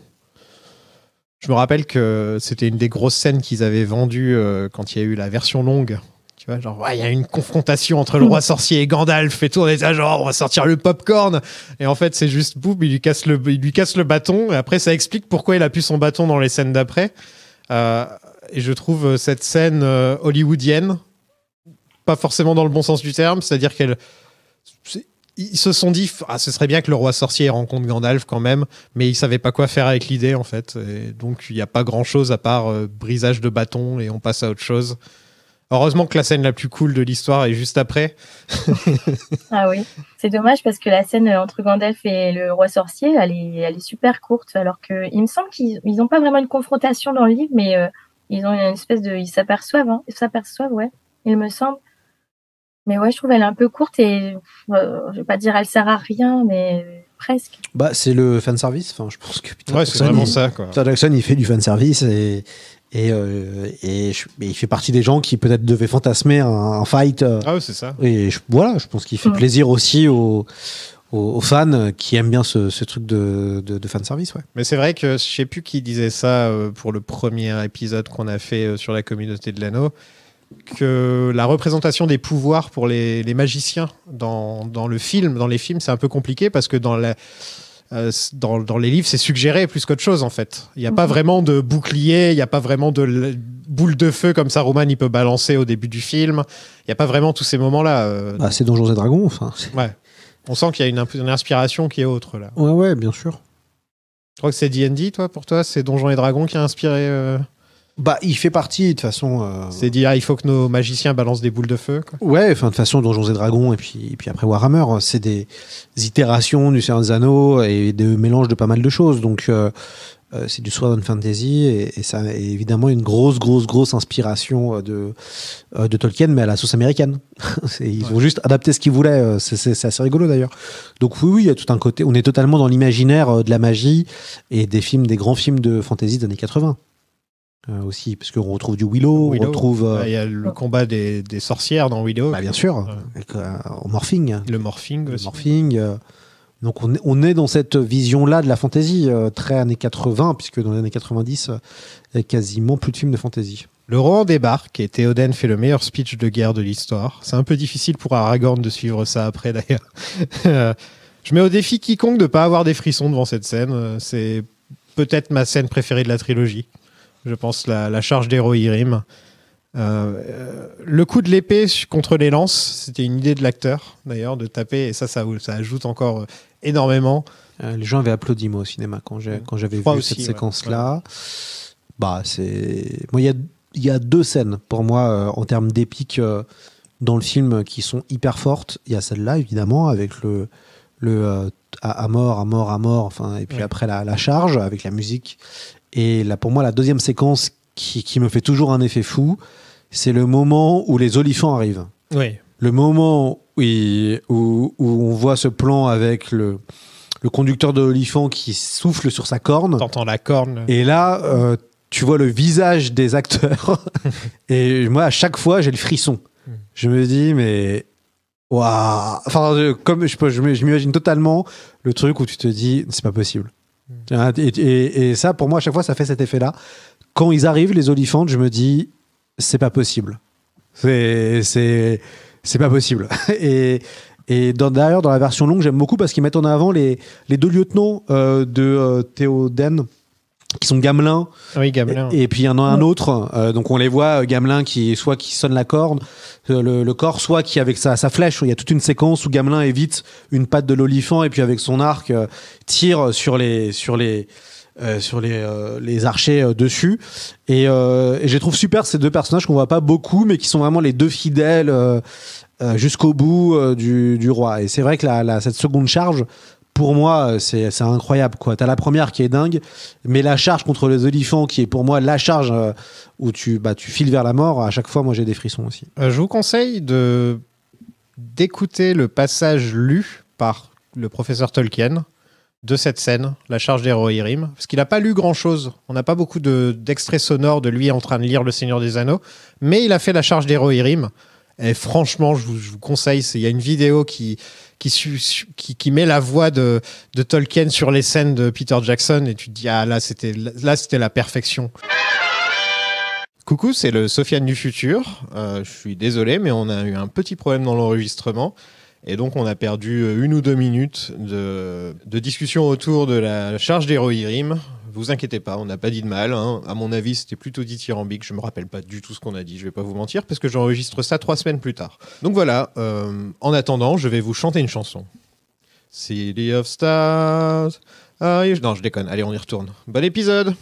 Je me rappelle que c'était une des grosses scènes qu'ils avaient vendues euh, quand il y a eu la version longue. Tu vois, genre, ouais, il y a une confrontation entre le roi sorcier et Gandalf et tout. On était là, genre, on va sortir le popcorn. Et en fait, c'est juste boum, il lui casse le, il lui casse le bâton. Et après, ça explique pourquoi il a plus son bâton dans les scènes d'après. Euh, et je trouve cette scène euh, hollywoodienne, pas forcément dans le bon sens du terme, c'est-à-dire qu'elle. c'est- Ils se sont dit, ah, ce serait bien que le roi sorcier rencontre Gandalf quand même, mais ils savaient pas quoi faire avec l'idée en fait. Et donc il n'y a pas grand-chose à part euh, brisage de bâton et on passe à autre chose. Heureusement que la scène la plus cool de l'histoire est juste après. Ah oui. C'est dommage parce que la scène entre Gandalf et le roi sorcier, elle est, elle est super courte. Alors que il me semble qu'ils ils ont pas vraiment une confrontation dans le livre, mais euh, ils ont une espèce de. Ils s'aperçoivent, hein. Ils s'aperçoivent, ouais. Il me semble. Mais ouais, je trouve elle est un peu courte et euh, je vais pas dire elle sert à rien, mais presque. Bah, c'est le fanservice. Enfin, je pense que Peter Ouais, c'est Jackson, vraiment il- ça, quoi. Peter Jackson, il fait du fanservice et, et, euh, et, je- et il fait partie des gens qui peut-être devaient fantasmer un, un fight. euh, Ah ouais, c'est ça. Et je- voilà, je pense qu'il fait Mm. plaisir aussi aux, aux, aux fans qui aiment bien ce, ce truc de, de, de fanservice. Ouais. Mais c'est vrai que je sais plus qui disait ça euh, pour le premier épisode qu'on a fait euh, sur la communauté de l'anneau, que la représentation des pouvoirs pour les, les magiciens dans, dans le film, dans les films, c'est un peu compliqué parce que dans la euh, dans, dans les livres, c'est suggéré plus qu'autre chose en fait. Il n'y a pas vraiment de bouclier, il n'y a pas vraiment de l- boule de feu comme ça, Roman il peut balancer au début du film. Il n'y a pas vraiment tous ces moments-là. euh, Bah, c'est Donjons et Dragons. Enfin, c'est- ouais. On sent qu'il y a une, imp- une inspiration qui est autre là. ouais, ouais, bien sûr. Je crois que c'est D and D, toi, pour toi, c'est Donjons et Dragons qui a inspiré. euh, Bah, il fait partie, de toute façon. euh, C'est dit, ah, il faut que nos magiciens balancent des boules de feu. Quoi. Ouais, enfin, de toute façon, Donjons et Dragons, et puis, et puis après Warhammer, c'est des itérations du Seigneur des Anneaux et de mélange de pas mal de choses. Donc, euh, euh, c'est du Sword and Fantasy, et, et ça a évidemment une grosse, grosse, grosse inspiration euh, de, euh, de Tolkien, mais à la sauce américaine. C'est- ils ont juste adapté ce qu'ils voulaient. euh, C'est c'est- c'est assez rigolo d'ailleurs. Donc, oui, oui, il y a tout un côté. On est totalement dans l'imaginaire euh, de la magie et des films, des grands films de fantasy des années quatre-vingts. Euh, aussi, parce qu'on retrouve du Willow, Willow. on retrouve. euh, Ouais, il y a le combat des, des sorcières dans Willow. bah, bien sûr, Ouais. avec, euh, en morphing. Le morphing Le aussi. morphing. euh, donc on est, on est dans cette vision-là de la fantasy, euh, très années quatre-vingts, puisque dans les années quatre-vingt-dix, euh, il y a quasiment plus de films de fantasy. Le Rohan débarque et Théoden fait le meilleur speech de guerre de l'histoire. C'est un peu difficile pour Aragorn de suivre ça après d'ailleurs. Euh, Je mets au défi quiconque de ne pas avoir des frissons devant cette scène. Euh, C'est peut-être ma scène préférée de la trilogie. Je pense la, la charge des Rohirrim. Euh, euh, le coup de l'épée contre les lances, c'était une idée de l'acteur d'ailleurs de taper et ça, ça, ça ajoute encore euh, énormément. Euh, les gens avaient applaudi moi au cinéma quand j'ai- quand j'avais Je vu crois aussi, cette ouais. séquence-là. Bah, c'est. Moi, il y a, il y a deux scènes pour moi euh, en termes d'épique euh, dans le film qui sont hyper fortes. Il y a celle-là, évidemment, avec le. le euh, à, à mort, à mort, à mort, enfin, et puis Ouais. après la, la charge avec la musique. Et là, pour moi, la deuxième séquence qui, qui me fait toujours un effet fou, c'est le moment où les olifants arrivent. Oui. Le moment où, il- où, où on voit ce plan avec le, le conducteur de l'olifant qui souffle sur sa corne. T'entends la corne. Et là, euh, tu vois le visage des acteurs. Et moi, à chaque fois, j'ai le frisson. Je me dis, mais. Waouh! Enfin, je- comme je, peux- je me- je m'imagine totalement le truc où tu te dis, c'est pas possible. Et, et- et ça, pour moi, à chaque fois, ça fait cet effet-là. Quand ils arrivent, les olifants, je me dis, c'est pas possible. C'est, c'est, c'est pas possible. Et, Et dans, d'ailleurs, dans la version longue, j'aime beaucoup parce qu'ils mettent en avant les, les deux lieutenants euh, de euh, Théoden, qui sont Gamelin. Oui, Gamelin. Et, et puis il y en a un autre. Euh, donc on les voit, Gamelin qui soit qui sonne la corde, euh, le, le corps, soit qui avec sa, sa flèche. Il y a toute une séquence où Gamelin évite une patte de l'olifant et puis avec son arc euh, tire sur les sur les euh, sur les euh, les archers euh, dessus. Et, euh, et je les trouve super ces deux personnages qu'on voit pas beaucoup, mais qui sont vraiment les deux fidèles euh, euh, jusqu'au bout euh, du, du roi. Et c'est vrai que la, la, cette seconde charge, pour moi, c'est, c'est incroyable, quoi. T'as la première qui est dingue, mais la charge contre les olifants, qui est pour moi la charge euh, où tu, bah, tu files vers la mort, à chaque fois, moi, j'ai des frissons aussi. Euh, je vous conseille de, d'écouter le passage lu par le professeur Tolkien de cette scène, la charge des Rohirrim, parce qu'il n'a pas lu grand-chose. On n'a pas beaucoup de, d'extraits sonores de lui en train de lire Le Seigneur des Anneaux, mais il a fait la charge des Rohirrim. Et franchement, je vous, je vous conseille, il y a une vidéo qui, qui, qui, qui met la voix de, de Tolkien sur les scènes de Peter Jackson et tu te dis, ah là, c'était, là, c'était la perfection. Coucou, c'est le Sofiane du futur. Euh, je suis désolé, mais on a eu un petit problème dans l'enregistrement. Et donc, on a perdu une ou deux minutes de, de discussion autour de la charge des Rohirrim. Vous inquiétez pas, on n'a pas dit de mal. Hein. À mon avis, c'était plutôt dithyrambique. Je me rappelle pas du tout ce qu'on a dit. Je vais pas vous mentir parce que j'enregistre ça trois semaines plus tard. Donc voilà. Euh, en attendant, je vais vous chanter une chanson. City of Stars. Ah, non, je déconne. Allez, on y retourne. Bon épisode.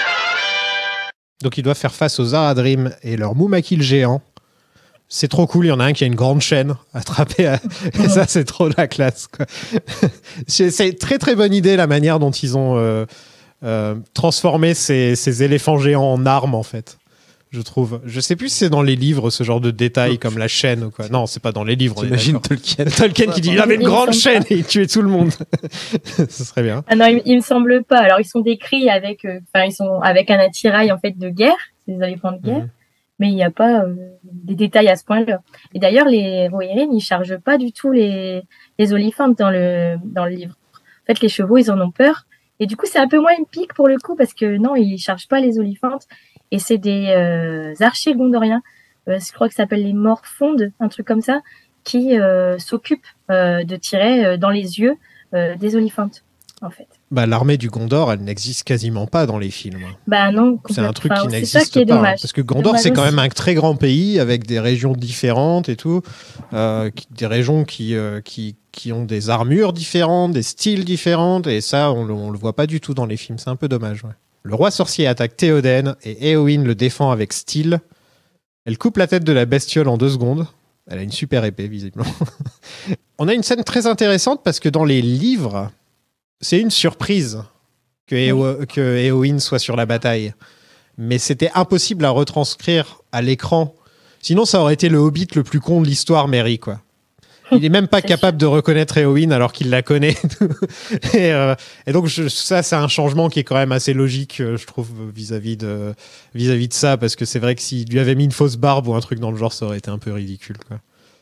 Donc ils doivent faire face aux Aradrim et leur Moumakil géant. C'est trop cool, il y en a un qui a une grande chaîne attrapée. À... Et ça, c'est trop la classe, quoi. C'est très très bonne idée la manière dont ils ont euh, euh, transformé ces, ces éléphants géants en armes, en fait. Je trouve. Je sais plus si c'est dans les livres ce genre de détails comme la chaîne ou quoi. Non, c'est pas dans les livres. T'imagines Tolkien. Tolkien qui dit il avait une grande chaîne et il tuait tout le monde. Ce serait bien. Ah non, il, il me semble pas. Alors ils sont décrits avec, enfin euh, ils sont avec un attirail en fait de guerre, c'est des éléphants de guerre. Mmh. Mais il n'y a pas euh, des détails à ce point-là. Et d'ailleurs, les Rohirrim, ils chargent pas du tout les, les oliphantes dans le, dans le livre. En fait, les chevaux, ils en ont peur. Et du coup, c'est un peu moins épique pour le coup, parce que non, ils chargent pas les oliphantes. Et c'est des euh, archers gondoriens, euh, je crois que ça s'appelle les Morfondes, un truc comme ça, qui euh, s'occupent euh, de tirer euh, dans les yeux euh, des oliphantes, en fait. Bah, l'armée du Gondor, elle n'existe quasiment pas dans les films. Bah non, c'est un truc enfin, qui n'existe qui pas. Dommage. Parce que Gondor, c'est quand même un très grand pays avec des régions différentes et tout. Euh, des régions qui, euh, qui, qui ont des armures différentes, des styles différents. Et ça, on ne le voit pas du tout dans les films. C'est un peu dommage. Ouais. Le roi sorcier attaque Théoden et Éowyn le défend avec style. Elle coupe la tête de la bestiole en deux secondes. Elle a une super épée, visiblement. On a une scène très intéressante parce que dans les livres... C'est une surprise que, Éo- que Éowyn soit sur la bataille. Mais c'était impossible à retranscrire à l'écran. Sinon, ça aurait été le Hobbit le plus con de l'histoire, Merry, quoi. Il est même pas capable de reconnaître Éowyn alors qu'il la connaît. et, euh, et donc, je, ça, c'est un changement qui est quand même assez logique, je trouve, vis-à-vis de, vis-à-vis de ça. Parce que c'est vrai que s'il lui avait mis une fausse barbe ou un truc dans le genre, ça aurait été un peu ridicule, quoi.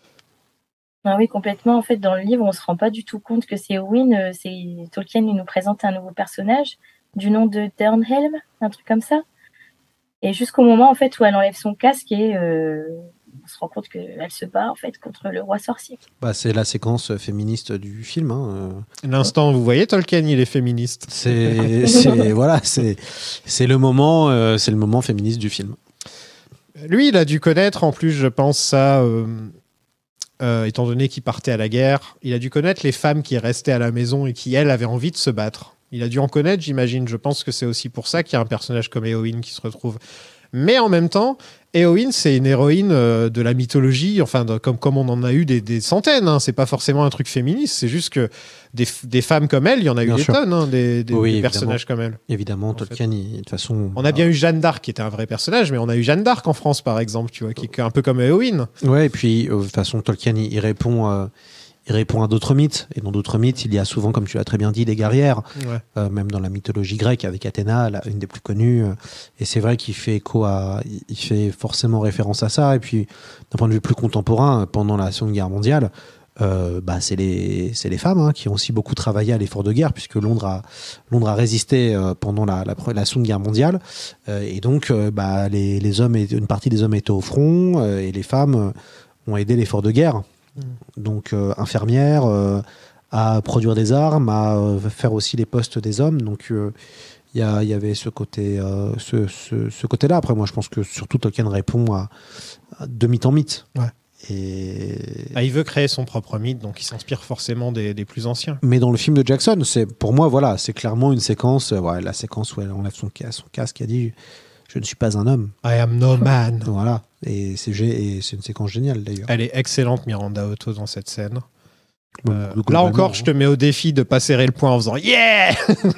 Ah oui, complètement. En fait, dans le livre, on se rend pas du tout compte que c'est Éowyn. Euh, c'est Tolkien, il nous présente un nouveau personnage du nom de Dernhelm, un truc comme ça. Et jusqu'au moment, en fait, où elle enlève son casque et euh, on se rend compte qu'elle se bat, en fait, contre le roi sorcier. Bah, c'est la séquence féministe du film. Hein. L'instant, vous voyez, Tolkien, il est féministe. C'est, c'est voilà, c'est, c'est le moment, euh, c'est le moment féministe du film. Lui, il a dû connaître, en plus, je pense, ça... Euh... Euh, étant donné qu'il partait à la guerre, il a dû connaître les femmes qui restaient à la maison et qui, elles, avaient envie de se battre. Il a dû en connaître, j'imagine. Je pense que c'est aussi pour ça qu'il y a un personnage comme Éowyn qui se retrouve. Mais en même temps, Éowyn, c'est une héroïne euh, de la mythologie, enfin, de, comme, comme on en a eu des, des centaines. Hein. C'est pas forcément un truc féministe, c'est juste que des, des femmes comme elle, il y en a eu Bien des sûr. tonnes, hein, des, des, oui, des personnages comme elle. Évidemment, Tolkien, il, de toute façon... On a bien eu Jeanne d'Arc, qui était un vrai personnage, mais on a eu Jeanne d'Arc en France, par exemple, tu vois, qui est un peu comme Éowyn. Ouais, et puis, euh, de toute façon, Tolkien, il, il répond... Euh... Il répond à d'autres mythes. Et dans d'autres mythes, il y a souvent, comme tu l'as très bien dit, des guerrières. Ouais. Euh, même dans la mythologie grecque, avec Athéna, la, une des plus connues. Et c'est vrai qu'il fait écho à... Il fait forcément référence à ça. Et puis, d'un point de vue plus contemporain, pendant la Seconde Guerre mondiale, euh, bah, c'est les, c'est les femmes hein, qui ont aussi beaucoup travaillé à l'effort de guerre, puisque Londres a, Londres a résisté euh, pendant la, la, la Seconde Guerre mondiale. Euh, et donc, euh, bah, les, les hommes, une partie des hommes étaient au front, euh, et les femmes ont aidé l'effort de guerre. Mmh. Donc euh, infirmière, euh, à produire des armes, à euh, faire aussi les postes des hommes. Donc il euh, y, y avait ce côté, euh, ce, ce, ce côté-là. Après, moi, je pense que surtout Tolkien répond à, à de mythe en mythe. Ouais. Et... Ah, il veut créer son propre mythe, donc il s'inspire forcément des, des plus anciens. Mais dans le film de Jackson, c'est pour moi, voilà, c'est clairement une séquence, euh, ouais, la séquence où elle enlève son, son casque, elle dit « Je ne suis pas un homme ». I am no man. Voilà, et c'est, et c'est une séquence géniale d'ailleurs. Elle est excellente, Miranda Otto, dans cette scène. Bon, Euh, là encore, je te mets au défi de pas serrer le poing en faisant yeah.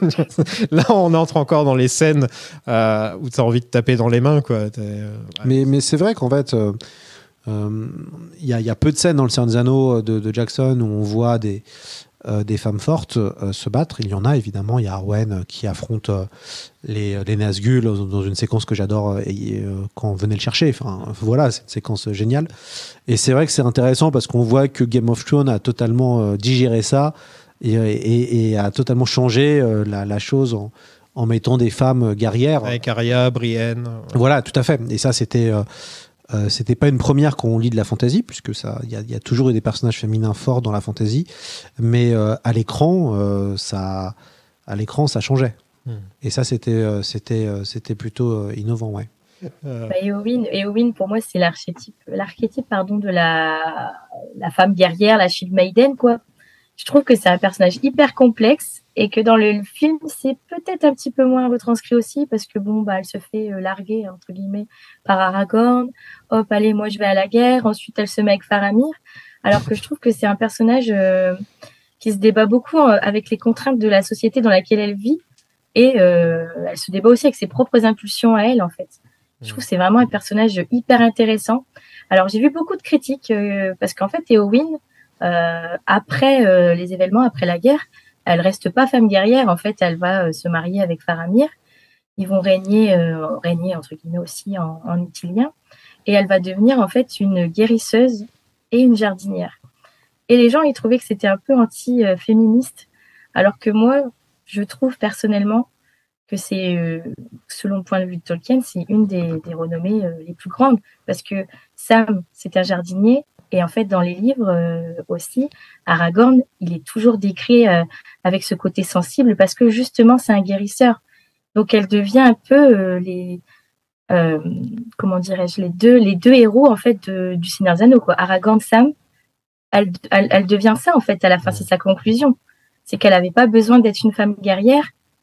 Là, on entre encore dans les scènes euh, où tu as envie de taper dans les mains, quoi. Euh, ouais. Mais, mais c'est vrai qu'en fait, il euh, euh, y, y a peu de scènes dans Le Seigneur des Anneaux de, de Jackson où on voit des, euh, des femmes fortes euh, se battre. Il y en a évidemment. Il y a Arwen qui affronte euh, les, les Nazgûl dans une séquence que j'adore euh, et, euh, quand on venait le chercher. Enfin, voilà, c'est une séquence géniale. Et c'est vrai que c'est intéressant parce qu'on voit que Game of Thrones a totalement euh, digéré ça et, et, et a totalement changé euh, la, la chose en, en mettant des femmes guerrières. Avec Arya, Brienne. Voilà, tout à fait. Et ça, c'était... Euh, Euh, c'était pas une première quand on lit de la fantasy, puisque ça, il y, y a toujours eu des personnages féminins forts dans la fantasy, mais euh, à l'écran, euh, ça, à l'écran, ça changeait. Mm. Et ça, c'était, euh, c'était, euh, c'était plutôt euh, innovant, ouais. Euh... Bah, Éowyn, Éowyn, pour moi, c'est l'archétype, l'archétype, pardon, de la, la femme guerrière, la Shield Maiden, quoi. Je trouve que c'est un personnage hyper complexe et que dans le film, c'est peut-être un petit peu moins retranscrit aussi parce que bon, bah, elle se fait euh, larguer, entre guillemets, par Aragorn. Hop, allez, moi, je vais à la guerre. Ensuite, elle se met avec Faramir. Alors que je trouve que c'est un personnage euh, qui se débat beaucoup euh, avec les contraintes de la société dans laquelle elle vit et euh, elle se débat aussi avec ses propres impulsions à elle, en fait. Je trouve que c'est vraiment un personnage hyper intéressant. Alors, j'ai vu beaucoup de critiques euh, parce qu'en fait, Éowyn, Euh, après euh, les événements, après la guerre, elle reste pas femme guerrière. En fait, elle va euh, se marier avec Faramir. Ils vont régner, euh, régner entre guillemets aussi en, en Ithilien. Et elle va devenir en fait une guérisseuse et une jardinière. Et les gens, ils trouvaient que c'était un peu anti-féministe, alors que moi, je trouve personnellement que c'est, euh, selon le point de vue de Tolkien, c'est une des, des renommées euh, les plus grandes, parce que Sam, c'est un jardinier. Et en fait, dans les livres euh, aussi, Aragorn, il est toujours décrit euh, avec ce côté sensible parce que justement, c'est un guérisseur. Donc, elle devient un peu euh, les, euh, comment dirais-je, les deux, les deux héros en fait de, du Seigneur des Anneaux, quoi. Aragorn, Sam, elle, elle, elle devient ça en fait à la fin. C'est sa conclusion, c'est qu'elle n'avait pas besoin d'être une femme guerrière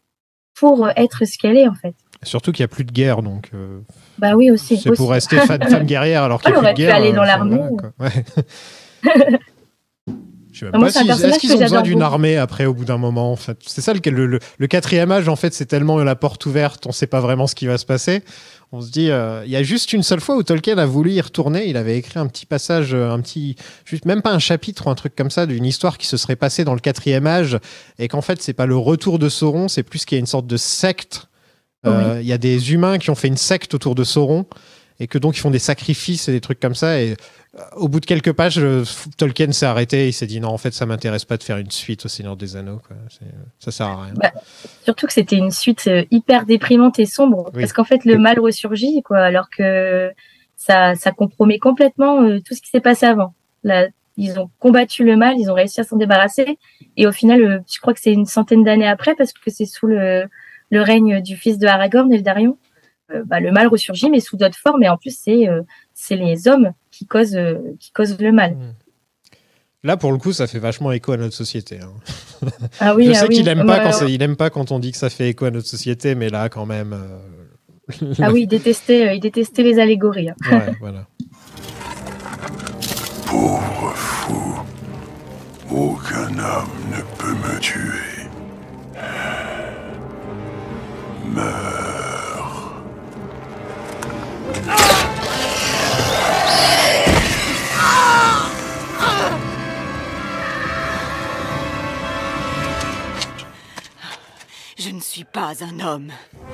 pour être ce qu'elle est en fait. Surtout qu'il n'y a plus de guerre, donc. Euh... Bah oui, aussi. C'est aussi. pour rester femme, femme guerrière alors qu'il n'y a plus de guerre. On aurait pu aller dans euh, l'armée. Voilà, ouais. Je sais même moi, pas si, est-ce qu'ils ont besoin d'une armée après au bout d'un moment en fait. C'est ça le, le, le, le quatrième âge en fait, c'est tellement la porte ouverte, on ne sait pas vraiment ce qui va se passer. On se dit, il euh, y a juste une seule fois où Tolkien a voulu y retourner. Il avait écrit un petit passage, un petit, juste même pas un chapitre ou un truc comme ça, d'une histoire qui se serait passée dans le quatrième âge et qu'en fait c'est pas le retour de Sauron, c'est plus qu'il y a une sorte de secte. Il euh, oui. y a des humains qui ont fait une secte autour de Sauron et que donc ils font des sacrifices et des trucs comme ça. Et euh, au bout de quelques pages, euh, Tolkien s'est arrêté. Il s'est dit non, en fait, ça m'intéresse pas de faire une suite au Seigneur des Anneaux. Quoi. C'est, ça sert à rien. Bah, surtout que c'était une suite euh, hyper déprimante et sombre oui. parce qu'en fait, le mal ressurgit, quoi, alors que ça, ça compromet complètement euh, tout ce qui s'est passé avant. Là, ils ont combattu le mal, ils ont réussi à s'en débarrasser. Et au final, euh, je crois que c'est une centaine d'années après parce que c'est sous le le règne du fils de Aragorn, Eldarion, euh, bah, le mal ressurgit, mais sous d'autres formes. Et en plus, c'est, euh, c'est les hommes qui causent, euh, qui causent le mal. Là, pour le coup, ça fait vachement écho à notre société. Hein. Ah oui, Je ah sais oui. qu'il aime bah, pas quand alors... il aime pas quand on dit que ça fait écho à notre société, mais là, quand même. Euh... ah oui, il détestait, euh, il détestait les allégories. Hein. Ouais, voilà. Pauvre fou, aucun homme ne peut me tuer. Meurs. Je ne suis pas un homme.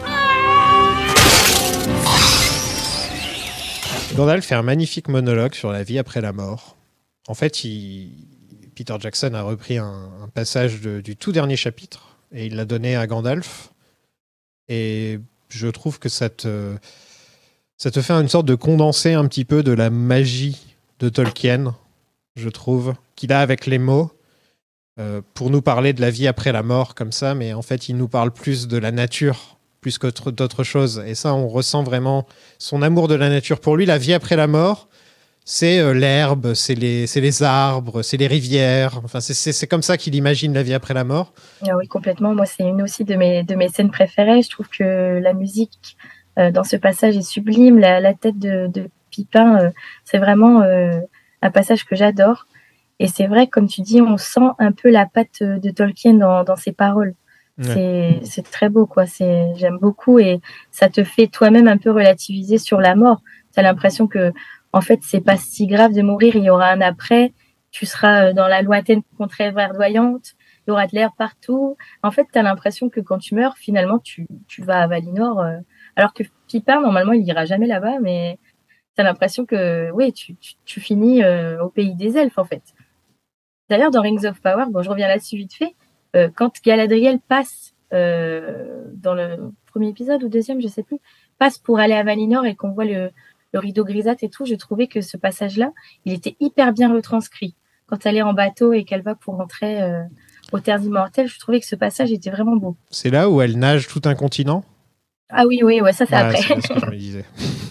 Gandalf fait un magnifique monologue sur la vie après la mort. En fait, il... Peter Jackson a repris un, un passage de, du tout dernier chapitre et il l'a donné à Gandalf. Et je trouve que ça te, ça te fait une sorte de condensé un petit peu de la magie de Tolkien je trouve, qu'il a avec les mots euh, pour nous parler de la vie après la mort, comme ça, mais en fait, il nous parle plus de la nature, plus qu'autre, d'autre chose. Et ça, on ressent vraiment son amour de la nature. Pour lui, la vie après la mort, c'est euh, l'herbe, c'est les, c'est les arbres, c'est les rivières. Enfin, c'est, c'est, c'est comme ça qu'il imagine la vie après la mort. Ah oui, complètement. Moi, c'est une aussi de mes, de mes scènes préférées. Je trouve que la musique euh, dans ce passage est sublime. La, la tête de, de Pipin, euh, c'est vraiment euh, un passage que j'adore. Et c'est vrai, comme tu dis, on sent un peu la patte de Tolkien dans, dans ses paroles. Ouais. C'est, c'est très beau, quoi. C'est, j'aime beaucoup et ça te fait toi-même un peu relativiser sur la mort. Tu as l'impression que en fait, c'est pas si grave de mourir, il y aura un après, tu seras dans la lointaine contrée verdoyante, il y aura de l'air partout. En fait, tu as l'impression que quand tu meurs, finalement, tu, tu vas à Valinor, euh, alors que Pipin, normalement, il ira jamais là-bas, mais tu as l'impression que, oui, tu, tu, tu finis euh, au pays des elfes, en fait. D'ailleurs, dans Rings of Power, bon, je reviens là-dessus vite fait, euh, quand Galadriel passe euh, dans le premier épisode ou deuxième, je sais plus, passe pour aller à Valinor et qu'on voit le le rideau grisâtre et tout, je trouvais que ce passage-là, il était hyper bien retranscrit. Quand elle est en bateau et qu'elle va pour rentrer euh, aux terres immortelles, je trouvais que ce passage était vraiment beau. C'est là où elle nage tout un continent ? Ah oui, oui, ouais, ça c'est ouais, après. C'est ce que je me disais.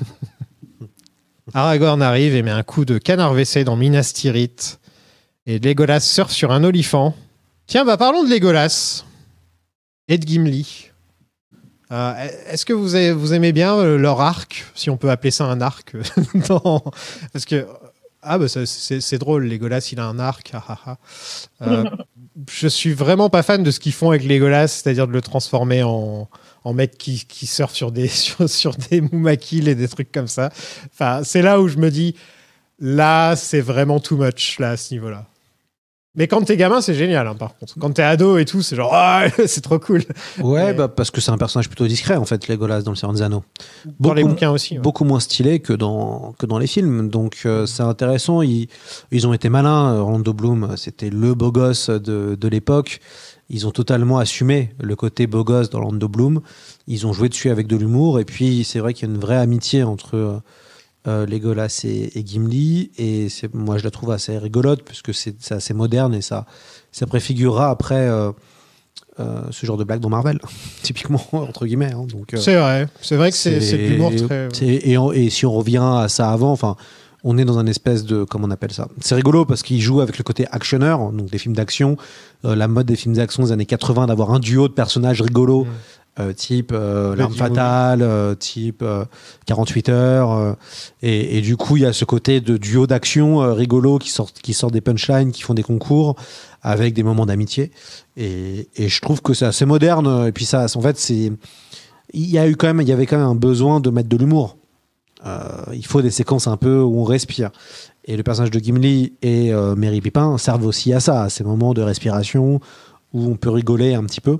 Aragorn arrive et met un coup de canard W C dans Minas Tirith. Et Legolas surfe sur un olifant. Tiens, bah parlons de Legolas et de Gimli. Euh, est-ce que vous, avez, vous aimez bien euh, leur arc, si on peut appeler ça un arc dans... Parce que ah bah ça, c'est, c'est drôle, Legolas il a un arc. Ah, ah, ah. Euh, je suis vraiment pas fan de ce qu'ils font avec Legolas, c'est-à-dire de le transformer en, en mec qui, qui surfe sur des sur, sur des moumakil et des trucs comme ça. Enfin, c'est là où je me dis là c'est vraiment too much là à ce niveau-là. Mais quand t'es gamin, c'est génial, hein, par contre. Quand t'es ado et tout, c'est genre, oh, c'est trop cool. Ouais, mais... bah, parce que c'est un personnage plutôt discret, en fait, Legolas, dans Le Seigneur des Anneaux. Dans beaucoup, les bouquins aussi. Ouais. Beaucoup moins stylé que dans, que dans les films. Donc, euh, c'est intéressant. Ils, ils ont été malins. Orlando Bloom, c'était le beau gosse de, de l'époque. Ils ont totalement assumé le côté beau gosse d'Orlando Bloom. Ils ont joué dessus avec de l'humour. Et puis, c'est vrai qu'il y a une vraie amitié entre... Euh, Euh, Legolas et, et Gimli, et c'est, moi je la trouve assez rigolote puisque c'est, c'est assez moderne et ça, ça préfigurera après euh, euh, ce genre de blague dans Marvel, typiquement entre guillemets. Hein, donc, euh, c'est vrai, c'est vrai que c'est, c'est, c'est de l'humour très. C'est, et, et si on revient à ça avant, enfin, on est dans un espèce de, comment on appelle ça ? C'est rigolo parce qu'il joue avec le côté actionneur, donc des films d'action, euh, la mode des films d'action des années quatre-vingts, d'avoir un duo de personnages rigolos. Mmh. Euh, type euh, L'Arme Fatale, euh, type euh, quarante-huit heures. Euh, et, et du coup, il y a ce côté de duo d'action euh, rigolo qui sort, qui sort des punchlines, qui font des concours avec des moments d'amitié. Et, et je trouve que c'est assez moderne. Et puis ça, en fait, c'est... Il y a eu quand même, il y avait quand même un besoin de mettre de l'humour. Euh, il faut des séquences un peu où on respire. Et le personnage de Gimli et euh, Merry Pippin servent aussi à ça, à ces moments de respiration où on peut rigoler un petit peu.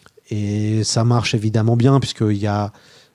Et ça marche évidemment bien, puisqu'il y a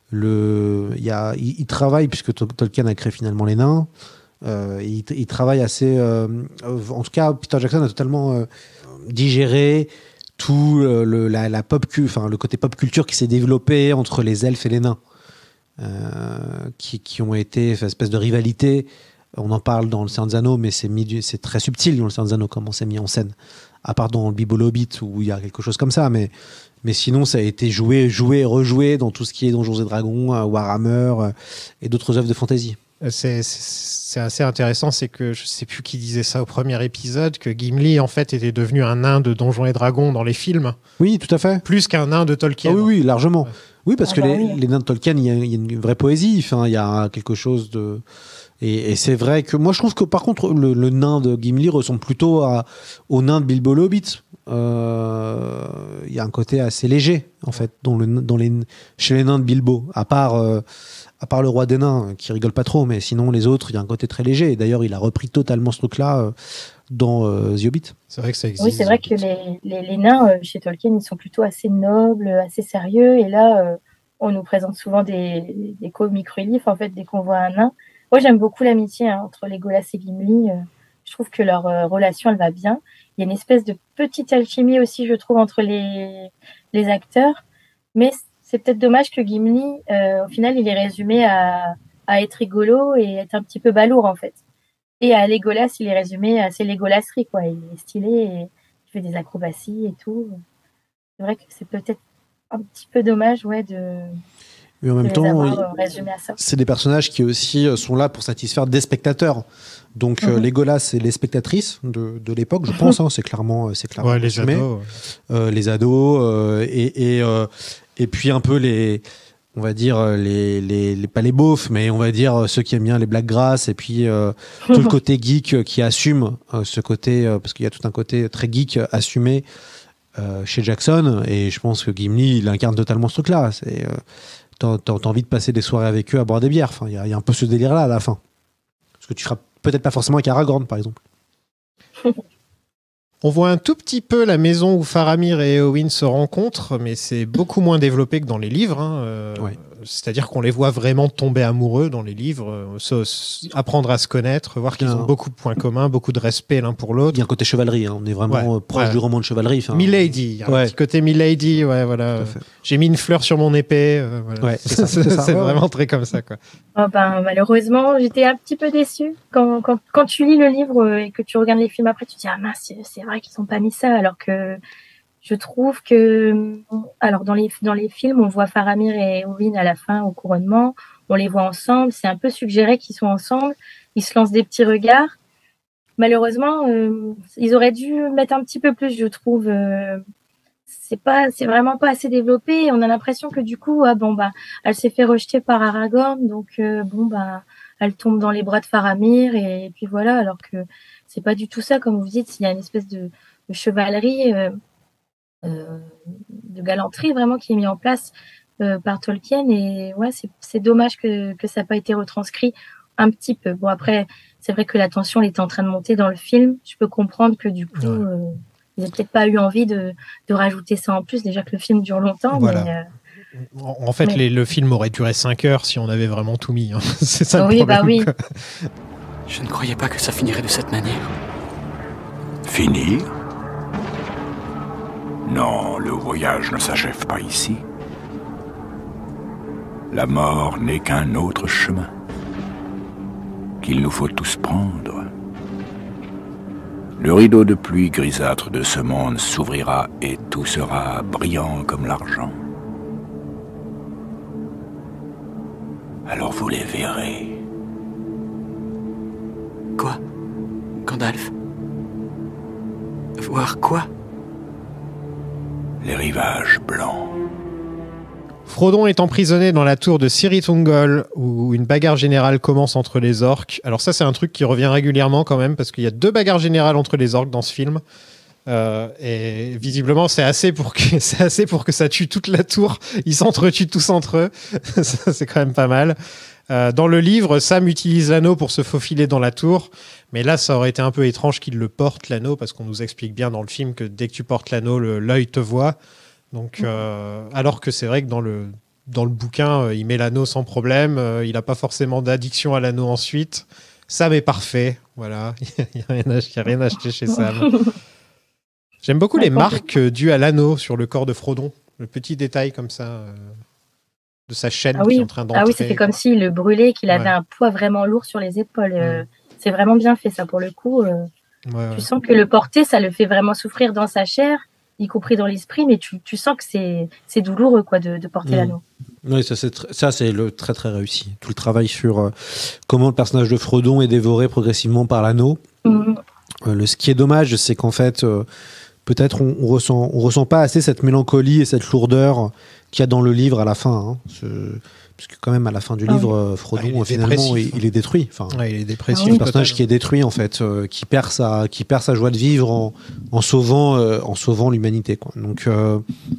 le. Il, y a, il, il travaille, puisque Tolkien a créé finalement les nains. Euh, il, il travaille assez. Euh, en tout cas, Peter Jackson a totalement euh, digéré tout le, la, la pop, enfin, le côté pop culture qui s'est développé entre les elfes et les nains, euh, qui, qui ont été une espèce de rivalité. On en parle dans Le Seigneur des Anneaux, mais c'est, mis, c'est très subtil dans Le Seigneur des Anneaux, comment c'est mis en scène. À part dans le Bilbo Hobbit, où il y a quelque chose comme ça, mais. Mais sinon, ça a été joué, joué et rejoué dans tout ce qui est Donjons et Dragons, Warhammer euh, et d'autres œuvres de fantasy. C'est, c'est, c'est assez intéressant, c'est que je ne sais plus qui disait ça au premier épisode, que Gimli, en fait, était devenu un nain de Donjons et Dragons dans les films. Oui, tout à fait. Plus qu'un nain de Tolkien. Ah oui, oui, largement. Ouais. Oui, parce ah que bah les, oui. les nains de Tolkien, il y, y a une vraie poésie, enfin, il y a quelque chose de... Et, et c'est vrai que... Moi, je trouve que, par contre, le, le nain de Gimli ressemble plutôt à, au nain de Bilbo le Hobbit. Il euh, y a un côté assez léger en fait dans le, dans les, chez les nains de Bilbo, à part, euh, à part le roi des nains qui rigole pas trop, mais sinon les autres il y a un côté très léger, et d'ailleurs il a repris totalement ce truc là euh, dans euh, The Hobbit. C'est vrai que ça existe. Oui, c'est vrai que les, les, les nains euh, chez Tolkien ils sont plutôt assez nobles, assez sérieux, et là euh, on nous présente souvent des, des comic relief en fait dès qu'on voit un nain. Moi j'aime beaucoup l'amitié hein, entre Legolas et Gimli, euh, je trouve que leur euh, relation elle va bien. Il y a une espèce de petite alchimie aussi, je trouve, entre les, les acteurs. Mais c'est peut-être dommage que Gimli, euh, au final, il est résumé à, à être rigolo et être un petit peu balourd, en fait. Et à Legolas, il est résumé à ses Legolasseries, quoi. Il est stylé et il fait des acrobaties et tout. C'est vrai que c'est peut-être un petit peu dommage, ouais, de. Mais en même de temps, les avoir, il- euh, résumés à ça. c'est des personnages qui aussi euh, sont là pour satisfaire des spectateurs. Donc euh, Mhm. Legolas, c'est les spectatrices de, de l'époque, je pense. hein, c'est clairement, euh, c'est clairement Ouais, les assumé. ados. ouais. Euh, les ados euh, et et, euh, et puis un peu les, on va dire euh, les, les, les pas les beaufs, mais on va dire euh, ceux qui aiment bien les blagues grasses et puis euh, tout le côté geek euh, qui assume euh, ce côté euh, parce qu'il y a tout un côté très geek euh, assumé euh, chez Jackson, et je pense que Gimli il incarne totalement ce truc-là. C'est euh, t'as, t'as- t'as envie de passer des soirées avec eux à boire des bières. Enfin, il y, a- il y a un peu ce délire-là à la fin. Ce que tu feras peut-être pas forcément avec Aragorn, par exemple. On voit un tout petit peu la maison où Faramir et Éowyn se rencontrent, mais c'est beaucoup moins développé que dans les livres. hein. Euh, Ouais. C'est-à-dire qu'on les voit vraiment tomber amoureux dans les livres, euh, se- se- apprendre à se connaître, voir qu'ils Bien. ont beaucoup de points communs, beaucoup de respect l'un pour Il l'autre. y a un côté chevalerie. hein. On est vraiment Ouais. euh, proche Ouais. du roman de chevalerie. Enfin, Milady, il y a Ouais. un petit côté Milady, ouais, voilà. Tout à fait. J'ai mis une fleur sur mon épée. euh, voilà. Ouais, c'est ça, c'est c'est ça. Ouais, ouais. vraiment très comme ça, quoi. Oh, ben, malheureusement, j'étais un petit peu déçue. Quand, quand, quand tu lis le livre euh, et que tu regardes les films après, tu te dis, ah mince, c'est- c'est vrai qu'ils n'ont pas mis ça. Alors que je trouve que, alors dans les, dans les films, on voit Faramir et Éowyn à la fin au couronnement. On les voit ensemble. C'est un peu suggéré qu'ils sont ensemble. Ils se lancent des petits regards. Malheureusement, euh, ils auraient dû mettre un petit peu plus, je trouve. euh, c'est pas, c'est vraiment pas assez développé. On a l'impression que du coup, ah bon bah, elle s'est fait rejeter par Aragorn, donc euh, bon bah, elle tombe dans les bras de Faramir et, puis voilà. Alors que c'est pas du tout ça, comme vous dites. Il y a une espèce de, de chevalerie, euh, euh, de galanterie vraiment qui est mis en place euh, par Tolkien. Et ouais, c'est, c'est dommage que que ça n'a pas été retranscrit un petit peu. Bon après, c'est vrai que la tension elle était en train de monter dans le film. Je peux comprendre que du coup. Ouais. Euh, ils n'ont peut-être pas eu envie de, de rajouter ça en plus, déjà que le film dure longtemps. Voilà. Mais, euh, En, en fait, Mais- les- le film aurait duré cinq heures si on avait vraiment tout mis. hein. C'est ça le Oui, problème. bah oui. quoi. Je ne croyais pas que ça finirait de cette manière. Finir? Non, le voyage ne s'achève pas ici. La mort n'est qu'un autre chemin qu'il nous faut tous prendre. Le rideau de pluie grisâtre de ce monde s'ouvrira et tout sera brillant comme l'argent. Alors vous les verrez. Quoi? Gandalf? Voir quoi? Les rivages blancs. Frodon est emprisonné dans la tour de Cirith Ungol où une bagarre générale commence entre les orques. Alors ça, c'est un truc qui revient régulièrement quand même parce qu'il y a deux bagarres générales entre les orques dans ce film. Euh, et visiblement, c'est assez pour que c'est assez pour que ça tue toute la tour. Ils s'entretuent tous entre eux. Ça, c'est quand même pas mal. Euh, dans le livre, Sam utilise l'anneau pour se faufiler dans la tour. Mais là, ça aurait été un peu étrange qu'il le porte, l'anneau, parce qu'on nous explique bien dans le film que dès que tu portes l'anneau, le- l'œil te voit. Donc, euh, alors que c'est vrai que dans le, dans le bouquin, euh, il met l'anneau sans problème. euh, il n'a pas forcément d'addiction à l'anneau ensuite. Sam est parfait. Voilà. Il n'y a, rien à- il y a rien à acheter chez Sam. J'aime beaucoup les marques euh, dues à l'anneau sur le corps de Frodon. Le petit détail comme ça euh, de sa chaîne Ah qui est oui, en train d'entrer. ah oui, c'était comme s'il le brûlait, qu'il avait Ouais. un poids vraiment lourd sur les épaules. Euh, c'est vraiment bien fait ça pour le coup. euh, Ouais, ouais. Tu sens que le porter, ça le fait vraiment souffrir dans sa chair, y compris dans l'esprit, mais tu, tu sens que c'est, c'est douloureux quoi de, de porter Mmh. l'anneau. Oui, ça c'est, tr- ça, c'est le très très réussi. Tout le travail sur euh, comment le personnage de Frodon est dévoré progressivement par l'anneau. Mhm. Euh, le, ce qui est dommage, c'est qu'en fait, euh, peut-être on, on ressent, on ressent pas assez cette mélancolie et cette lourdeur qu'il y a dans le livre à la fin. Hein. Ce- Puisque quand même à la fin du Ah livre, oui. euh, Frodon Ah, il est finalement dépressif. il, il est détruit. Enfin, Ouais, il est Ah dépressif. oui. c'est un personnage total. qui est détruit en fait, euh, qui perd sa, qui perd sa joie de vivre en, en sauvant, euh, en sauvant l'humanité. Quoi. Donc, euh,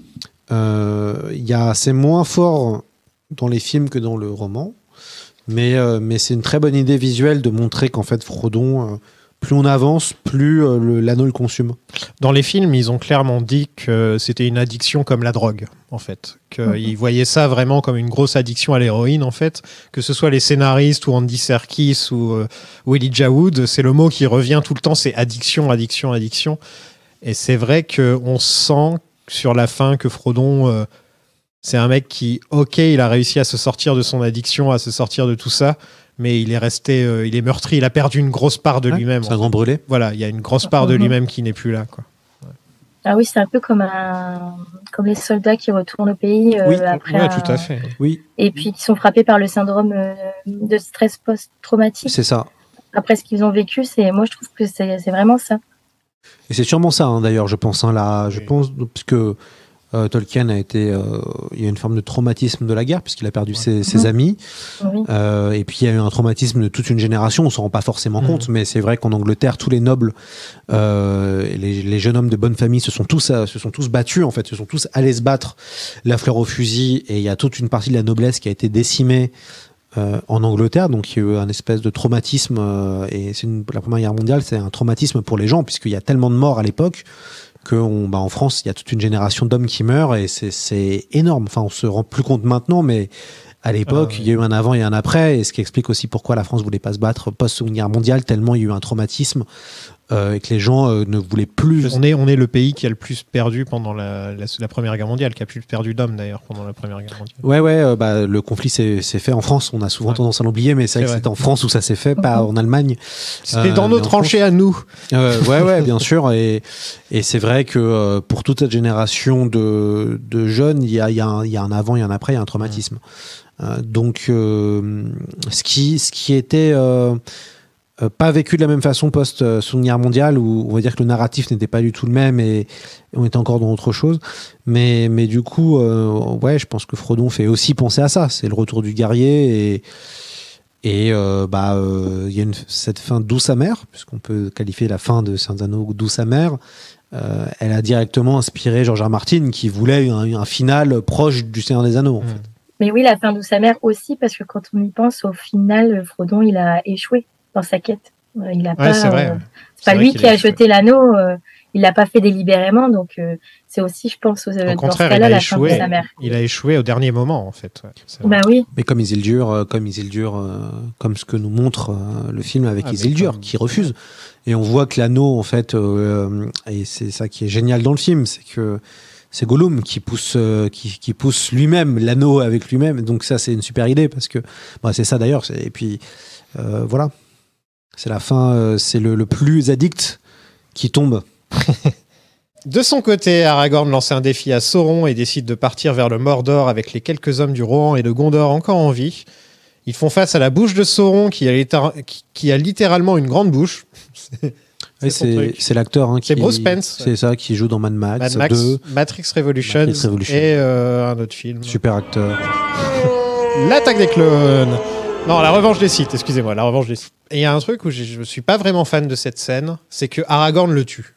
euh, il y a, c'est moins fort dans les films que dans le roman, mais, euh, mais c'est une très bonne idée visuelle de montrer qu'en fait Frodon, euh, plus on avance, plus euh, le- l'anneau le consume. Dans les films, ils ont clairement dit que c'était une addiction comme la drogue, en fait. Qu'ils voyaient ça vraiment comme une grosse addiction à l'héroïne, en fait. Que ce soit les scénaristes ou Andy Serkis ou, euh, ou Elijah Wood, c'est le mot qui revient tout le temps, c'est addiction, addiction, addiction. Et c'est vrai qu'on sent sur la fin que Frodon, euh, c'est un mec qui, ok, il a réussi à se sortir de son addiction, à se sortir de tout ça, mais il est resté, euh, il est meurtri, il a perdu une grosse part de Ouais, lui-même. c'est un grand brûlé. Voilà, il y a une grosse part de lui-même qui n'est plus là, quoi. Ah oui, c'est un peu comme un, comme les soldats qui retournent au pays euh, Oui, après. ouais, un- tout à fait. Oui, Et puis qui sont frappés par le syndrome euh, de stress post-traumatique. c'est ça. Après ce qu'ils ont vécu, c'est, moi je trouve que c'est, c'est vraiment ça. Et c'est sûrement ça, hein, d'ailleurs, je pense. Hein, là, je Oui. pense parce que euh, Tolkien a été, euh, il y a une forme de traumatisme de la guerre puisqu'il a perdu ses, ses Mhm. amis. Oui. Euh, et puis il y a eu un traumatisme de toute une génération. On s'en rend pas forcément Mhm. compte, mais c'est vrai qu'en Angleterre, tous les nobles, euh, et les, les jeunes hommes de bonne famille se sont tous, euh, se sont tous battus. En fait, se sont tous allés se battre, la fleur au fusil. Et il y a toute une partie de la noblesse qui a été décimée. Euh, en Angleterre, donc il y a eu un espèce de traumatisme, euh, et c'est une, la Première Guerre mondiale, c'est un traumatisme pour les gens, puisqu'il y a tellement de morts à l'époque que on, bah, en France, il y a toute une génération d'hommes qui meurent, et c'est, c'est énorme. Enfin, on se rend plus compte maintenant, mais à l'époque, Ah, il y a eu un avant et un après, et ce qui explique aussi pourquoi la France voulait pas se battre post-Seconde Guerre mondiale, tellement il y a eu un traumatisme, euh, et que les gens euh, ne voulaient plus... On est, on est le pays qui a le plus perdu pendant la, la, la Première Guerre mondiale, qui a plus perdu d'hommes d'ailleurs pendant la Première Guerre mondiale. Ouais, ouais, euh, bah, le conflit s'est, s'est fait en France. On a souvent Ouais. tendance à l'oublier, mais c'est vrai C'est que vrai. c'est en France où ça s'est fait, pas en Allemagne. C'était Euh, dans nos mais en tranchées à nous. Euh, ouais, ouais, bien sûr. Et, et c'est vrai que euh, pour toute cette génération de, de jeunes, il y a, il y, a un- il y a un avant et un après, il y a un traumatisme. Euh, donc, euh, ce, qui, ce qui était euh, euh, pas vécu de la même façon post-Seconde Guerre mondiale, où on va dire que le narratif n'était pas du tout le même et, et on était encore dans autre chose. Mais, mais du coup, euh, ouais, je pense que Frodon fait aussi penser à ça. C'est le retour du guerrier et. Et euh, bah, euh, il y a une, cette fin douce amère, puisqu'on peut qualifier la fin de Seigneur des Anneaux douce amère. Euh, elle a directement inspiré George R. Martin, qui voulait un, un final proche du Seigneur des Anneaux. En Mm. fait. Mais oui, la fin douce amère aussi, parce que quand on y pense, au final, Frodon, il a échoué dans sa quête. Euh, Il a Ouais, pas, c'est vrai. euh, ouais. c'est pas C'est vrai lui qu'il qui a a échoué. jeté l'anneau, euh, il l'a pas fait délibérément, donc euh, c'est aussi, je pense, euh, Au dans contraire, ce il cas-là, a la fin douce échoué. amère. Il a échoué au dernier moment, en fait. Ouais, c'est vrai. Bah oui, Mais comme Isildur, euh, comme Isildur, euh, comme ce que nous montre euh, le film avec Ah, mais Isildur, comme- qui refuse. Et on voit que l'anneau, en fait, euh, et c'est ça qui est génial dans le film, c'est que c'est Gollum qui pousse, euh, qui, qui pousse lui-même l'anneau avec lui-même. Donc ça, c'est une super idée parce que, bah, c'est ça d'ailleurs. c'est- Et puis euh, voilà, c'est la fin, euh, c'est le, le plus addict qui tombe. De son côté, Aragorn lance un défi à Sauron et décide de partir vers le Mordor avec les quelques hommes du Rohan et de Gondor encore en vie. Ils font face à la bouche de Sauron qui a, littéra- qui- qui a littéralement une grande bouche. C'est- Ouais, son c'est truc. c'est l'acteur hein, qui C'est Bruce Spence. c'est ça qui joue dans Mad Max, Mad Max, deux, Matrix Revolution, Matrix Revolution. et euh, un autre film. super acteur. L'attaque des clones. Non, la revanche des Sith, excusez-moi, la revanche des Sith. Et il y a un truc où j'ai- je suis pas vraiment fan de cette scène, c'est que Aragorn le tue.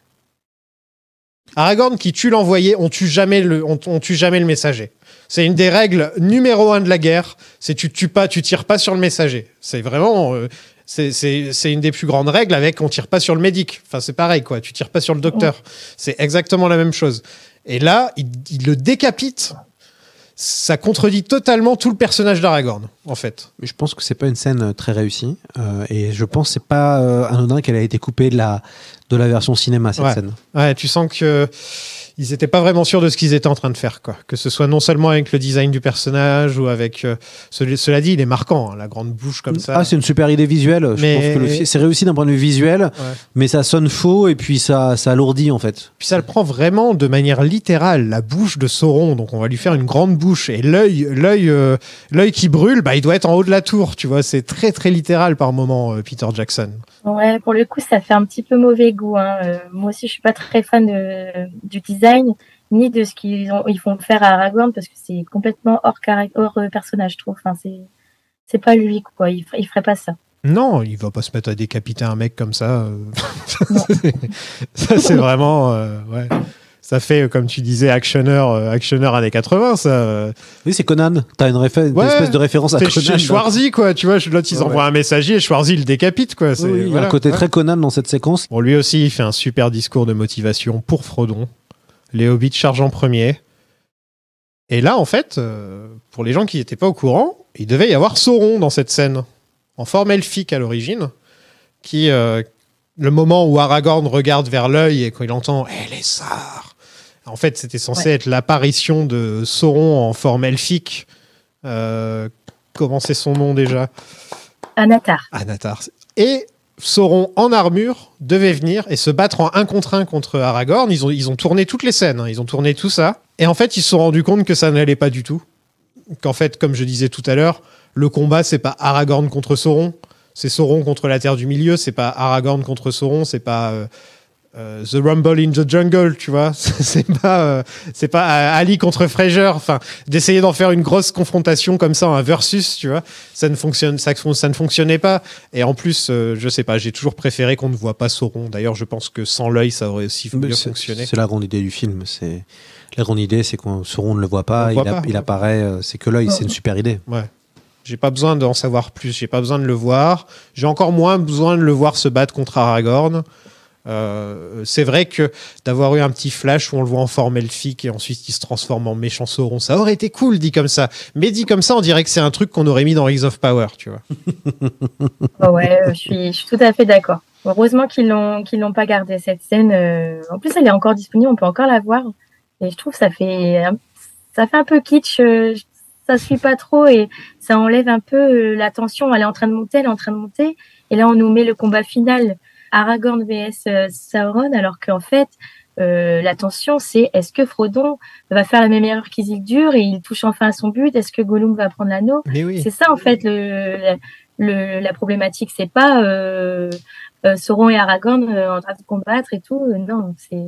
Aragorn qui tue l'envoyé, on tue jamais le, on, on tue jamais le messager. C'est une des règles numéro un de la guerre, c'est tu tues pas, tu tires pas sur le messager. C'est vraiment, euh, c'est, c'est, c'est une des plus grandes règles avec on tire pas sur le médic. Enfin c'est pareil quoi, tu tires pas sur le docteur. C'est exactement la même chose. Et là, il, il le décapite. Ça contredit totalement tout le personnage d'Aragorn, en fait. Je pense que c'est pas une scène euh, très réussie euh, et je pense que c'est pas euh, anodin qu'elle a été coupée de la de la version cinéma cette Ouais. scène. Ouais, tu sens que ils étaient pas vraiment sûrs de ce qu'ils étaient en train de faire, quoi. Que ce soit non seulement avec le design du personnage ou avec euh, celui- cela dit, il est marquant, hein, la grande bouche comme ça. Ah, c'est une super idée visuelle. Je Mais- pense que le fi- c'est réussi d'un point de vue visuel, Ouais. mais ça sonne faux et puis ça ça alourdit en fait. Puis ça le prend vraiment de manière littérale, la bouche de Sauron. Donc on va lui faire une grande bouche et l'œil, l'œil, euh, l'œil qui brûle, bah il doit être en haut de la tour. Tu vois, c'est très très littéral par moment, euh, Peter Jackson. ouais, pour le coup, ça fait un petit peu mauvais goût. Hein. Euh, moi aussi, je suis pas très fan de, du design ni de ce qu'ils ont, ils font faire à Aragorn parce que c'est complètement hors, caract- hors euh, personnage, je trouve. Enfin, c'est, c'est pas lui, quoi. Il, ferait- il ferait pas ça. Non, il va pas se mettre à décapiter un mec comme ça. euh. Ça c'est vraiment, euh, ouais. Ça fait, euh, comme tu disais, actionneur, euh, actionneur années quatre-vingts, ça. euh. Oui, c'est Conan. T'as une, réfé- une Ouais, espèce de référence à C'est Conan. chez Schwarzy, quoi. Tu vois, l'autre, ils Ouais, envoient ouais. un messager et Schwarzy le décapite, quoi. C'est, Oui, oui, il y a voilà. un côté Ouais. très Conan dans cette séquence. Bon, lui aussi, il fait un super discours de motivation pour Frodon. Les hobbits chargent en premier. Et là, en fait, euh, pour les gens qui n'étaient pas au courant, il devait y avoir Sauron dans cette scène, en forme elfique à l'origine, qui, euh, le moment où Aragorn regarde vers l'œil et quand il entend « Eh, les Sars !» En fait, c'était censé Ouais. être l'apparition de Sauron en forme elfique. Euh, comment c'est son nom déjà ? Anatar. Anatar. Et Sauron en armure devait venir et se battre en un contre un contre Aragorn. Ils ont, ils ont tourné toutes les scènes, hein. Ils ont tourné tout ça. Et en fait, ils se sont rendus compte que ça n'allait pas du tout. Qu'en fait, comme je disais tout à l'heure, le combat, c'est pas Aragorn contre Sauron, c'est Sauron contre la Terre du Milieu, c'est pas Aragorn contre Sauron, c'est pas euh, euh, The Rumble in the Jungle, tu vois. c'est pas, euh, c'est pas Ali contre Fraser. Enfin, d'essayer d'en faire une grosse confrontation comme ça, un versus, tu vois, ça ne fonctionne, ça, ça ne fonctionnait pas. Et en plus, euh, je sais pas, j'ai toujours préféré qu'on ne voit pas Sauron. D'ailleurs, je pense que sans l'œil, ça aurait aussi mieux c'est, fonctionné. C'est la grande idée du film. C'est la grande idée, c'est qu'on Sauron ne le voit pas, le voit il, pas, a, il apparaît. Euh, c'est que l'œil, ouais. C'est une super idée. Ouais. J'ai pas besoin d'en savoir plus. J'ai pas besoin de le voir. J'ai encore moins besoin de le voir se battre contre Aragorn. Euh, c'est vrai que d'avoir eu un petit flash où on le voit en forme elfique et ensuite il se transforme en méchant Sauron, ça aurait été cool dit comme ça. Mais dit comme ça, on dirait que c'est un truc qu'on aurait mis dans Rings of Power, tu vois. Oh ouais, je suis, je suis tout à fait d'accord. Heureusement qu'ils l'ont, qu'ils l'ont pas gardé cette scène. Euh... En plus, elle est encore disponible, on peut encore la voir. Et je trouve que ça fait, ça fait un peu kitsch. Euh... Ça suit pas trop et ça enlève un peu la tension. Elle est en train de monter, elle est en train de monter. Et là, on nous met le combat final. Aragorn vs euh, Sauron, alors qu'en fait, euh, la tension, c'est est-ce que Frodon va faire la même erreur qu'Isildur et il touche enfin à son but? Est-ce que Gollum va prendre l'anneau? Oui. C'est ça, en fait, le, la, le, la problématique. C'est pas euh, euh, Sauron et Aragorn euh, en train de combattre et tout. Euh, non, c'est...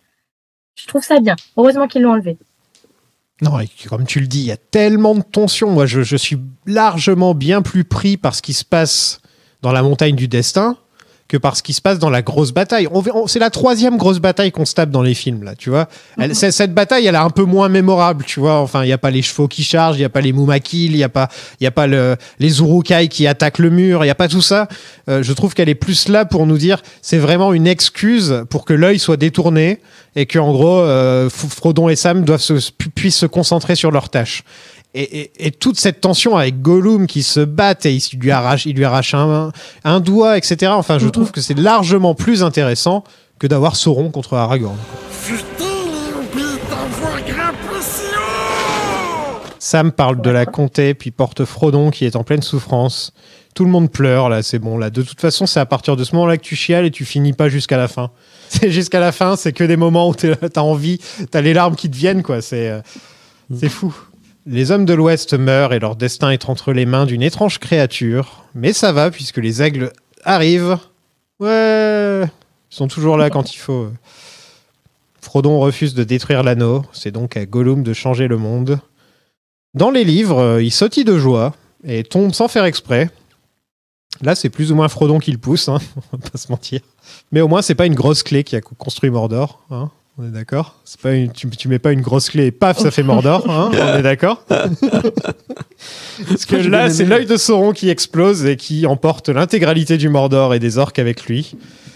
Je trouve ça bien. Heureusement qu'ils l'ont enlevé. Non, et comme tu le dis, il y a tellement de tension. Moi, je, je suis largement bien plus pris par ce qui se passe dans la montagne du destin que par ce qui se passe dans la grosse bataille. On, on, c'est la troisième grosse bataille qu'on se tape dans les films, là, tu vois. Elle, mm-hmm. Cette bataille, elle est un peu moins mémorable, tu vois. Enfin, il n'y a pas les chevaux qui chargent, il n'y a pas les Mumakil, il n'y a pas, y a pas le, les Uruk-hai qui attaquent le mur, il n'y a pas tout ça. Euh, je trouve qu'elle est plus là pour nous dire, c'est vraiment une excuse pour que l'œil soit détourné et qu'en gros, euh, Frodon et Sam doivent se, puissent se concentrer sur leurs tâches. Et, et, et toute cette tension avec Gollum qui se bat et il lui arrache, il lui arrache un, un doigt, et cetera. Enfin, je mm-hmm. trouve que c'est largement plus intéressant que d'avoir Sauron contre Aragorn. Sam parle de la comté, puis porte Frodon qui est en pleine souffrance. Tout le monde pleure, là, c'est bon. Là. De toute façon, c'est à partir de ce moment-là que tu chiales et tu finis pas jusqu'à la fin. C'est jusqu'à la fin, c'est que des moments où t'as envie, t'as les larmes qui te viennent, quoi. C'est, euh, mm. c'est fou. Les hommes de l'Ouest meurent et leur destin est entre les mains d'une étrange créature. Mais ça va, puisque les aigles arrivent. Ouais, ils sont toujours là quand il faut. Frodon refuse de détruire l'anneau. C'est donc à Gollum de changer le monde. Dans les livres, il sautille de joie et tombe sans faire exprès. Là, c'est plus ou moins Frodon qui le pousse, hein, on va pas se mentir. Mais au moins, c'est pas une grosse clé qui a construit Mordor, hein. On est d'accord? C'est pas une, tu, tu mets pas une grosse clé et paf, ça fait Mordor, hein. On est d'accord? Parce que là, c'est l'œil de Sauron qui explose et qui emporte l'intégralité du Mordor et des orques avec lui.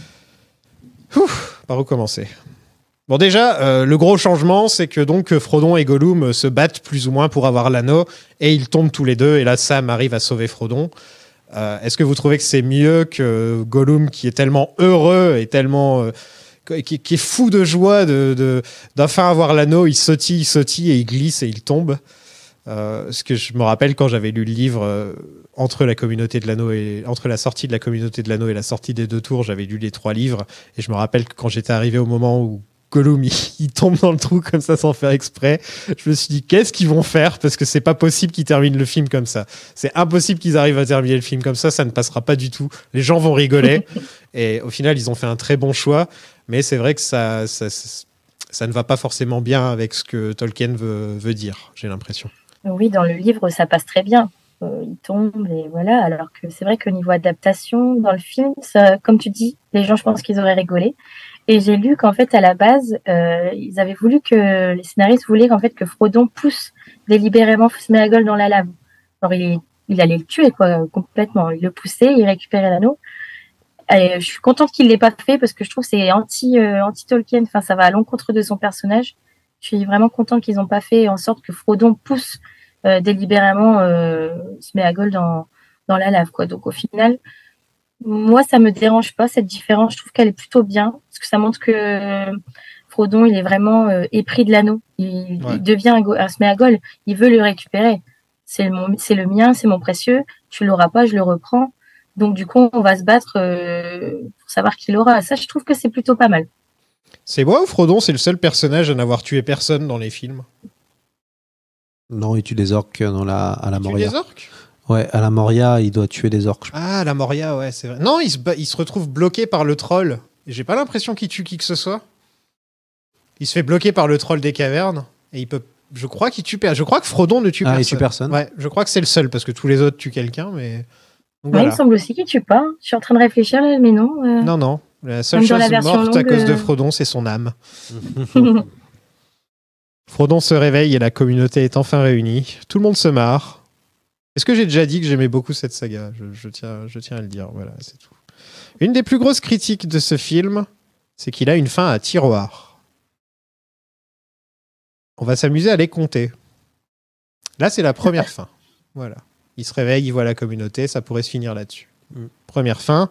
Ouf, par où commencer? Bon, déjà, euh, le gros changement, c'est que donc Frodon et Gollum se battent plus ou moins pour avoir l'anneau et ils tombent tous les deux et là, Sam arrive à sauver Frodon. Euh, est-ce que vous trouvez que c'est mieux que Gollum qui est tellement heureux et tellement... Euh, Qui, qui est fou de joie de, de, d'enfin avoir l'anneau, il sautille, il sautille et il glisse et il tombe. Euh, ce que je me rappelle quand j'avais lu le livre euh, entre la communauté de l'anneau et entre la sortie de la communauté de l'anneau et la sortie des deux tours, j'avais lu les trois livres et je me rappelle que quand j'étais arrivé au moment où Gollum il, il tombe dans le trou comme ça sans faire exprès, je me suis dit qu'est-ce qu'ils vont faire parce que c'est pas possible qu'ils terminent le film comme ça. C'est impossible qu'ils arrivent à terminer le film comme ça, ça ne passera pas du tout. Les gens vont rigoler et au final ils ont fait un très bon choix. Mais c'est vrai que ça, ça, ça, ça ne va pas forcément bien avec ce que Tolkien veut, veut dire, j'ai l'impression. Oui, dans le livre, ça passe très bien. Euh, il tombe et voilà. Alors que c'est vrai qu'au niveau adaptation, dans le film, ça, comme tu dis, les gens, je pense qu'ils auraient rigolé. Et j'ai lu qu'en fait, à la base, euh, ils avaient voulu que les scénaristes voulaient qu'en fait que Frodon pousse délibérément Sméagol dans la lave. Alors il, il allait le tuer quoi, complètement. Il le poussait, il récupérait l'anneau. Et je suis contente qu'il l'ait pas fait parce que je trouve que c'est anti euh, anti Tolkien. Enfin, ça va à l'encontre de son personnage. Je suis vraiment contente qu'ils n'ont pas fait en sorte que Frodon pousse euh, délibérément euh, Sméagol dans dans la lave quoi. Donc au final, moi ça me dérange pas cette différence. Je trouve qu'elle est plutôt bien parce que ça montre que euh, Frodon il est vraiment euh, épris de l'anneau. Il, ouais. il devient un, un Sméagol. Il veut le récupérer. C'est le c'est le mien, c'est mon précieux. Tu l'auras pas, je le reprends. Donc du coup, on va se battre euh, pour savoir qui l'aura. Ça, je trouve que c'est plutôt pas mal. C'est moi ou Frodon, c'est le seul personnage à n'avoir tué personne dans les films? Non, il tue des orques dans la, à la Il tue Moria. des orques? Ouais, à la Moria, il doit tuer des orques. Ah, la Moria, ouais, c'est vrai. Non, il se, ba- il se retrouve bloqué par le troll. Et j'ai pas l'impression qu'il tue qui que ce soit. Il se fait bloquer par le troll des cavernes. Et il peut. Je crois qu'il tue. per- Je crois que Frodon ne tue Ah, il personne. tue personne. Ouais, je crois que c'est le seul parce que tous les autres tuent quelqu'un, mais. Donc, Ouais, il voilà. me semble aussi qu'il tue pas. Je suis en train de réfléchir, là, mais non. euh. Non, non. La seule Même dans chose la version morte à longue, cause de euh. Frodon, c'est son âme. Frodon se réveille et la communauté est enfin réunie. Tout le monde se marre. Est-ce que j'ai déjà dit que j'aimais beaucoup cette saga? je, je, tiens, je tiens à le dire. Voilà, c'est tout. Une des plus grosses critiques de ce film, c'est qu'il a une fin à tiroir. On va s'amuser à les compter. Là, c'est la première fin. Voilà. Il se réveille, il voit la communauté, ça pourrait se finir là-dessus. Première fin.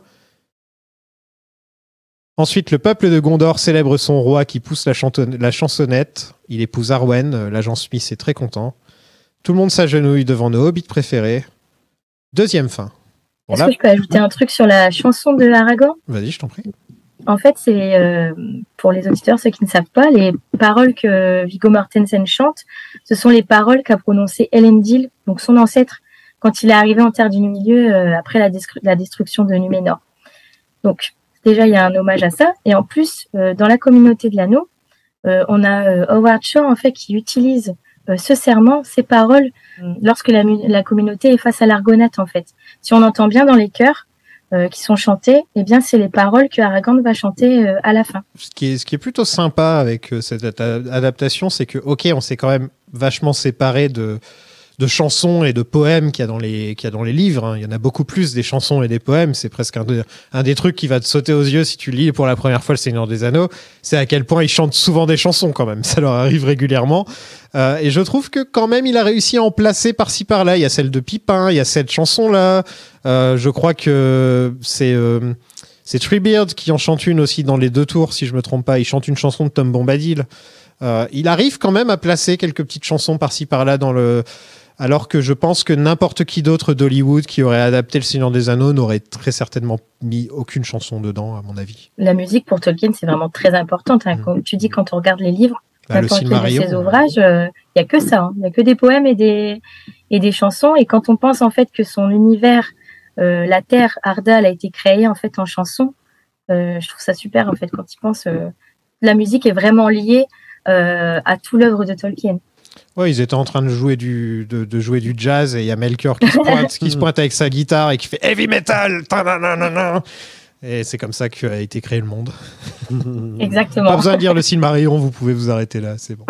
Ensuite, le peuple de Gondor célèbre son roi qui pousse la, chanton- la chansonnette. Il épouse Arwen, euh, l'agent Smith est très content. Tout le monde s'agenouille devant nos hobbits préférés. Deuxième fin. Bon, Est-ce là- que je peux ajouter un truc sur la chanson de Aragorn? Vas-y, je t'en prie. En fait, c'est euh, pour les auditeurs, ceux qui ne savent pas, les paroles que Viggo Mortensen chante, ce sont les paroles qu'a prononcées Elendil, donc son ancêtre, quand il est arrivé en Terre du Milieu euh, après la, destru- la destruction de Númenor. Donc, déjà, il y a un hommage à ça. Et en plus, euh, dans la communauté de l'anneau, euh, on a euh, Howard Shore, en fait, qui utilise euh, ce serment, ces paroles, euh, lorsque la, mu- la communauté est face à l'Argonate, en fait. Si on entend bien dans les chœurs euh, qui sont chantés, eh bien, c'est les paroles que Aragorn va chanter euh, à la fin. Ce qui est, ce qui est plutôt sympa avec euh, cette ad- adaptation, c'est que, ok, on s'est quand même vachement séparé de, de chansons et de poèmes qu'il y a dans les, qu'il y a dans les livres. Hein. Il y en a beaucoup plus des chansons et des poèmes. C'est presque un, de- un des trucs qui va te sauter aux yeux si tu lis pour la première fois Le Seigneur des Anneaux. C'est à quel point ils chantent souvent des chansons quand même. Ça leur arrive régulièrement. Euh, et je trouve que quand même, il a réussi à en placer par-ci par-là. Il y a celle de Pipin, il y a cette chanson-là. Euh, je crois que c'est... euh, C'est Treebeard qui en chante une aussi dans Les Deux Tours, si je me trompe pas. Il chante une chanson de Tom Bombadil. Euh, il arrive quand même à placer quelques petites chansons par-ci par-là dans le... Alors que je pense que n'importe qui d'autre d'Hollywood qui aurait adapté Le Seigneur des Anneaux n'aurait très certainement mis aucune chanson dedans, à mon avis. La musique pour Tolkien, c'est vraiment très importante. Hein. Comme tu dis, quand on regarde les livres, Bah, le n'importe quel de Silmarillion, ses ouvrages, il n'y a que ça. Il hein. n'y a que des poèmes et des, et des chansons. Et quand on pense en fait que son univers, euh, la Terre, Ardal, a été créée en fait en chansons, euh, je trouve ça super en fait quand il pense. Euh, la musique est vraiment liée euh, à tout l'œuvre de Tolkien. Ouais, ils étaient en train de jouer du, de, de jouer du jazz et il y a Melchior qui se pointe, qui se pointe avec sa guitare et qui fait heavy metal. Ta-na-na-na-na. Et c'est comme ça qu'a été créé le monde. Exactement. Pas besoin de lire le Silmarillion, vous pouvez vous arrêter là, c'est bon.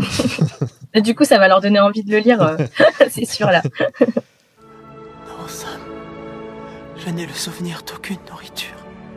Et du coup, ça va leur donner envie de le lire, euh, c'est sûr là. Non, Sam. Je n'ai le souvenir d'aucune nourriture.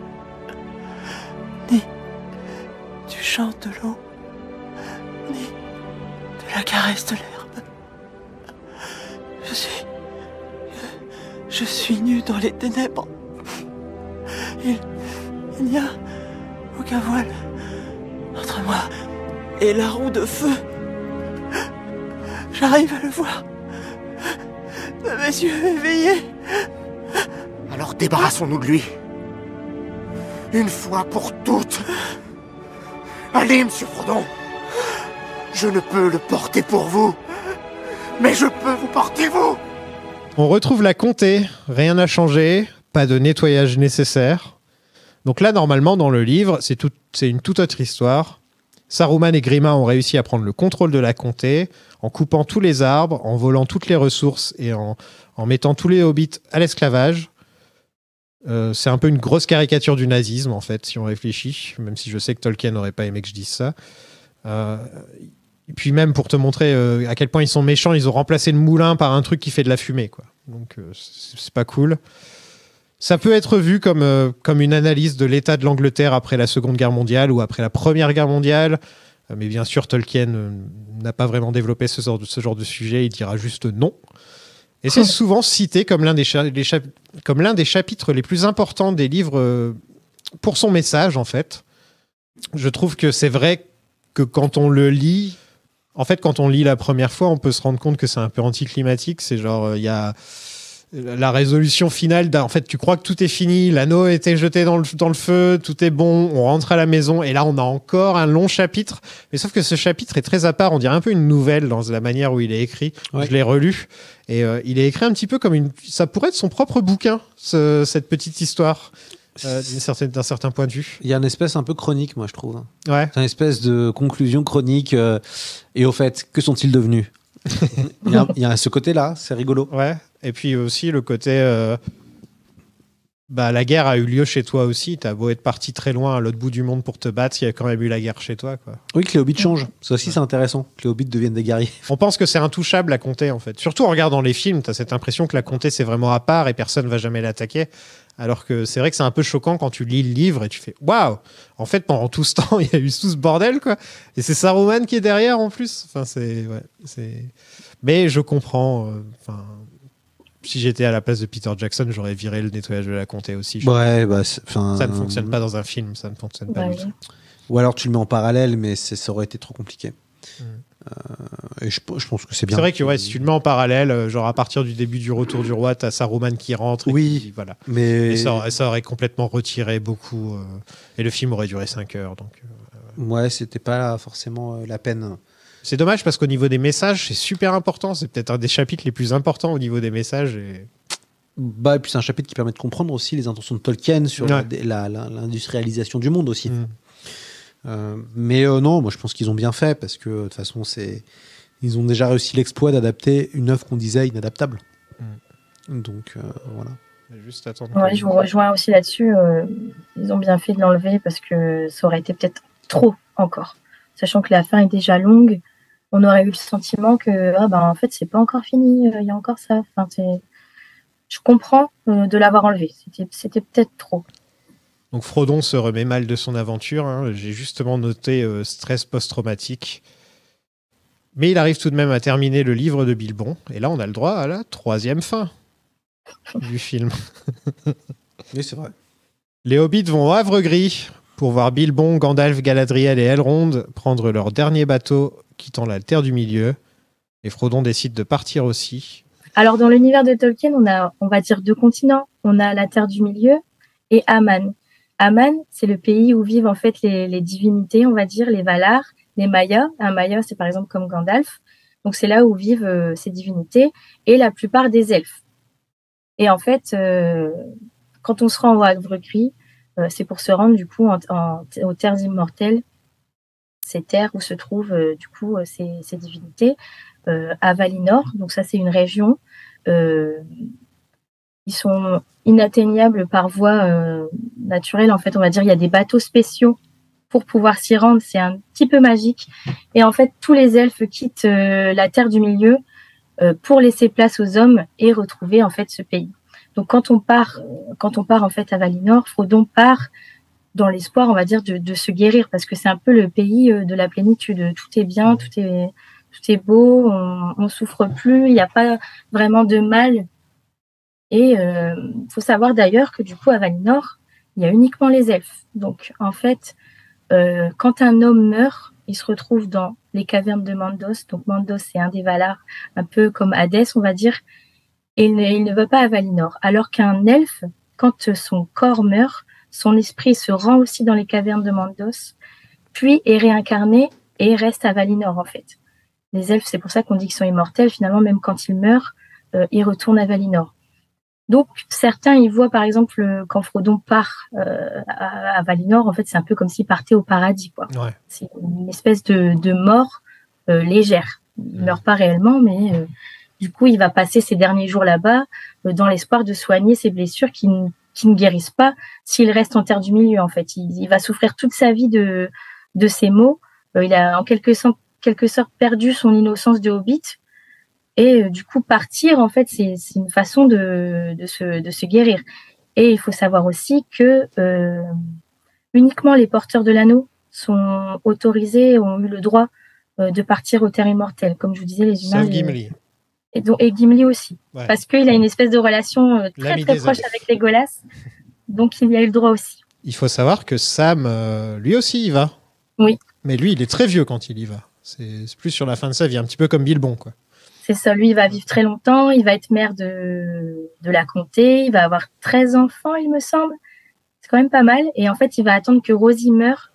Ni du chant de l'eau, ni de la caresse de l'herbe. Je suis... Je, je suis nu dans les ténèbres. Il... Il n'y a aucun voile entre moi et la roue de feu. J'arrive à le voir. De mes yeux éveillés. Alors débarrassons-nous de lui. Une fois pour toutes. Allez, monsieur Frodon. Je ne peux le porter pour vous. Mais je peux vous porter vous. On retrouve la comté, rien n'a changé, pas de nettoyage nécessaire. Donc là, normalement, dans le livre, c'est, tout, c'est une toute autre histoire. Saruman et Grima ont réussi à prendre le contrôle de la comté en coupant tous les arbres, en volant toutes les ressources et en, en mettant tous les hobbits à l'esclavage. Euh, c'est un peu une grosse caricature du nazisme, en fait, si on réfléchit, même si je sais que Tolkien n'aurait pas aimé que je dise ça. Euh, et puis même pour te montrer euh, à quel point ils sont méchants, ils ont remplacé le moulin par un truc qui fait de la fumée, quoi. Donc euh, c'est, c'est pas cool. Ça peut être vu comme, euh, comme une analyse de l'état de l'Angleterre après la Seconde Guerre mondiale ou après la Première Guerre mondiale. Euh, mais bien sûr, Tolkien euh, n'a pas vraiment développé ce genre, de, ce genre de sujet. Il dira juste non. Et c'est souvent cité comme l'un des, cha- les chap- comme l'un des chapitres les plus importants des livres euh, pour son message, en fait. Je trouve que c'est vrai que quand on le lit... En fait, quand on lit la première fois, on peut se rendre compte que c'est un peu anticlimatique. C'est genre, il euh, y a... la résolution finale, en fait, tu crois que tout est fini, l'anneau a été jeté dans le, dans le feu, tout est bon, on rentre à la maison, et là, on a encore un long chapitre. Mais sauf que ce chapitre est très à part, on dirait un peu une nouvelle dans la manière où il est écrit. Ouais. Je l'ai relu, et euh, il est écrit un petit peu comme une... Ça pourrait être son propre bouquin, ce, cette petite histoire, euh, d'une certaine, d'un certain point de vue. Il y a une espèce un peu chronique, moi, je trouve. Ouais. C'est une espèce de conclusion chronique. Euh, et au fait, que sont-ils devenus ? il, y a, il y a ce côté-là, c'est rigolo. Ouais. Et puis aussi le côté, euh, bah la guerre a eu lieu chez toi aussi. T'as beau être parti très loin à l'autre bout du monde pour te battre, il y a quand même eu la guerre chez toi, quoi. Oui, que les hobbits changent. Ça aussi, ouais. C'est intéressant. Que les hobbits deviennent des guerriers. On pense que c'est intouchable la comté, en fait. Surtout en regardant les films, t'as cette impression que la comté c'est vraiment à part et personne va jamais l'attaquer. Alors que c'est vrai que c'est un peu choquant quand tu lis le livre et tu fais waouh. En fait, pendant tout ce temps, il y a eu tout ce bordel, quoi. Et c'est Saruman qui est derrière en plus. Enfin, c'est ouais, c'est. Mais je comprends. Enfin. Euh, Si j'étais à la place de Peter Jackson, j'aurais viré le nettoyage de la comté aussi. Ouais, bah, ça ne fonctionne pas dans un film, ça ne fonctionne pas ouais. du tout. Ou alors tu le mets en parallèle, mais ça aurait été trop compliqué. Mm. Euh, et je, je pense que c'est bien. C'est vrai que ouais, si tu le mets en parallèle, genre à partir du début du Retour du Roi, t'as Saruman qui rentre. Et oui, qui, voilà. Mais et ça, ça aurait complètement retiré beaucoup. Euh, et le film aurait duré cinq heures. Donc, euh, ouais, c'était pas forcément la peine. C'est dommage parce qu'au niveau des messages, c'est super important. C'est peut-être un des chapitres les plus importants au niveau des messages. Et... Bah, et puis c'est un chapitre qui permet de comprendre aussi les intentions de Tolkien sur ouais. la, la, l'industrialisation du monde aussi. Mm. Euh, mais euh, non, moi je pense qu'ils ont bien fait parce que de toute façon, c'est... ils ont déjà réussi l'exploit d'adapter une œuvre qu'on disait inadaptable. Mm. Donc euh, voilà. Juste attendre. Ouais, je vous rejoins aussi là-dessus. Euh, ils ont bien fait de l'enlever parce que ça aurait été peut-être trop encore. Sachant que la fin est déjà longue. On aurait eu le sentiment que ah ben en fait c'est pas encore fini, il euh, y a encore ça. Enfin, c'est... Je comprends euh, de l'avoir enlevé, c'était, c'était peut-être trop. Donc Frodon se remet mal de son aventure, hein. J'ai justement noté euh, stress post-traumatique. Mais il arrive tout de même à terminer le livre de Bilbon, et là on a le droit à la troisième fin du film. Oui, c'est vrai. Les hobbits vont au Havre-Gris pour voir Bilbon, Gandalf, Galadriel et Elrond prendre leur dernier bateau quittant la Terre du Milieu. Et Frodon décide de partir aussi. Alors, dans l'univers de Tolkien, on a, on va dire, deux continents. On a la Terre du Milieu et Aman. Aman, c'est le pays où vivent en fait les, les divinités, on va dire, les Valar, les Mayas. Un Maya, c'est par exemple comme Gandalf. Donc, c'est là où vivent euh, ces divinités et la plupart des elfes. Et en fait, euh, quand on se rend au Havre-Gris, euh, c'est pour se rendre du coup en, en, aux terres immortelles, ces terres où se trouvent euh, du coup ces, ces divinités, euh, à Valinor. Donc ça, c'est une région. Euh, ils sont inatteignables par voie euh, naturelle. En fait, on va dire il y a des bateaux spéciaux pour pouvoir s'y rendre. C'est un petit peu magique. Et en fait, tous les elfes quittent euh, la Terre du Milieu euh, pour laisser place aux hommes et retrouver en fait ce pays. Donc quand on part, quand on part en fait à Valinor, Frodon part dans l'espoir, on va dire, de, de se guérir, parce que c'est un peu le pays de la plénitude. Tout est bien, tout est, tout est beau, on, on souffre plus, il n'y a pas vraiment de mal. Et il euh, faut savoir d'ailleurs que du coup à Valinor, il y a uniquement les elfes. Donc en fait, euh, quand un homme meurt, il se retrouve dans les cavernes de Mandos. Donc Mandos, c'est un des Valar, un peu comme Hadès, on va dire. Et il ne, il ne va pas à Valinor. Alors qu'un elfe, quand son corps meurt, son esprit se rend aussi dans les cavernes de Mandos, puis est réincarné et reste à Valinor, en fait. Les elfes, c'est pour ça qu'on dit qu'ils sont immortels. Finalement, même quand ils meurent, euh, ils retournent à Valinor. Donc, certains, ils voient, par exemple, quand Frodon part euh, à, à Valinor, en fait, c'est un peu comme s'il partait au paradis, quoi. Ouais. C'est une espèce de, de mort euh, légère. Il ne meurt pas réellement, mais... Euh, Du coup, il va passer ses derniers jours là-bas euh, dans l'espoir de soigner ses blessures qui, n- qui ne guérissent pas s'il reste en Terre du Milieu, en fait. Il, il va souffrir toute sa vie de, de ces maux. Euh, il a en quelque sorte, quelque sorte perdu son innocence de hobbit. Et euh, du coup, partir, en fait, c'est, c'est une façon de, de, se, de se guérir. Et il faut savoir aussi que euh, uniquement les porteurs de l'anneau sont autorisés, ont eu le droit euh, de partir aux terres immortelles. Comme je vous disais, les humains... Sauf Gimli. Et, donc, et Gimli aussi, ouais. Parce qu'il a une espèce de relation euh, très très proche elfes. Avec Legolas, donc il y a eu le droit aussi. Il faut savoir que Sam, euh, lui aussi, y va. Oui. Mais lui, il est très vieux quand il y va. C'est, c'est plus sur la fin de sa vie, un petit peu comme Bilbon, quoi. C'est ça, lui, il va vivre très longtemps, il va être maire de, de la comté, il va avoir treize enfants, il me semble. C'est quand même pas mal. Et en fait, il va attendre que Rosie meure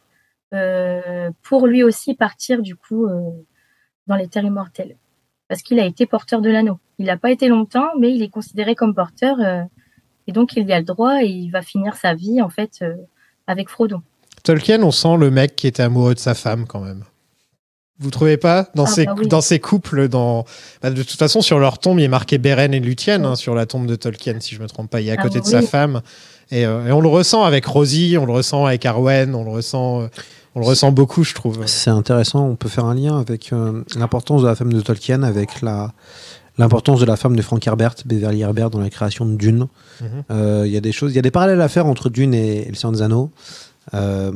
euh, pour lui aussi partir, du coup, euh, dans les terres immortelles. Parce qu'il a été porteur de l'anneau. Il n'a pas été longtemps, mais il est considéré comme porteur. Euh, et donc, il y a le droit et il va finir sa vie, en fait, euh, avec Frodon. Tolkien, on sent le mec qui était amoureux de sa femme, quand même. Vous trouvez pas dans, ah, ces, bah oui. dans ces couples, dans... Bah, de toute façon, sur leur tombe, il est marqué Beren et Luthien, hein, sur la tombe de Tolkien, si je me trompe pas. Il est à côté ah, de oui. sa femme. Et, euh, et on le ressent avec Rosie, on le ressent avec Arwen, on le ressent, euh, on le ressent beaucoup, je trouve. C'est intéressant. On peut faire un lien avec euh, l'importance de la femme de Tolkien, avec la, l'importance de la femme de Frank Herbert, Beverly Herbert, dans la création de Dune. Il mm-hmm. euh, y a des choses, il y a des parallèles à faire entre Dune et, et Le Seigneur des Anneaux. Euh,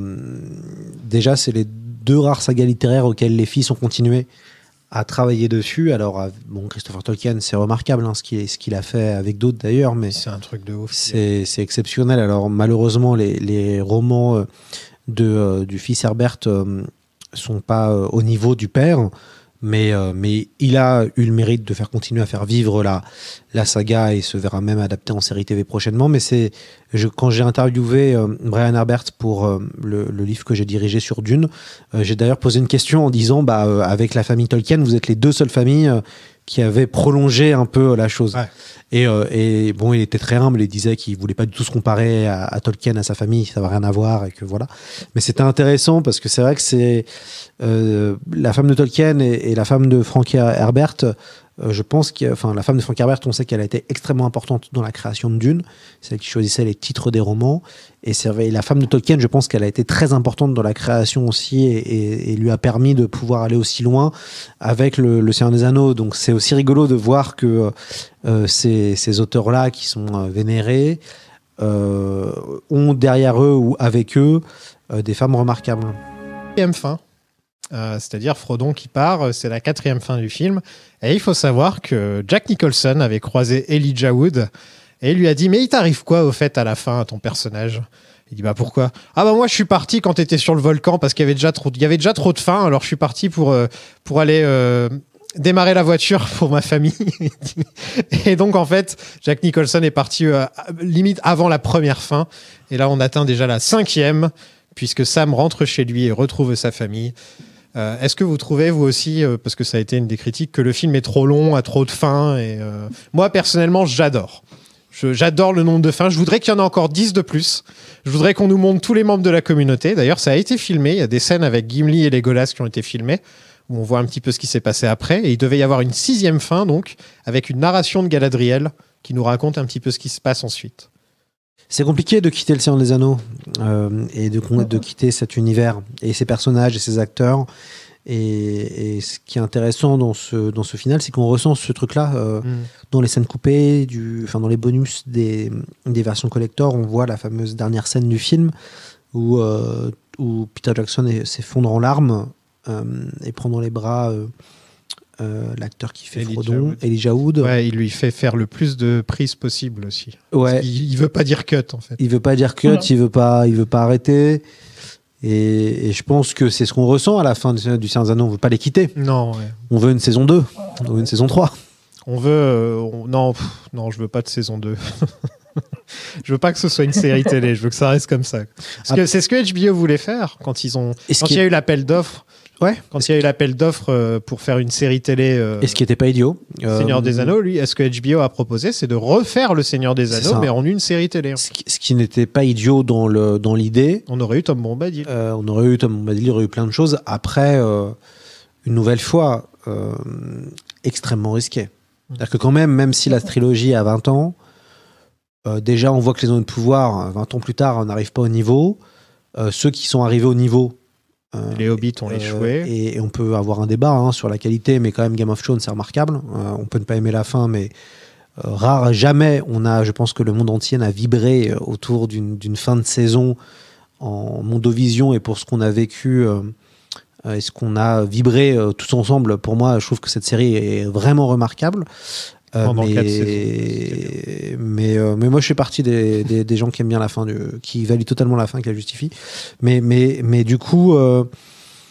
déjà, c'est les deux rares sagas littéraires auxquelles les filles ont continué à travailler dessus. Alors, bon, Christopher Tolkien, c'est remarquable, hein, ce qu'il ce qu'il a fait avec d'autres d'ailleurs, mais c'est un truc de ouf. C'est, c'est exceptionnel. Alors, malheureusement, les, les romans de, euh, du fils Herbert euh, sont pas euh, au niveau du père, mais, euh, mais il a eu le mérite de faire continuer à faire vivre la, la saga et se verra même adapté en série T V prochainement. Mais c'est, je, quand j'ai interviewé euh, Brian Herbert pour euh, le, le livre que j'ai dirigé sur Dune, euh, j'ai d'ailleurs posé une question en disant, bah, euh, avec la famille Tolkien, vous êtes les deux seules familles euh, qui avaient prolongé un peu la chose. Ouais. Et, euh, et bon, il était très humble, il disait qu'il voulait pas du tout se comparer à, à Tolkien, à sa famille, ça n'avait rien à voir, et que voilà. Mais c'était intéressant parce que c'est vrai que c'est euh, la femme de Tolkien et, et la femme de Frank Herbert. Euh, je pense que, enfin, la femme de Frank Herbert, on sait qu'elle a été extrêmement importante dans la création de Dune. C'est elle qui choisissait les titres des romans. Et, et la femme de Tolkien, je pense qu'elle a été très importante dans la création aussi et, et, et lui a permis de pouvoir aller aussi loin avec le, le Seigneur des Anneaux. Donc c'est aussi rigolo de voir que euh, ces, ces auteurs-là qui sont euh, vénérés euh, ont derrière eux ou avec eux euh, des femmes remarquables. Quatrième fin. Euh, c'est-à-dire Frodon qui part, c'est la quatrième fin du film. Et il faut savoir que Jack Nicholson avait croisé Elijah Wood et il lui a dit « Mais il t'arrive quoi au fait à la fin à ton personnage ?» Il dit « Bah pourquoi ?»« Ah bah moi je suis parti quand t'étais sur le volcan parce qu'il y avait déjà trop, il y avait déjà trop de faim, alors je suis parti pour, euh, pour aller... Euh, démarrer la voiture pour ma famille. » Et donc, en fait, Jack Nicholson est parti euh, limite avant la première fin. Et là, on atteint déjà la cinquième, puisque Sam rentre chez lui et retrouve sa famille. Euh, est-ce que vous trouvez, vous aussi, euh, parce que ça a été une des critiques, que le film est trop long, a trop de fins et euh... Moi, personnellement, j'adore. Je, j'adore le nombre de fins. Je voudrais qu'il y en ait encore dix de plus. Je voudrais qu'on nous montre tous les membres de la communauté. D'ailleurs, ça a été filmé. Il y a des scènes avec Gimli et Legolas qui ont été filmées, où on voit un petit peu ce qui s'est passé après. Et il devait y avoir une sixième fin, donc, avec une narration de Galadriel qui nous raconte un petit peu ce qui se passe ensuite. C'est compliqué de quitter Le Seigneur des Anneaux euh, et de, de quitter cet univers et ses personnages et ses acteurs. Et, et ce qui est intéressant dans ce, dans ce final, c'est qu'on ressent ce truc-là euh, mm. dans les scènes coupées, du, enfin dans les bonus des, des versions collector. On voit la fameuse dernière scène du film où, euh, où Peter Jackson est, s'effondre en larmes euh, et prend dans les bras euh, euh, l'acteur qui fait Elijah Frodon, Wood. Elijah Wood. Ouais, il lui fait faire le plus de prises possible aussi. Ouais. Il, il veut pas dire cut en fait. Il veut pas dire cut, mm. il veut pas, il veut pas arrêter. Et, et je pense que c'est ce qu'on ressent à la fin du Seigneur des Anneaux. On veut pas les quitter. Non. Ouais. On veut une saison deux. On veut une saison trois. On veut... Euh, on, non, pff, non, je veux pas de saison deux. Je veux pas que ce soit une série télé. Je veux que ça reste comme ça. Parce ah, que c'est ce que H B O voulait faire quand ils ont... Quand il y a eu l'appel d'offres. Ouais. Quand il y a eu l'appel d'offres euh, pour faire une série télé... Euh, et ce qui était pas idiot. Euh, Seigneur des Anneaux, lui, est-ce que H B O a proposé, c'est de refaire le Seigneur des Anneaux, mais en une série télé. Ce qui, ce qui n'était pas idiot dans, le, dans l'idée. On aurait eu Tom Bombadil. Euh, on aurait eu Tom Bombadil, il y aurait eu plein de choses. Après, euh, une nouvelle fois, euh, extrêmement risqué. C'est-à-dire que quand même, même si la trilogie a vingt ans, euh, déjà on voit que les Anneaux de pouvoir, vingt ans plus tard, on n'arrive pas au niveau. Euh, ceux qui sont arrivés au niveau... Euh, les Hobbits ont échoué. Euh, et, et on peut avoir un débat hein, sur la qualité, mais quand même Game of Thrones c'est remarquable. Euh, on peut ne pas aimer la fin, mais euh, rare, jamais on a, je pense que le monde entier n'a vibré autour d'une, d'une fin de saison en Mondovision et pour ce qu'on a vécu euh, et ce qu'on a vibré euh, tous ensemble. Pour moi, je trouve que cette série est vraiment remarquable. Euh, Pendant mais, quatre saisons, mais, euh, mais moi je fais partie des, des, des gens qui aiment bien la fin, du, qui valident totalement la fin, qui la justifient. Mais, mais, mais du coup, euh,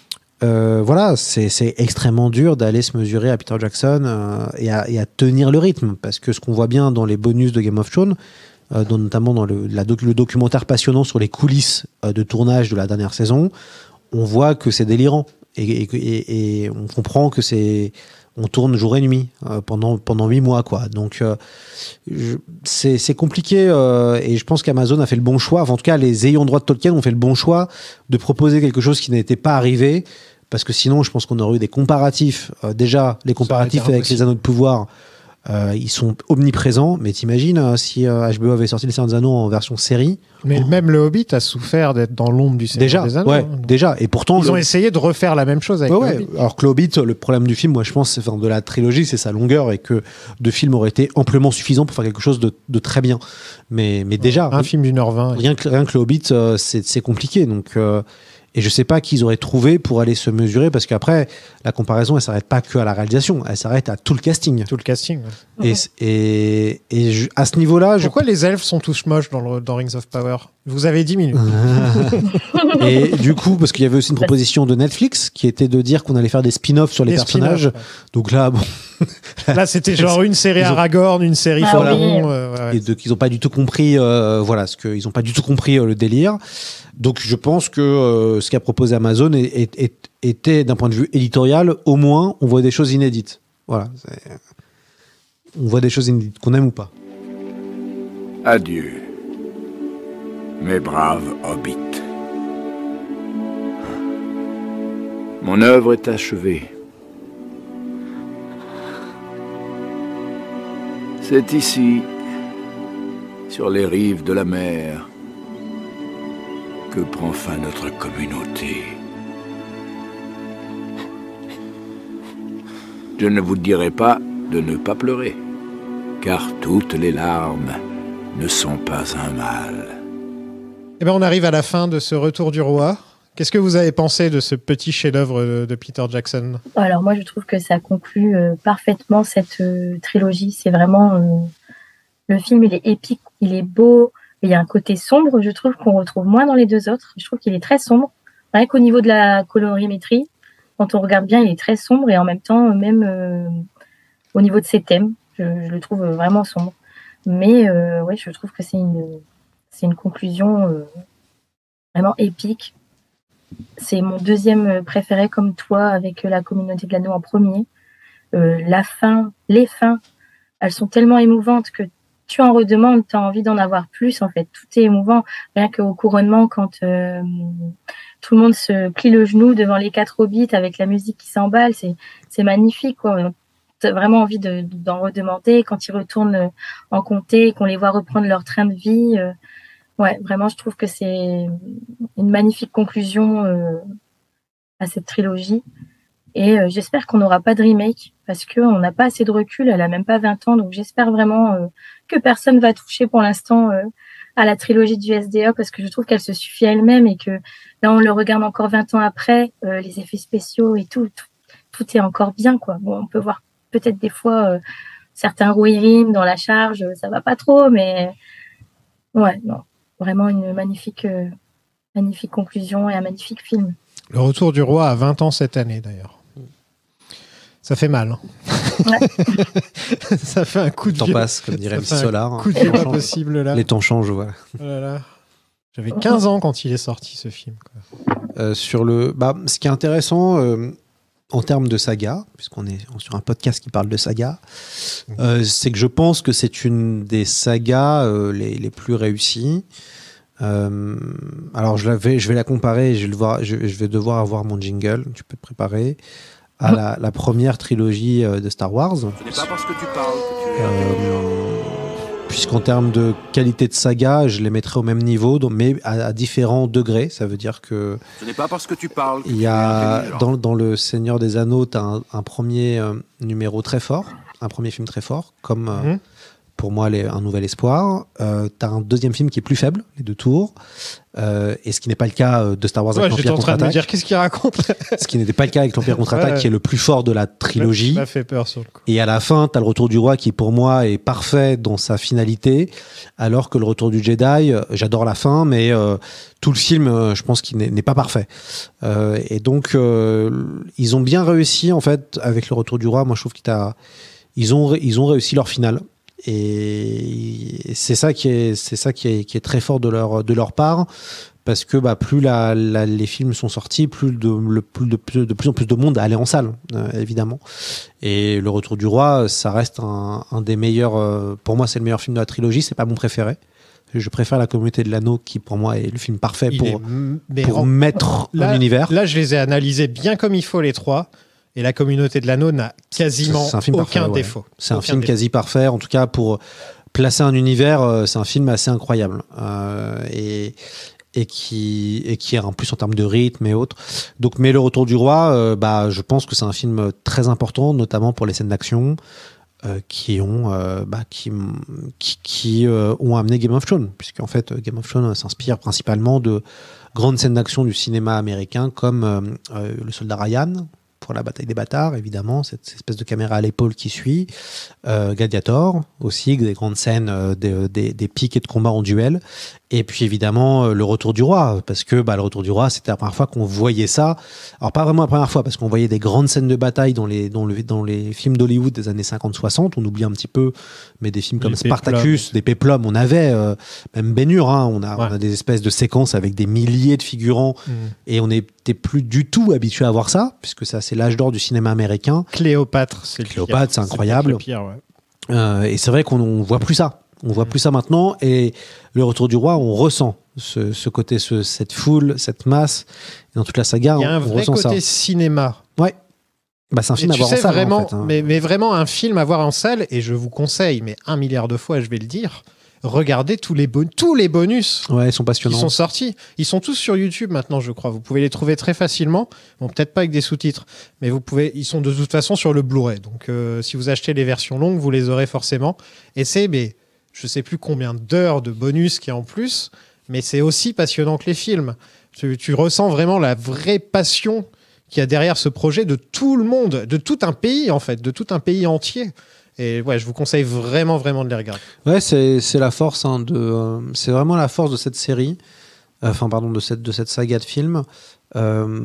euh, voilà, c'est, c'est extrêmement dur d'aller se mesurer à Peter Jackson euh, et, à, et à tenir le rythme. Parce que ce qu'on voit bien dans les bonus de Game of Thrones, euh, dans, notamment dans le, la doc, le documentaire passionnant sur les coulisses euh, de tournage de la dernière saison, on voit que c'est délirant. Et, et, et, et on comprend que c'est... On tourne jour et nuit euh, pendant pendant huit mois, quoi. Donc euh, je, c'est c'est compliqué euh, et je pense qu'Amazon a fait le bon choix. Enfin, en tout cas, les ayants droit de Tolkien ont fait le bon choix de proposer quelque chose qui n'était pas arrivé, parce que sinon, je pense qu'on aurait eu des comparatifs. Euh, déjà, les comparatifs avec les Anneaux de pouvoir, euh, ils sont omniprésents. Mais t'imagines euh, si euh, H B O avait sorti les Seigneurs des Anneaux en version série. Mais oh. même le Hobbit a souffert d'être dans l'ombre du Seigneur déjà, des Anneaux. Ouais, hein. déjà. Et pourtant, ils le... ont essayé de refaire la même chose avec ouais, le ouais. Hobbit. Alors que le Hobbit, le problème du film, moi, je pense, enfin, de la trilogie, c'est sa longueur et que deux films auraient été amplement suffisants pour faire quelque chose de, de très bien. Mais, mais déjà, un film d'une heure vingt. Rien que, rien que le Hobbit, euh, c'est, c'est compliqué. Donc, euh, et je sais pas qui ils auraient trouvé pour aller se mesurer, parce qu'après, la comparaison, elle s'arrête pas que à la réalisation, elle s'arrête à tout le casting. Tout le casting. Ouais. Et, mmh. et, et je, à ce niveau-là, pourquoi je... les elfes sont tous moches dans, le, dans Rings of Power? Vous avez dix minutes. Et du coup, parce qu'il y avait aussi une proposition de Netflix qui était de dire qu'on allait faire des spin-offs sur les des personnages. Ouais. Donc là, bon. Là, c'était genre une série ont... Aragorn, une série ah, Sauron. Oui. Euh, ouais. Et de, qu'ils n'ont pas du tout compris, euh, voilà, ce que, ils n'ont pas du tout compris euh, le délire. Donc je pense que euh, ce qu'a proposé Amazon est, est, est, était, d'un point de vue éditorial, au moins, on voit des choses inédites. Voilà. C'est... On voit des choses inédites, qu'on aime ou pas. Adieu, mes braves hobbits. Mon œuvre est achevée. C'est ici, sur les rives de la mer, que prend fin notre communauté. Je ne vous dirai pas de ne pas pleurer, car toutes les larmes ne sont pas un mal. Eh bien, on arrive à la fin de ce Retour du Roi. Qu'est-ce que vous avez pensé de ce petit chef-d'œuvre de Peter Jackson? Alors moi, je trouve que ça conclut euh, parfaitement cette euh, trilogie. C'est vraiment... Euh, le film, il est épique, il est beau. Il y a un côté sombre, je trouve, qu'on retrouve moins dans les deux autres. Je trouve qu'il est très sombre. Rien qu'au niveau de la colorimétrie, quand on regarde bien, il est très sombre. Et en même temps, même euh, au niveau de ses thèmes, je, je le trouve vraiment sombre. Mais euh, ouais, je trouve que c'est une, c'est une conclusion euh, vraiment épique. C'est mon deuxième préféré, comme toi, avec la communauté de l'anneau en premier. Euh, la fin, les fins, elles sont tellement émouvantes que tu en redemandes, tu as envie d'en avoir plus, en fait. Tout est émouvant. Rien qu'au couronnement, quand euh, tout le monde se plie le genou devant les quatre hobbits avec la musique qui s'emballe, c'est, c'est magnifique, quoi. Tu as vraiment envie de, d'en redemander. Quand ils retournent en comté, qu'on les voit reprendre leur train de vie... Euh, Ouais, vraiment, je trouve que c'est une magnifique conclusion euh, à cette trilogie. Et euh, j'espère qu'on n'aura pas de remake, parce qu'on n'a pas assez de recul. Elle a même pas vingt ans, donc j'espère vraiment euh, que personne va toucher pour l'instant euh, à la trilogie du S D A, parce que je trouve qu'elle se suffit elle-même et que là, on le regarde encore vingt ans après, euh, les effets spéciaux et tout, tout, tout est encore bien, quoi. Bon, on peut voir peut-être des fois euh, certains rouillerimes dans la charge, ça va pas trop, mais ouais, non. Vraiment une magnifique, euh, magnifique conclusion et un magnifique film. Le Retour du Roi a vingt ans cette année, d'ailleurs. Ça fait mal. Hein. Ouais. Ça fait un coup de vieux. Le temps passe, comme dirait M C Solar. Un coup de vieux pas possible, là. Les temps changent, voilà. Oh là là. J'avais quinze ans quand il est sorti, ce film. Quoi. Euh, sur le... bah, ce qui est intéressant... Euh... en termes de saga, puisqu'on est sur un podcast qui parle de saga, euh, c'est que je pense que c'est une des sagas euh, les, les plus réussies. Euh, alors, je, vais, je vais la comparer, je vais, le voir, je, je vais devoir avoir mon jingle, tu peux te préparer, à la, la première trilogie de Star Wars. Ce n'est pas parce que tu parles que tu es euh, Puisqu'en termes de qualité de saga, je les mettrais au même niveau, donc, mais à, à différents degrés. Ça veut dire que... Ce n'est pas parce que tu parles que il y a, dans, dans Le Seigneur des Anneaux, tu as un, un premier euh, numéro très fort, un premier film très fort, comme euh, mmh. pour moi les, un nouvel espoir. Euh, t'as un deuxième film qui est plus faible, Les Deux Tours, euh, et ce qui n'est pas le cas de Star Wars ouais, avec l'Empire contre-attaque. J'étais en train de me dire qu'est-ce qu'il raconte. Ce qui n'était pas le cas avec l'Empire contre-attaque, ouais. qui est le plus fort de la trilogie. Ça m'a fait peur sur le coup. Et à la fin, t'as le Retour du Roi qui pour moi est parfait dans sa finalité, alors que le Retour du Jedi, j'adore la fin, mais euh, tout le film, euh, je pense qu'il n'est, n'est pas parfait. Euh, et donc, euh, ils ont bien réussi en fait avec le Retour du Roi. Moi, je trouve qu'ils t'a Ils ont, ils ont réussi leur finale. Et c'est ça qui est, c'est ça qui est, qui est très fort de leur, de leur part. Parce que bah, plus la, la, les films sont sortis, plus de, le, plus de, plus de plus en plus de monde allait en salle, euh, évidemment. Et Le Retour du Roi, ça reste un, un des meilleurs. Euh, pour moi, c'est le meilleur film de la trilogie. C'est pas mon préféré. Je préfère La Communauté de l'Anneau, qui pour moi est le film parfait il pour, est, pour en, mettre là, un univers. Là, je les ai analysés bien comme il faut, les trois. Et La Communauté de l'Anneau n'a quasiment c'est un film aucun parfait, défaut. Ouais. C'est aucun un film défaut. quasi parfait. En tout cas, pour placer un univers, c'est un film assez incroyable. Euh, et, et, qui, et qui est en plus en termes de rythme et autres. Donc, mais Le Retour du Roi, euh, bah, je pense que c'est un film très important, notamment pour les scènes d'action. Euh, qui ont euh, bah, qui, qui, qui euh, ont amené Game of Thrones, puisqu'en fait Game of Thrones s'inspire principalement de grandes scènes d'action du cinéma américain, comme euh, euh, Le Soldat Ryan pour la bataille des bâtards, évidemment, cette, cette espèce de caméra à l'épaule qui suit, euh, Gladiator aussi, des grandes scènes euh, des, des, des piques et de combats en duel, et puis évidemment euh, Le Retour du Roi, parce que bah, Le Retour du Roi, c'était la première fois qu'on voyait ça. Alors pas vraiment la première fois, parce qu'on voyait des grandes scènes de bataille dans les, dans le, dans les films d'Hollywood des années cinquante soixante, on oublie un petit peu, mais des films comme les Spartacus, péplums. des péplums, on avait, euh, même Ben-Hur, hein, on, a, ouais. on a des espèces de séquences avec des milliers de figurants, mmh. et on n'était plus du tout habitué à voir ça, puisque ça c'est l'âge d'or du cinéma américain. Cléopâtre, c'est Cléopâtre, c'est incroyable. C'est pire, ouais. euh, et c'est vrai qu'on ne voit plus ça. On voit mmh. plus ça maintenant. Et Le Retour du Roi, on ressent ce, ce côté, ce, cette foule, cette masse. Et dans toute la saga, il y a un on, on vrai ressent côté ça. cinéma. Ouais. Bah, c'est un film à voir en salle. Vraiment, en fait, hein. mais, mais vraiment un film à voir en salle. Et je vous conseille, mais un milliard de fois, je vais le dire. Regardez tous les, bon- tous les bonus ouais, ils sont passionnants. qui sont sortis. Ils sont tous sur YouTube maintenant, je crois. Vous pouvez les trouver très facilement. Bon, peut-être pas avec des sous-titres, mais vous pouvez. Ils sont de toute façon sur le Blu-ray. Donc, euh, si vous achetez les versions longues, vous les aurez forcément. Et c'est, mais, je sais plus combien d'heures de bonus qu'il y a en plus, mais c'est aussi passionnant que les films. Tu, tu ressens vraiment la vraie passion qu'il y a derrière ce projet de tout le monde, de tout un pays en fait, de tout un pays entier. Et ouais, je vous conseille vraiment, vraiment de les regarder. Ouais, c'est, c'est la force, hein, de, euh, c'est vraiment la force de cette série, enfin, pardon, de cette, de cette saga de films. Euh,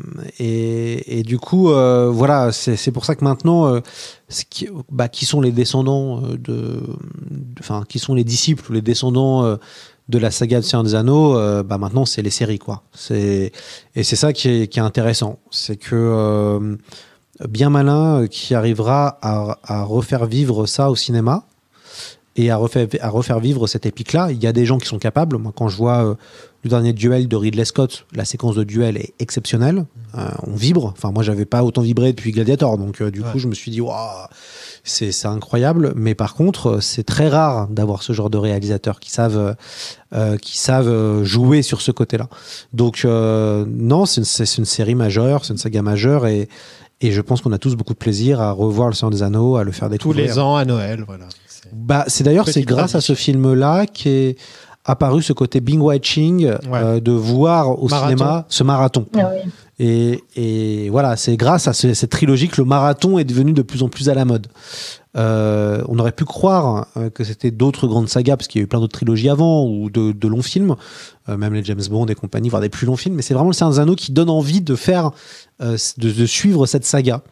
et, et du coup, euh, voilà, c'est, c'est pour ça que maintenant, euh, qui, bah, qui sont les descendants de, enfin, qui sont les disciples ou les descendants euh, de la saga de Seigneur des Anneaux, euh, bah, maintenant, c'est les séries, quoi. C'est, et c'est ça qui est, qui est intéressant. C'est que, euh, bien malin qui arrivera à, à refaire vivre ça au cinéma et à refaire, à refaire vivre cette épique-là. Il y a des gens qui sont capables. Moi, quand je vois euh, le dernier duel de Ridley Scott, la séquence de duel est exceptionnelle. Euh, on vibre. Enfin, moi, j'avais pas autant vibré depuis Gladiator. Donc, euh, du ouais. coup, je me suis dit, waouh, c'est, c'est incroyable. Mais par contre, c'est très rare d'avoir ce genre de réalisateurs qui savent, euh, qui savent jouer sur ce côté-là. Donc, euh, non, c'est une, c'est une série majeure, c'est une saga majeure et Et je pense qu'on a tous beaucoup de plaisir à revoir Le Seigneur des Anneaux, à le faire découvrir. Tous les ans à Noël, voilà. C'est, bah, c'est d'ailleurs c'est grâce tradition. à ce film-là qu'est apparu ce côté binge-watching, ouais. euh, de voir au marathon. cinéma ce marathon. Ah oui. Et, et voilà, c'est grâce à ce, cette trilogie que le marathon est devenu de plus en plus à la mode. Euh, on aurait pu croire euh, que c'était d'autres grandes sagas, parce qu'il y a eu plein d'autres trilogies avant, ou de, de longs films, euh, même les James Bond et compagnie, voire des plus longs films, mais c'est vraiment Le Seigneur des Anneaux qui donne envie de faire, euh, de, de suivre cette saga.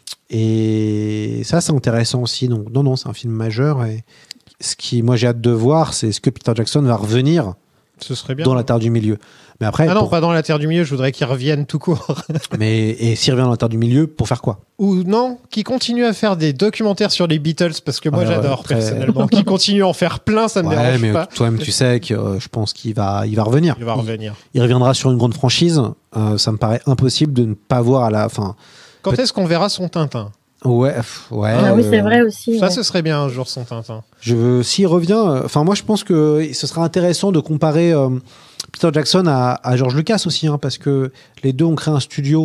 Et ça, c'est intéressant aussi. Donc, non, non, c'est un film majeur. Et ce qui, moi, j'ai hâte de voir, c'est est-ce que Peter Jackson va revenir Ce serait bien, dans ouais. la Terre du Milieu. Mais après, ah non, pour... pas dans la Terre du Milieu, je voudrais qu'il revienne tout court. Mais et s'il revient dans la Terre du Milieu, pour faire quoi? Ou non, qu'il continue à faire des documentaires sur les Beatles, parce que moi ah, j'adore ouais, très... personnellement. Qu'il continue à en faire plein, ça me ouais, dérange mais pas. Toi-même, tu sais que euh, je pense qu'il va, il va revenir. Il va revenir. Il, il reviendra sur une grande franchise. Euh, ça me paraît impossible de ne pas voir à la fin. Quand Peut- est-ce qu'on verra son Tintin? Ouais, ouais. Ah oui, c'est vrai aussi. Ça, ouais. ce serait bien un jour son Tintin. Je veux, s'il revient, enfin, euh, moi, je pense que ce sera intéressant de comparer euh, Peter Jackson à, à George Lucas aussi, hein, parce que les deux ont créé un studio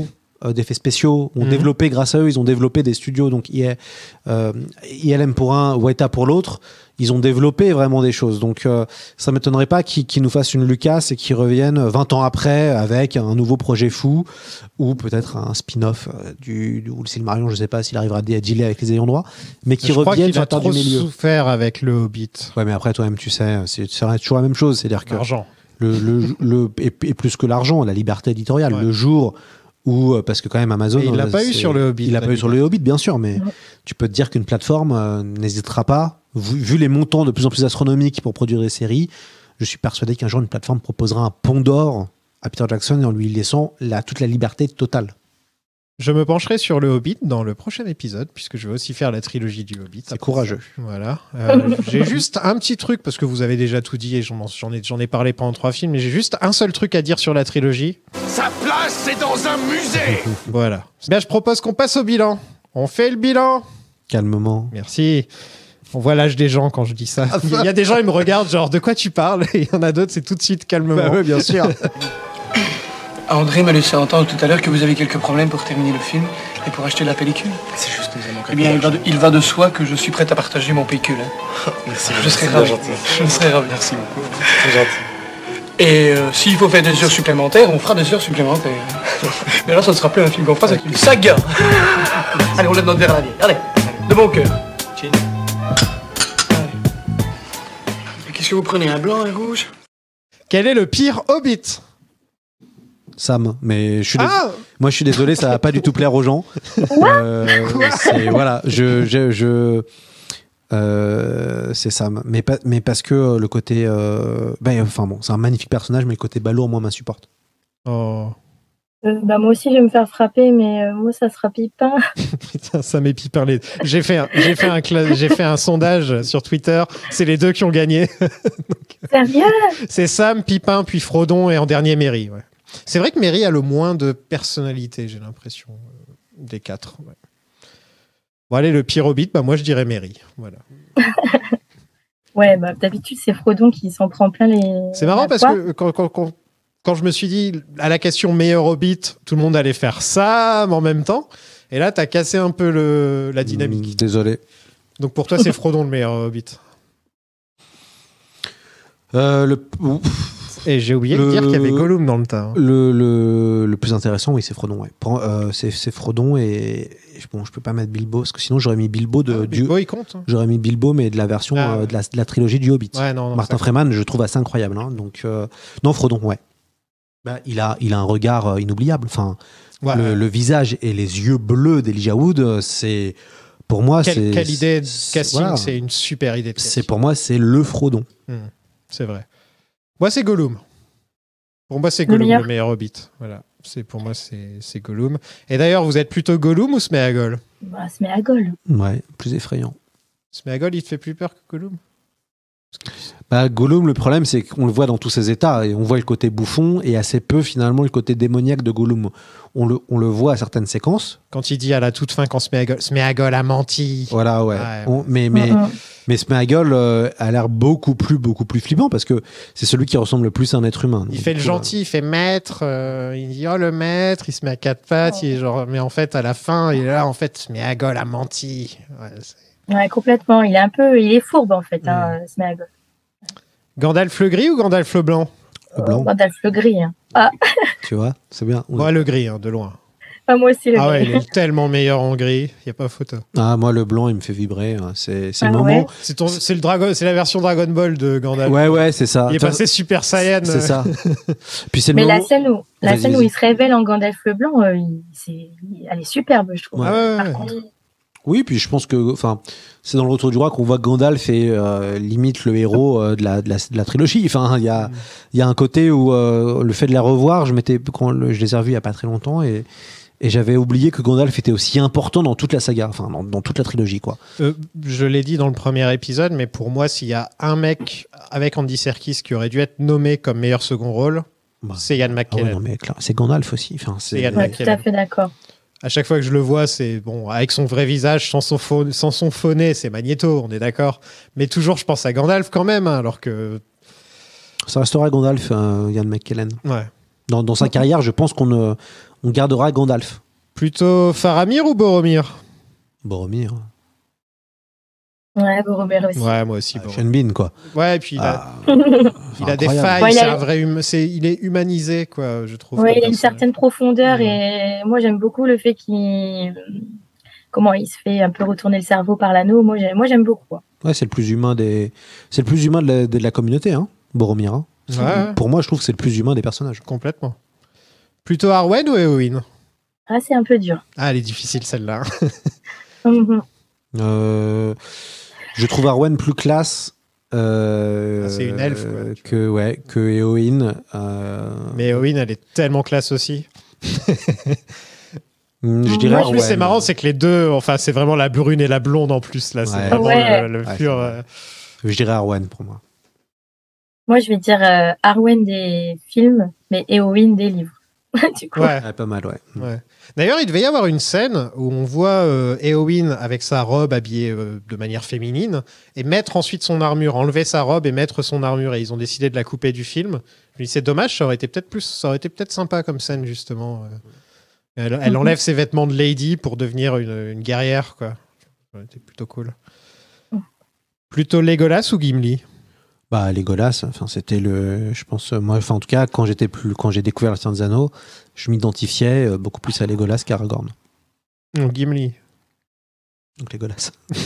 euh, d'effets spéciaux ont mmh. développé, grâce à eux, ils ont développé des studios, donc I A, euh, I L M pour un, Weta pour l'autre. Ils ont développé vraiment des choses. Donc, euh, ça ne m'étonnerait pas qu'ils, qu'ils nous fassent une Lucas et qu'ils reviennent vingt ans après avec un nouveau projet fou ou peut-être un spin-off euh, du, du ou le Silmarillion. Je ne sais pas s'il arrivera à dealer avec les ayants droit, mais qu'ils reviennent sur du milieu. Il a trop souffert avec le Hobbit. Ouais, mais après, toi-même, tu sais, c'est, c'est toujours la même chose. C'est-à-dire que l'argent. Le, le, le, et, et plus que l'argent, la liberté éditoriale. Ouais. Le jour où, parce que quand même Amazon... Mais il l'a pas eu sur le Hobbit. Il l'a pas eu sur le Hobbit, bien sûr, mais ouais. tu peux te dire qu'une plateforme euh, n'hésitera pas, vu, vu les montants de plus en plus astronomiques pour produire des séries, je suis persuadé qu'un jour une plateforme proposera un pont d'or à Peter Jackson en lui laissant la, toute la liberté totale. Je me pencherai sur le Hobbit dans le prochain épisode, puisque je vais aussi faire la trilogie du Hobbit. C'est courageux. Ça. Voilà. Euh, j'ai juste un petit truc, parce que vous avez déjà tout dit et j'en, j'en, ai, j'en ai parlé pendant trois films, mais j'ai juste un seul truc à dire sur la trilogie. Sa place, c'est dans un musée. Voilà. Bien, je propose qu'on passe au bilan. On fait le bilan. Calmement. Merci. On voit l'âge des gens quand je dis ça. Il y a des gens, ils me regardent, genre, de quoi tu parles? Et il y en a d'autres, c'est tout de suite calmement. Bah oui, bien sûr. André m'a laissé entendre tout à l'heure que vous avez quelques problèmes pour terminer le film et pour acheter la pellicule. C'est juste que nous avons Eh bien, il va, de, il va de soi que je suis prêt à partager mon pécule. Hein. Merci. Je serai ravi. Je serai ravi. Merci beaucoup. C'est gentil. Et euh, s'il faut faire des heures supplémentaires, on fera des heures supplémentaires. Mais là, ça ne sera plus un film qu'on fera, c'est une saga. Allez, on lève notre verre à la vieille. Allez, de bon cœur. Allez. Et qu'est-ce que vous prenez, un blanc, un rouge? Quel est le pire Hobbit? Sam, mais je suis dés... ah moi je suis désolé, ça va pas du tout plaire aux gens. euh, c'est, voilà, je, je, je euh, c'est Sam, mais pas, mais parce que le côté, euh, ben, enfin bon, c'est un magnifique personnage, mais le côté balourd moi m'insupporte. Oh. Euh, bah moi aussi je vais me faire frapper, mais euh, moi ça sera Pipin. Putain, Sam et Pipin, les... j'ai fait un, j'ai fait un, cla... j'ai fait un sondage sur Twitter. C'est les deux qui ont gagné. Donc, sérieux? C'est Sam, Pipin, puis Frodon et en dernier Merry. Ouais. C'est vrai que Merry a le moins de personnalité, j'ai l'impression, euh, des quatre. Ouais. Bon, allez, le pire Hobbit, bah, moi je dirais Merry. Voilà. Ouais, bah, d'habitude c'est Frodon qui s'en prend plein les. C'est marrant parce que quand, quand, quand, quand je me suis dit à la question meilleur Hobbit, tout le monde allait faire Sam en même temps. Et là, t'as cassé un peu le, la dynamique. Mmh, désolé. Donc pour toi, c'est Frodon le meilleur Hobbit. Euh, le. Et j'ai oublié le... de dire qu'il y avait Gollum dans le tas. Hein. Le, le, le plus intéressant, oui, c'est Frodon. Ouais. Euh, c'est, c'est Frodon et, et bon, je peux pas mettre Bilbo parce que sinon j'aurais mis Bilbo de. Ah, du, Bilbo, il compte. Hein. J'aurais mis Bilbo, mais de la version ah, ouais. euh, de, la, de la trilogie du Hobbit. Ouais, non, non, Martin Freeman, je trouve assez incroyable. Hein. Donc euh, non, Frodon, ouais. Bah, il a, il a un regard euh, inoubliable. Enfin, ouais, le, ouais. le visage et les yeux bleus d'Elijah Wood, c'est pour moi, quelle, c'est. Quelle idée de casting, voilà. C'est une super idée de casting. C'est pour moi, c'est le Frodon. Mmh, c'est vrai. Moi, c'est Gollum. Pour moi, c'est Gollum, le meilleur, le meilleur Hobbit. Voilà. C'est, pour moi, c'est, c'est Gollum. Et d'ailleurs, vous êtes plutôt Gollum ou Sméagol? Bah, Sméagol. Ouais, plus effrayant. Sméagol, il te fait plus peur que Gollum? Bah, Gollum, le problème, c'est qu'on le voit dans tous ses états. Et on voit le côté bouffon et assez peu, finalement, le côté démoniaque de Gollum. On le, on le voit à certaines séquences. Quand il dit à la toute fin, quand Sméagol, Sméagol a menti. Voilà, ouais. ouais on, mais, mais, mm-hmm. mais Sméagol euh, a l'air beaucoup plus, beaucoup plus flippant parce que c'est celui qui ressemble le plus à un être humain. Il fait le gentil, il fait maître. Euh, il dit, oh, le maître, il se met à quatre pattes. Oh. Il est genre, mais en fait, à la fin, il est là, en fait, Sméagol a menti. Ouais, c'est... ouais, complètement. Il est un peu, il est fourbe, en fait, mm. hein, Sméagol. Gandalf le gris ou Gandalf le blanc? Le blanc. Euh, Gandalf le gris. Hein. Ah. Tu vois, c'est bien. Moi, ouais, le gris, hein, de loin. Ah, moi aussi, le ah gris. ouais, il est tellement meilleur en gris, il n'y a pas photo. Ah, moi, le blanc, il me fait vibrer. C'est, c'est ah, le ouais. moment. C'est, ton, c'est, le dragon, c'est la version Dragon Ball de Gandalf. Ouais, ouais, c'est ça. Il est T'as... passé Super Saiyan. C'est ça. Puis c'est le Mais moment... la scène où, la vas-y, scène vas-y. où il se révèle en Gandalf le blanc, euh, il, c'est, elle est superbe, je trouve. Ouais, ouais, Par ouais. contre, Oui, puis je pense que, enfin, c'est dans le Retour du Roi qu'on voit que Gandalf est euh, limite le héros euh, de, la, de, la, de la trilogie. Enfin, il y a, il y a un côté où euh, le fait de la revoir, je m'étais, quand le, je les ai revus il y a pas très longtemps et, et j'avais oublié que Gandalf était aussi important dans toute la saga, enfin, dans, dans toute la trilogie, quoi. Euh, je l'ai dit dans le premier épisode, mais pour moi, s'il y a un mec avec Andy Serkis qui aurait dû être nommé comme meilleur second rôle, bah, c'est Ian McKellen. Ah ouais, non, mais, c'est Gandalf aussi. Enfin, c'est, c'est Ian ouais, McKellen. Tout à fait d'accord. À chaque fois que je le vois, c'est bon, avec son vrai visage, sans son, faux, sans son faux nez, c'est Magneto, on est d'accord. Mais toujours, je pense à Gandalf quand même, hein, alors que. Ça restera Gandalf, euh, Ian McKellen. Ouais. Dans, dans sa carrière, je pense qu'on euh, on gardera Gandalf. Plutôt Faramir ou Boromir? Boromir. Ouais, Boromir aussi. Ouais, moi aussi. Ah, Sean Bean, quoi. Ouais, et puis il a, Ah, il a des incroyable. failles, Ouais, il c'est a- un vrai hum- c'est, il est humanisé, quoi, je trouve. Ouais, comme il a une personnage. certaine profondeur Ouais. et moi j'aime beaucoup le fait qu'il comment il se fait un peu retourner le cerveau par l'anneau. Moi j'aime, moi j'aime beaucoup. Quoi. Ouais, c'est le plus humain des, c'est le plus humain de la, de la communauté, hein, Boromir. hein. Ouais, Pour moi, je trouve que c'est le plus humain des personnages. complètement. Plutôt Arwen ou Éowyn? Ah, c'est un peu dur. Ah, elle est difficile celle-là. Mhm. Euh, je trouve Arwen plus classe. euh, Ah, c'est une elfe, quoi, tu que ouais, que Éowyn. euh, Mais Éowyn, elle est tellement classe aussi. hmm, je Moi, dirais je- En plus, c'est Arwen. marrant, c'est que les deux, enfin, c'est vraiment la brune et la blonde en plus, là. C'est Ouais. vraiment Ouais. le, le Ouais, pur. c'est vrai. euh, Je dirais Arwen pour moi. Moi je vais dire euh, Arwen des films, mais Éowyn des livres. du coup. Ouais. Ouais, pas mal, ouais. Ouais. D'ailleurs, il devait y avoir une scène où on voit euh, Éowyn avec sa robe habillée euh, de manière féminine et mettre ensuite son armure, enlever sa robe et mettre son armure. Et ils ont décidé de la couper du film. Je me dis, c'est dommage, ça aurait été peut-être plus, ça aurait été peut-être sympa comme scène justement. euh. Elle, elle enlève ses vêtements de lady pour devenir une, une guerrière, quoi. Ça aurait été plutôt cool. Plutôt Legolas ou Gimli? Bah, Legolas, enfin, c'était le, je pense, euh, moi, enfin, en tout cas, quand j'étais plus, quand j'ai découvert le Seigneur des Anneaux, je m'identifiais euh, beaucoup plus à Legolas qu'à Aragorn. Non, Gimli. Donc Legolas.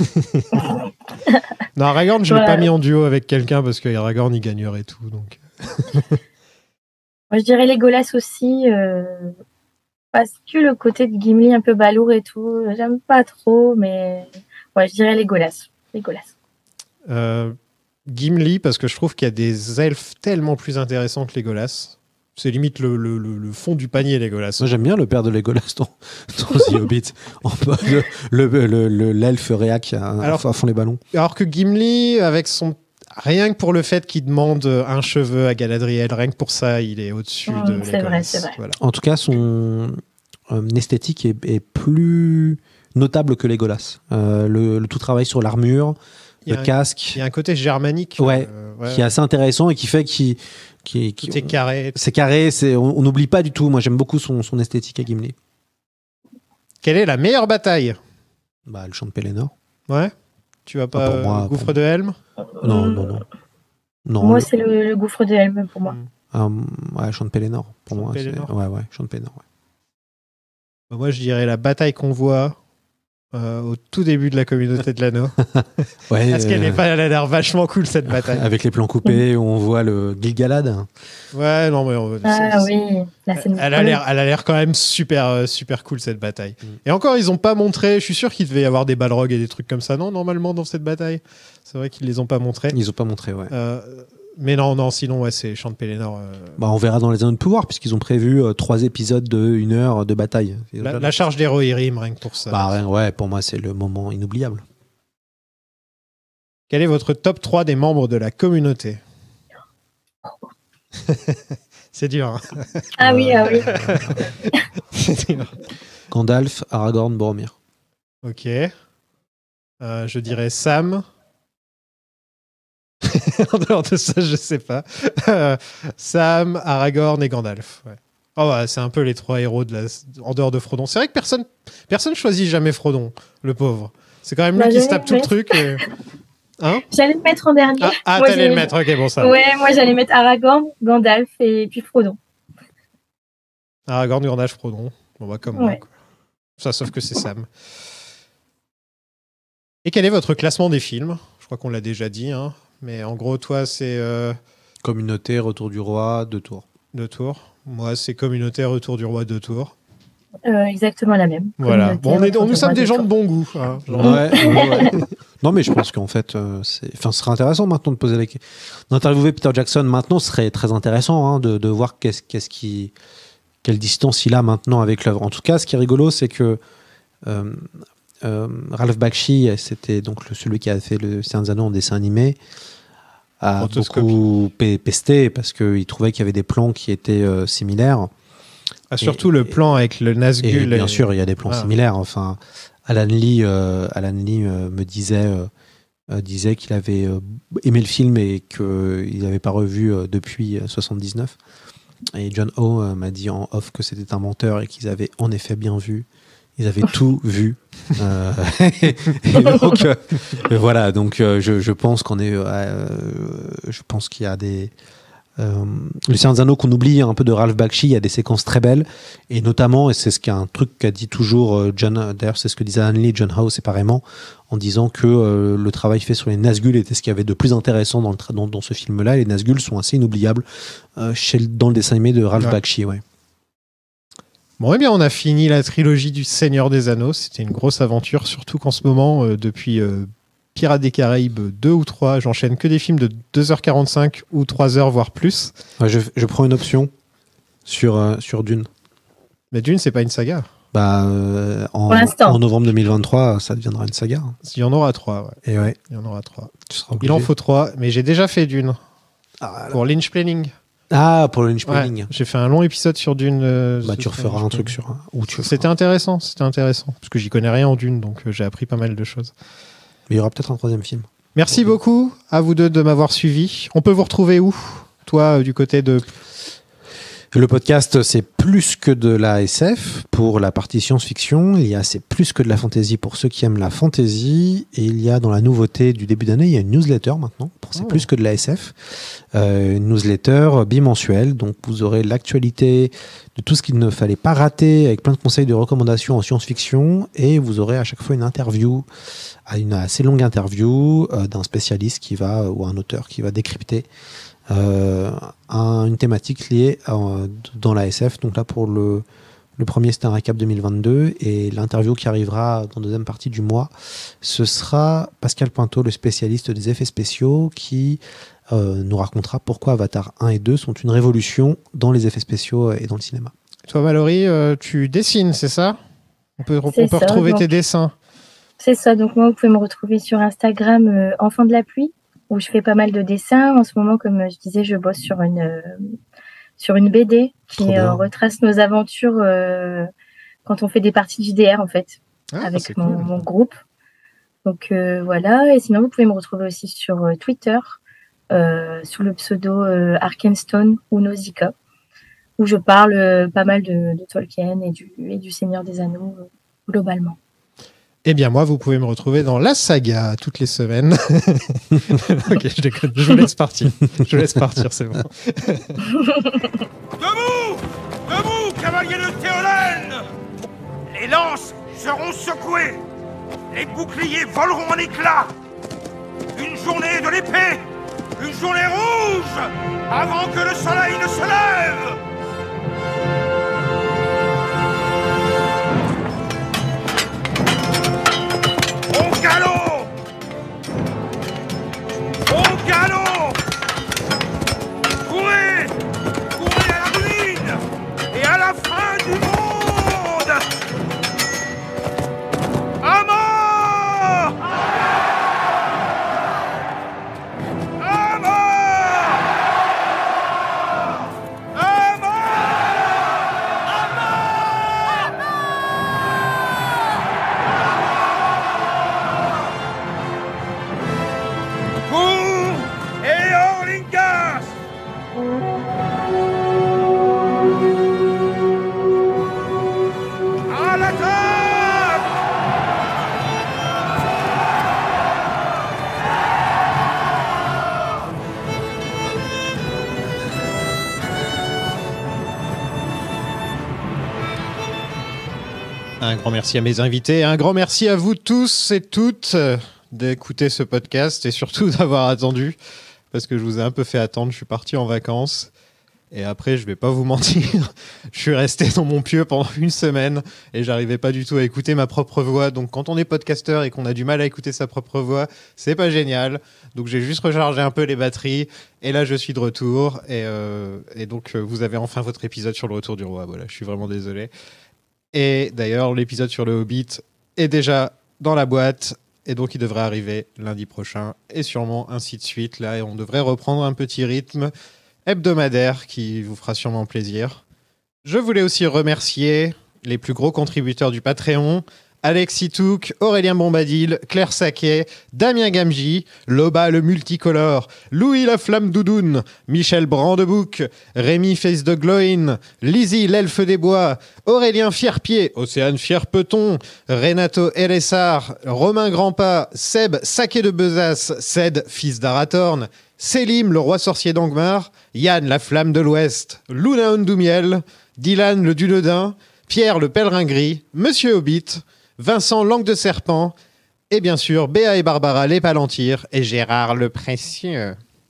Non, Aragorn, je l'ai Ouais. pas mis en duo avec quelqu'un parce que Aragorn, il gagnerait tout. Donc. Moi je dirais Legolas aussi euh, parce que le côté de Gimli un peu balourd et tout, j'aime pas trop, mais ouais je dirais Legolas. Legolas. Euh, Gimli, parce que je trouve qu'il y a des elfes tellement plus intéressants que Legolas. C'est limite le, le, le, le fond du panier, Legolas. Moi, j'aime bien le père de Legolas dans, dans The Hobbit. En mode, le, le, le, le- l'elfe réac à, Alors- à fond les ballons. Alors que Gimli, avec son. Rien que pour le fait qu'il demande un cheveu à Galadriel, rien que pour ça, il est au-dessus Mm, de c'est Legolas. vrai, c'est vrai. Voilà. En tout cas, son euh, esthétique est, est plus notable que Legolas. Euh, le, le tout travail sur l'armure, Il y a le un- casque, Il y a un côté germanique. Ouais, euh, ouais. qui est assez intéressant et qui fait qu'il. Qui, qui- Tout est carré. C'est carré, c'est, on on n'oublie pas du tout. Moi, j'aime beaucoup son, son esthétique à Gimli. Quelle est la meilleure bataille? Bah, le chant de Pelennor. Ouais. Tu vas pas Ah, pour moi, euh, Gouffre pour- de Helm? Non, non, non. Non, Moi le- c'est le, le gouffre de Helm pour moi. Mm. ah, ouais, chant de Pelennor. Pour Chant de moi, c'est- Pelennor. ouais, ouais, chant de Pelennor. Ouais. Bah, moi, je dirais la bataille qu'on voit euh, au tout début de la communauté de l'anneau. Ouais, Parce qu'elle euh, est pas, elle a l'air vachement cool cette bataille. Avec les plans coupés, où on voit le Gilgalad. Ouais, non, mais on- Ah c'est- oui, la scène. Elle a l'air, elle a l'air quand même super, euh, super cool cette bataille. Mm. Et encore, ils ont pas montré. Je suis sûr qu'il devait y avoir des balrogs et des trucs comme ça, non, normalement dans cette bataille. C'est vrai qu'ils les ont pas montrés. Ils ont pas montré, ouais. Euh, mais non, non, sinon ouais, c'est Chant de Pelennor. euh, Bah, on verra dans les Anneaux de pouvoir, puisqu'ils ont prévu euh, trois épisodes de une heure de bataille. la, la charge des Rohirrim, rien que pour ça. Bah, rien, ouais, pour moi, c'est le moment inoubliable. Quel est votre top trois des membres de la communauté? C'est dur. Hein. Ah oui, ah oui. C'est dur. Gandalf, Aragorn, Boromir. Ok. Euh, je dirais Sam. En dehors de ça, je sais pas. Euh, Sam, Aragorn et Gandalf. Ouais. Oh, ouais, c'est un peu les trois héros de la... en dehors de Frodon. C'est vrai que personne personne choisit jamais Frodon, le pauvre. C'est quand même lui Bah, qui se j'allais tape tout le le truc. et- Hein? J'allais le mettre en dernier. Ah, ah Moi, t'allais j'ai- le mettre. Ok, bon ça. Ouais, moi j'allais mettre Aragorn, Gandalf et puis Frodon. Aragorn, Gandalf, Frodon. Bon bah comme moi. Ouais. Quoi. Ça, sauf que c'est Sam. Et quel est votre classement des films? Je crois qu'on l'a déjà dit, hein. Mais en gros, toi, c'est euh, Communauté, Retour du Roi, deux tours. deux tours. Moi, c'est Communauté, Retour du Roi, deux tours. Euh, exactement la même. Voilà. Communauté, Bon, on est, Retour on, nous du sommes Roi, des deux gens tours. de bon goût. hein. Genre- Ouais, ouais, ouais. Non, mais je pense qu'en fait, euh, c'est... Enfin, ce serait intéressant maintenant de poser la question. D'interviewer Peter Jackson maintenant serait très intéressant hein, de, de voir qu'est-ce, qu'est-ce qui... quelle distance il a maintenant avec l'œuvre. En tout cas, ce qui est rigolo, c'est que euh, euh, Ralph Bakshi, c'était donc le- celui qui a fait le Seigneur des Anneaux en dessin animé, a Rotoscopie. beaucoup pe- pesté parce qu'il trouvait qu'il y avait des plans qui étaient euh, similaires. Ah, surtout le plan avec le Et Nazgûl. bien sûr, il y a des plans Voilà. similaires. Enfin, Alan Lee, euh, Alan Lee euh, me disait, euh, euh, disait qu'il avait euh, aimé le film et qu'il n'avait pas revu euh, depuis euh, soixante-dix-neuf. Et John Ho euh, m'a dit en off que c'était un menteur et qu'ils avaient en effet bien vu. Ils avaient tout vu. Euh, et donc, euh, voilà. Donc, euh, je, je pense qu'on est. Euh, je pense qu'il y a des. Euh, le Seigneur des Anneaux qu'on oublie un peu de Ralph Bakshi, il y a des séquences très belles et notamment, et c'est ce qu'un truc qu'a dit toujours John, d'ailleurs c'est ce que disait Alan Lee, John Howe séparément, en disant que euh, le travail fait sur les Nazgûl était ce qu'il y avait de plus intéressant dans, le tra- dans, dans ce film-là. Et les Nazgûl sont assez inoubliables euh, chez le, dans le dessin animé de Ralph ouais. Bakshi. Ouais. Bon, eh bien, on a fini la trilogie du Seigneur des Anneaux. C'était une grosse aventure, surtout qu'en ce moment, euh, depuis euh, Pirates des Caraïbes deux ou trois, j'enchaîne que des films de deux heures quarante-cinq ou trois heures, voire plus. Ouais, je, je prends une option sur, euh, sur Dune. Mais Dune, c'est pas une saga. Bah, euh, en, en novembre deux mille vingt-trois, ça deviendra une saga. Il y en aura trois, ouais. Et ouais. Il y en aura trois. Il en faut trois, mais j'ai déjà fait Dune. Ah, pour Lynch Planning. Ah, pour le Lynch Planning. Ouais, j'ai fait un long épisode sur Dune. Euh, bah, tu referas un truc sur un. Ou tu c'était intéressant, c'était intéressant. Parce que j'y connais rien en Dune, donc euh, j'ai appris pas mal de choses. Mais il y aura peut-être un troisième film. Merci okay. beaucoup à vous deux de m'avoir suivi. On peut vous retrouver où ? Toi, euh, du côté de... Le podcast, c'est plus que de la S F pour la partie science-fiction. Il y a c'est plus que de la fantasy pour ceux qui aiment la fantasy. Et il y a dans la nouveauté du début d'année, il y a une newsletter maintenant pour c'est oh. plus que de la S F. Euh, une newsletter bimensuelle. Donc vous aurez l'actualité de tout ce qu'il ne fallait pas rater avec plein de conseils de recommandations en science-fiction. Et vous aurez à chaque fois une interview, une assez longue interview euh, d'un spécialiste qui va, ou un auteur qui va décrypter Euh, un, une thématique liée à, dans la S F. Donc là pour le, le premier c'était un récap deux mille vingt-deux et l'interview qui arrivera dans la deuxième partie du mois, ce sera Pascal Pointeau, le spécialiste des effets spéciaux, qui euh, nous racontera pourquoi Avatar un et deux sont une révolution dans les effets spéciaux et dans le cinéma. Toi Mallory, euh, tu dessines, c'est ça? On peut, on peut ça, retrouver donc, tes dessins. C'est ça, donc moi vous pouvez me retrouver sur Instagram euh, Enfant de la pluie, où je fais pas mal de dessins. En ce moment, comme je disais, je bosse sur une, euh, sur une B D qui euh, retrace nos aventures euh, quand on fait des parties de J D R, en fait, ah, avec mon, cool. mon groupe. Donc euh, voilà. Et sinon, vous pouvez me retrouver aussi sur euh, Twitter, euh, sous le pseudo euh, Arkenstone ou Nausicaa, où je parle euh, pas mal de, de Tolkien et du, et du Seigneur des Anneaux, euh, globalement. Eh bien, moi, vous pouvez me retrouver dans la saga toutes les semaines. Ok, je déconne. Je vous laisse partir. Je vous laisse partir, c'est bon. Debout! Debout, cavaliers de Théoden! Les lances seront secouées. Les boucliers voleront en éclats. Une journée de l'épée. Une journée rouge. Avant que le soleil ne se lève. Au galop! Au galop! Courez! Courez à la ruine! Et à la fin du monde! À mort! À mort! À mort! Un grand merci à mes invités, un grand merci à vous tous et toutes d'écouter ce podcast et surtout d'avoir attendu, parce que je vous ai un peu fait attendre, je suis parti en vacances et après, je vais pas vous mentir, je suis resté dans mon pieu pendant une semaine et j'arrivais pas du tout à écouter ma propre voix. Donc quand on est podcasteur et qu'on a du mal à écouter sa propre voix, c'est pas génial. Donc j'ai juste rechargé un peu les batteries et là je suis de retour et, euh, et donc vous avez enfin votre épisode sur le retour du roi. Voilà, je suis vraiment désolé. Et d'ailleurs, l'épisode sur le Hobbit est déjà dans la boîte et donc il devrait arriver lundi prochain et sûrement ainsi de suite. Là, on devrait reprendre un petit rythme hebdomadaire qui vous fera sûrement plaisir. Je voulais aussi remercier les plus gros contributeurs du Patreon, Alexis Touk, Aurélien Bombadil, Claire Saquet, Damien Gamji, Loba le multicolore, Louis la flamme doudoune, Michel Brandebouc, Rémi Face de Gloin, Lizzie l'elfe des bois, Aurélien Fierpied, Océane Fierpeton, Renato Eressar, Romain Grandpas, Seb Saquet de Besace, Ced fils d'Arathorn, Selim le roi sorcier d'Angmar, Yann la flamme de l'Ouest, Luna Ondoumiel, Dylan le Dunedin, Pierre le pèlerin gris, Monsieur Hobbit, Vincent Langue de Serpent, et bien sûr Béa et Barbara les Palantirs et Gérard le Précieux.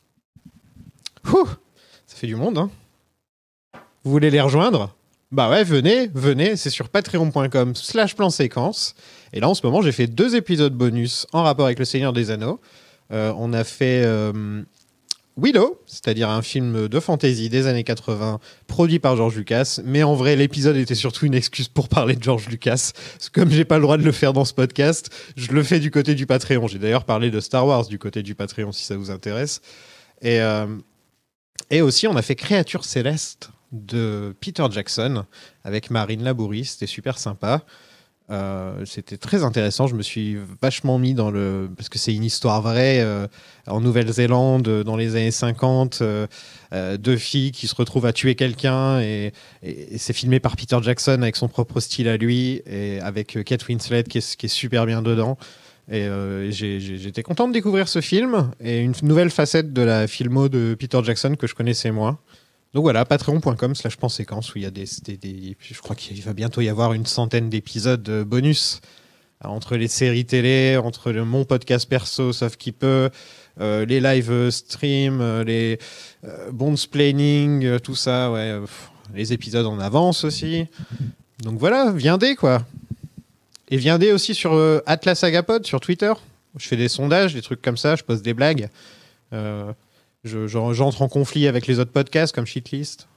Ouh, ça fait du monde, hein. Vous voulez les rejoindre ? Bah ouais, venez, venez, c'est sur patreon.com slash plan séquence. Et là, en ce moment, j'ai fait deux épisodes bonus en rapport avec Le Seigneur des Anneaux. Euh, on a fait euh, Willow, c'est-à-dire un film de fantasy des années quatre-vingts, produit par George Lucas. Mais en vrai, l'épisode était surtout une excuse pour parler de George Lucas. Comme j'ai pas le droit de le faire dans ce podcast, je le fais du côté du Patreon. J'ai d'ailleurs parlé de Star Wars du côté du Patreon, si ça vous intéresse. Et, euh, et aussi, on a fait Créature céleste de Peter Jackson avec Marine Labourie. C'était super sympa. Euh, c'était très intéressant. Je me suis vachement mis dans le... Parce que c'est une histoire vraie euh, en Nouvelle-Zélande dans les années cinquante. Euh, euh, deux filles qui se retrouvent à tuer quelqu'un et, et, et c'est filmé par Peter Jackson avec son propre style à lui et avec Kate Winslet qui est, qui est super bien dedans. Et euh, j'ai, j'ai, j'étais content de découvrir ce film et une nouvelle facette de la filmo de Peter Jackson que je connaissais moins. Donc voilà, patreon.com slash panséquence où il y a des, des, des... Je crois qu'il va bientôt y avoir une centaine d'épisodes bonus entre les séries télé, entre le, mon podcast perso, sauf qui peut, euh, les live streams, les euh, bondsplaining, euh, tout ça, ouais, euh, les épisodes en avance aussi. Donc voilà, viendez quoi. Et viendez aussi sur euh, Atlas Agapod sur Twitter. Je fais des sondages, des trucs comme ça, je pose des blagues. Euh... Je, je, j'entre en conflit avec les autres podcasts comme Shitlist.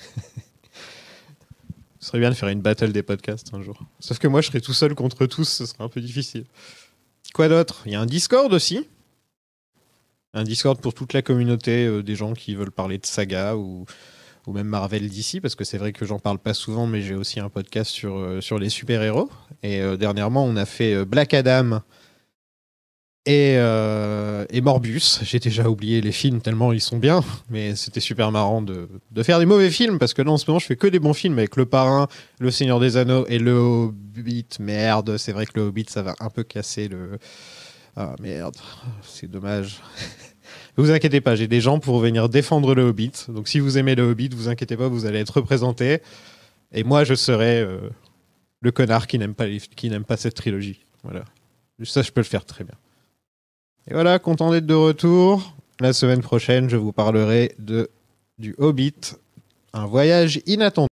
Ce serait bien de faire une battle des podcasts un jour. Sauf que moi, je serais tout seul contre tous, ce serait un peu difficile. Quoi d'autre ? Il y a un Discord aussi. Un Discord pour toute la communauté, euh, des gens qui veulent parler de saga ou, ou même Marvel D C, parce que c'est vrai que j'en parle pas souvent, mais j'ai aussi un podcast sur, euh, sur les super-héros. Et euh, dernièrement, on a fait euh, Black Adam Et, euh, et Morbius. J'ai déjà oublié les films tellement ils sont bien, mais c'était super marrant de, de faire des mauvais films parce que là en ce moment je fais que des bons films avec Le Parrain, Le Seigneur des Anneaux et Le Hobbit. Merde, c'est vrai que Le Hobbit ça va un peu casser le... Ah merde, c'est dommage. Vous inquiétez pas, j'ai des gens pour venir défendre Le Hobbit. Donc si vous aimez Le Hobbit, vous inquiétez pas, vous allez être représentés. Et moi je serai euh, le connard qui n'aime pas, les... qui n'aime pas cette trilogie. Voilà. Ça je peux le faire très bien. Et voilà, content d'être de retour. La semaine prochaine, je vous parlerai de, du Hobbit, un voyage inattendu.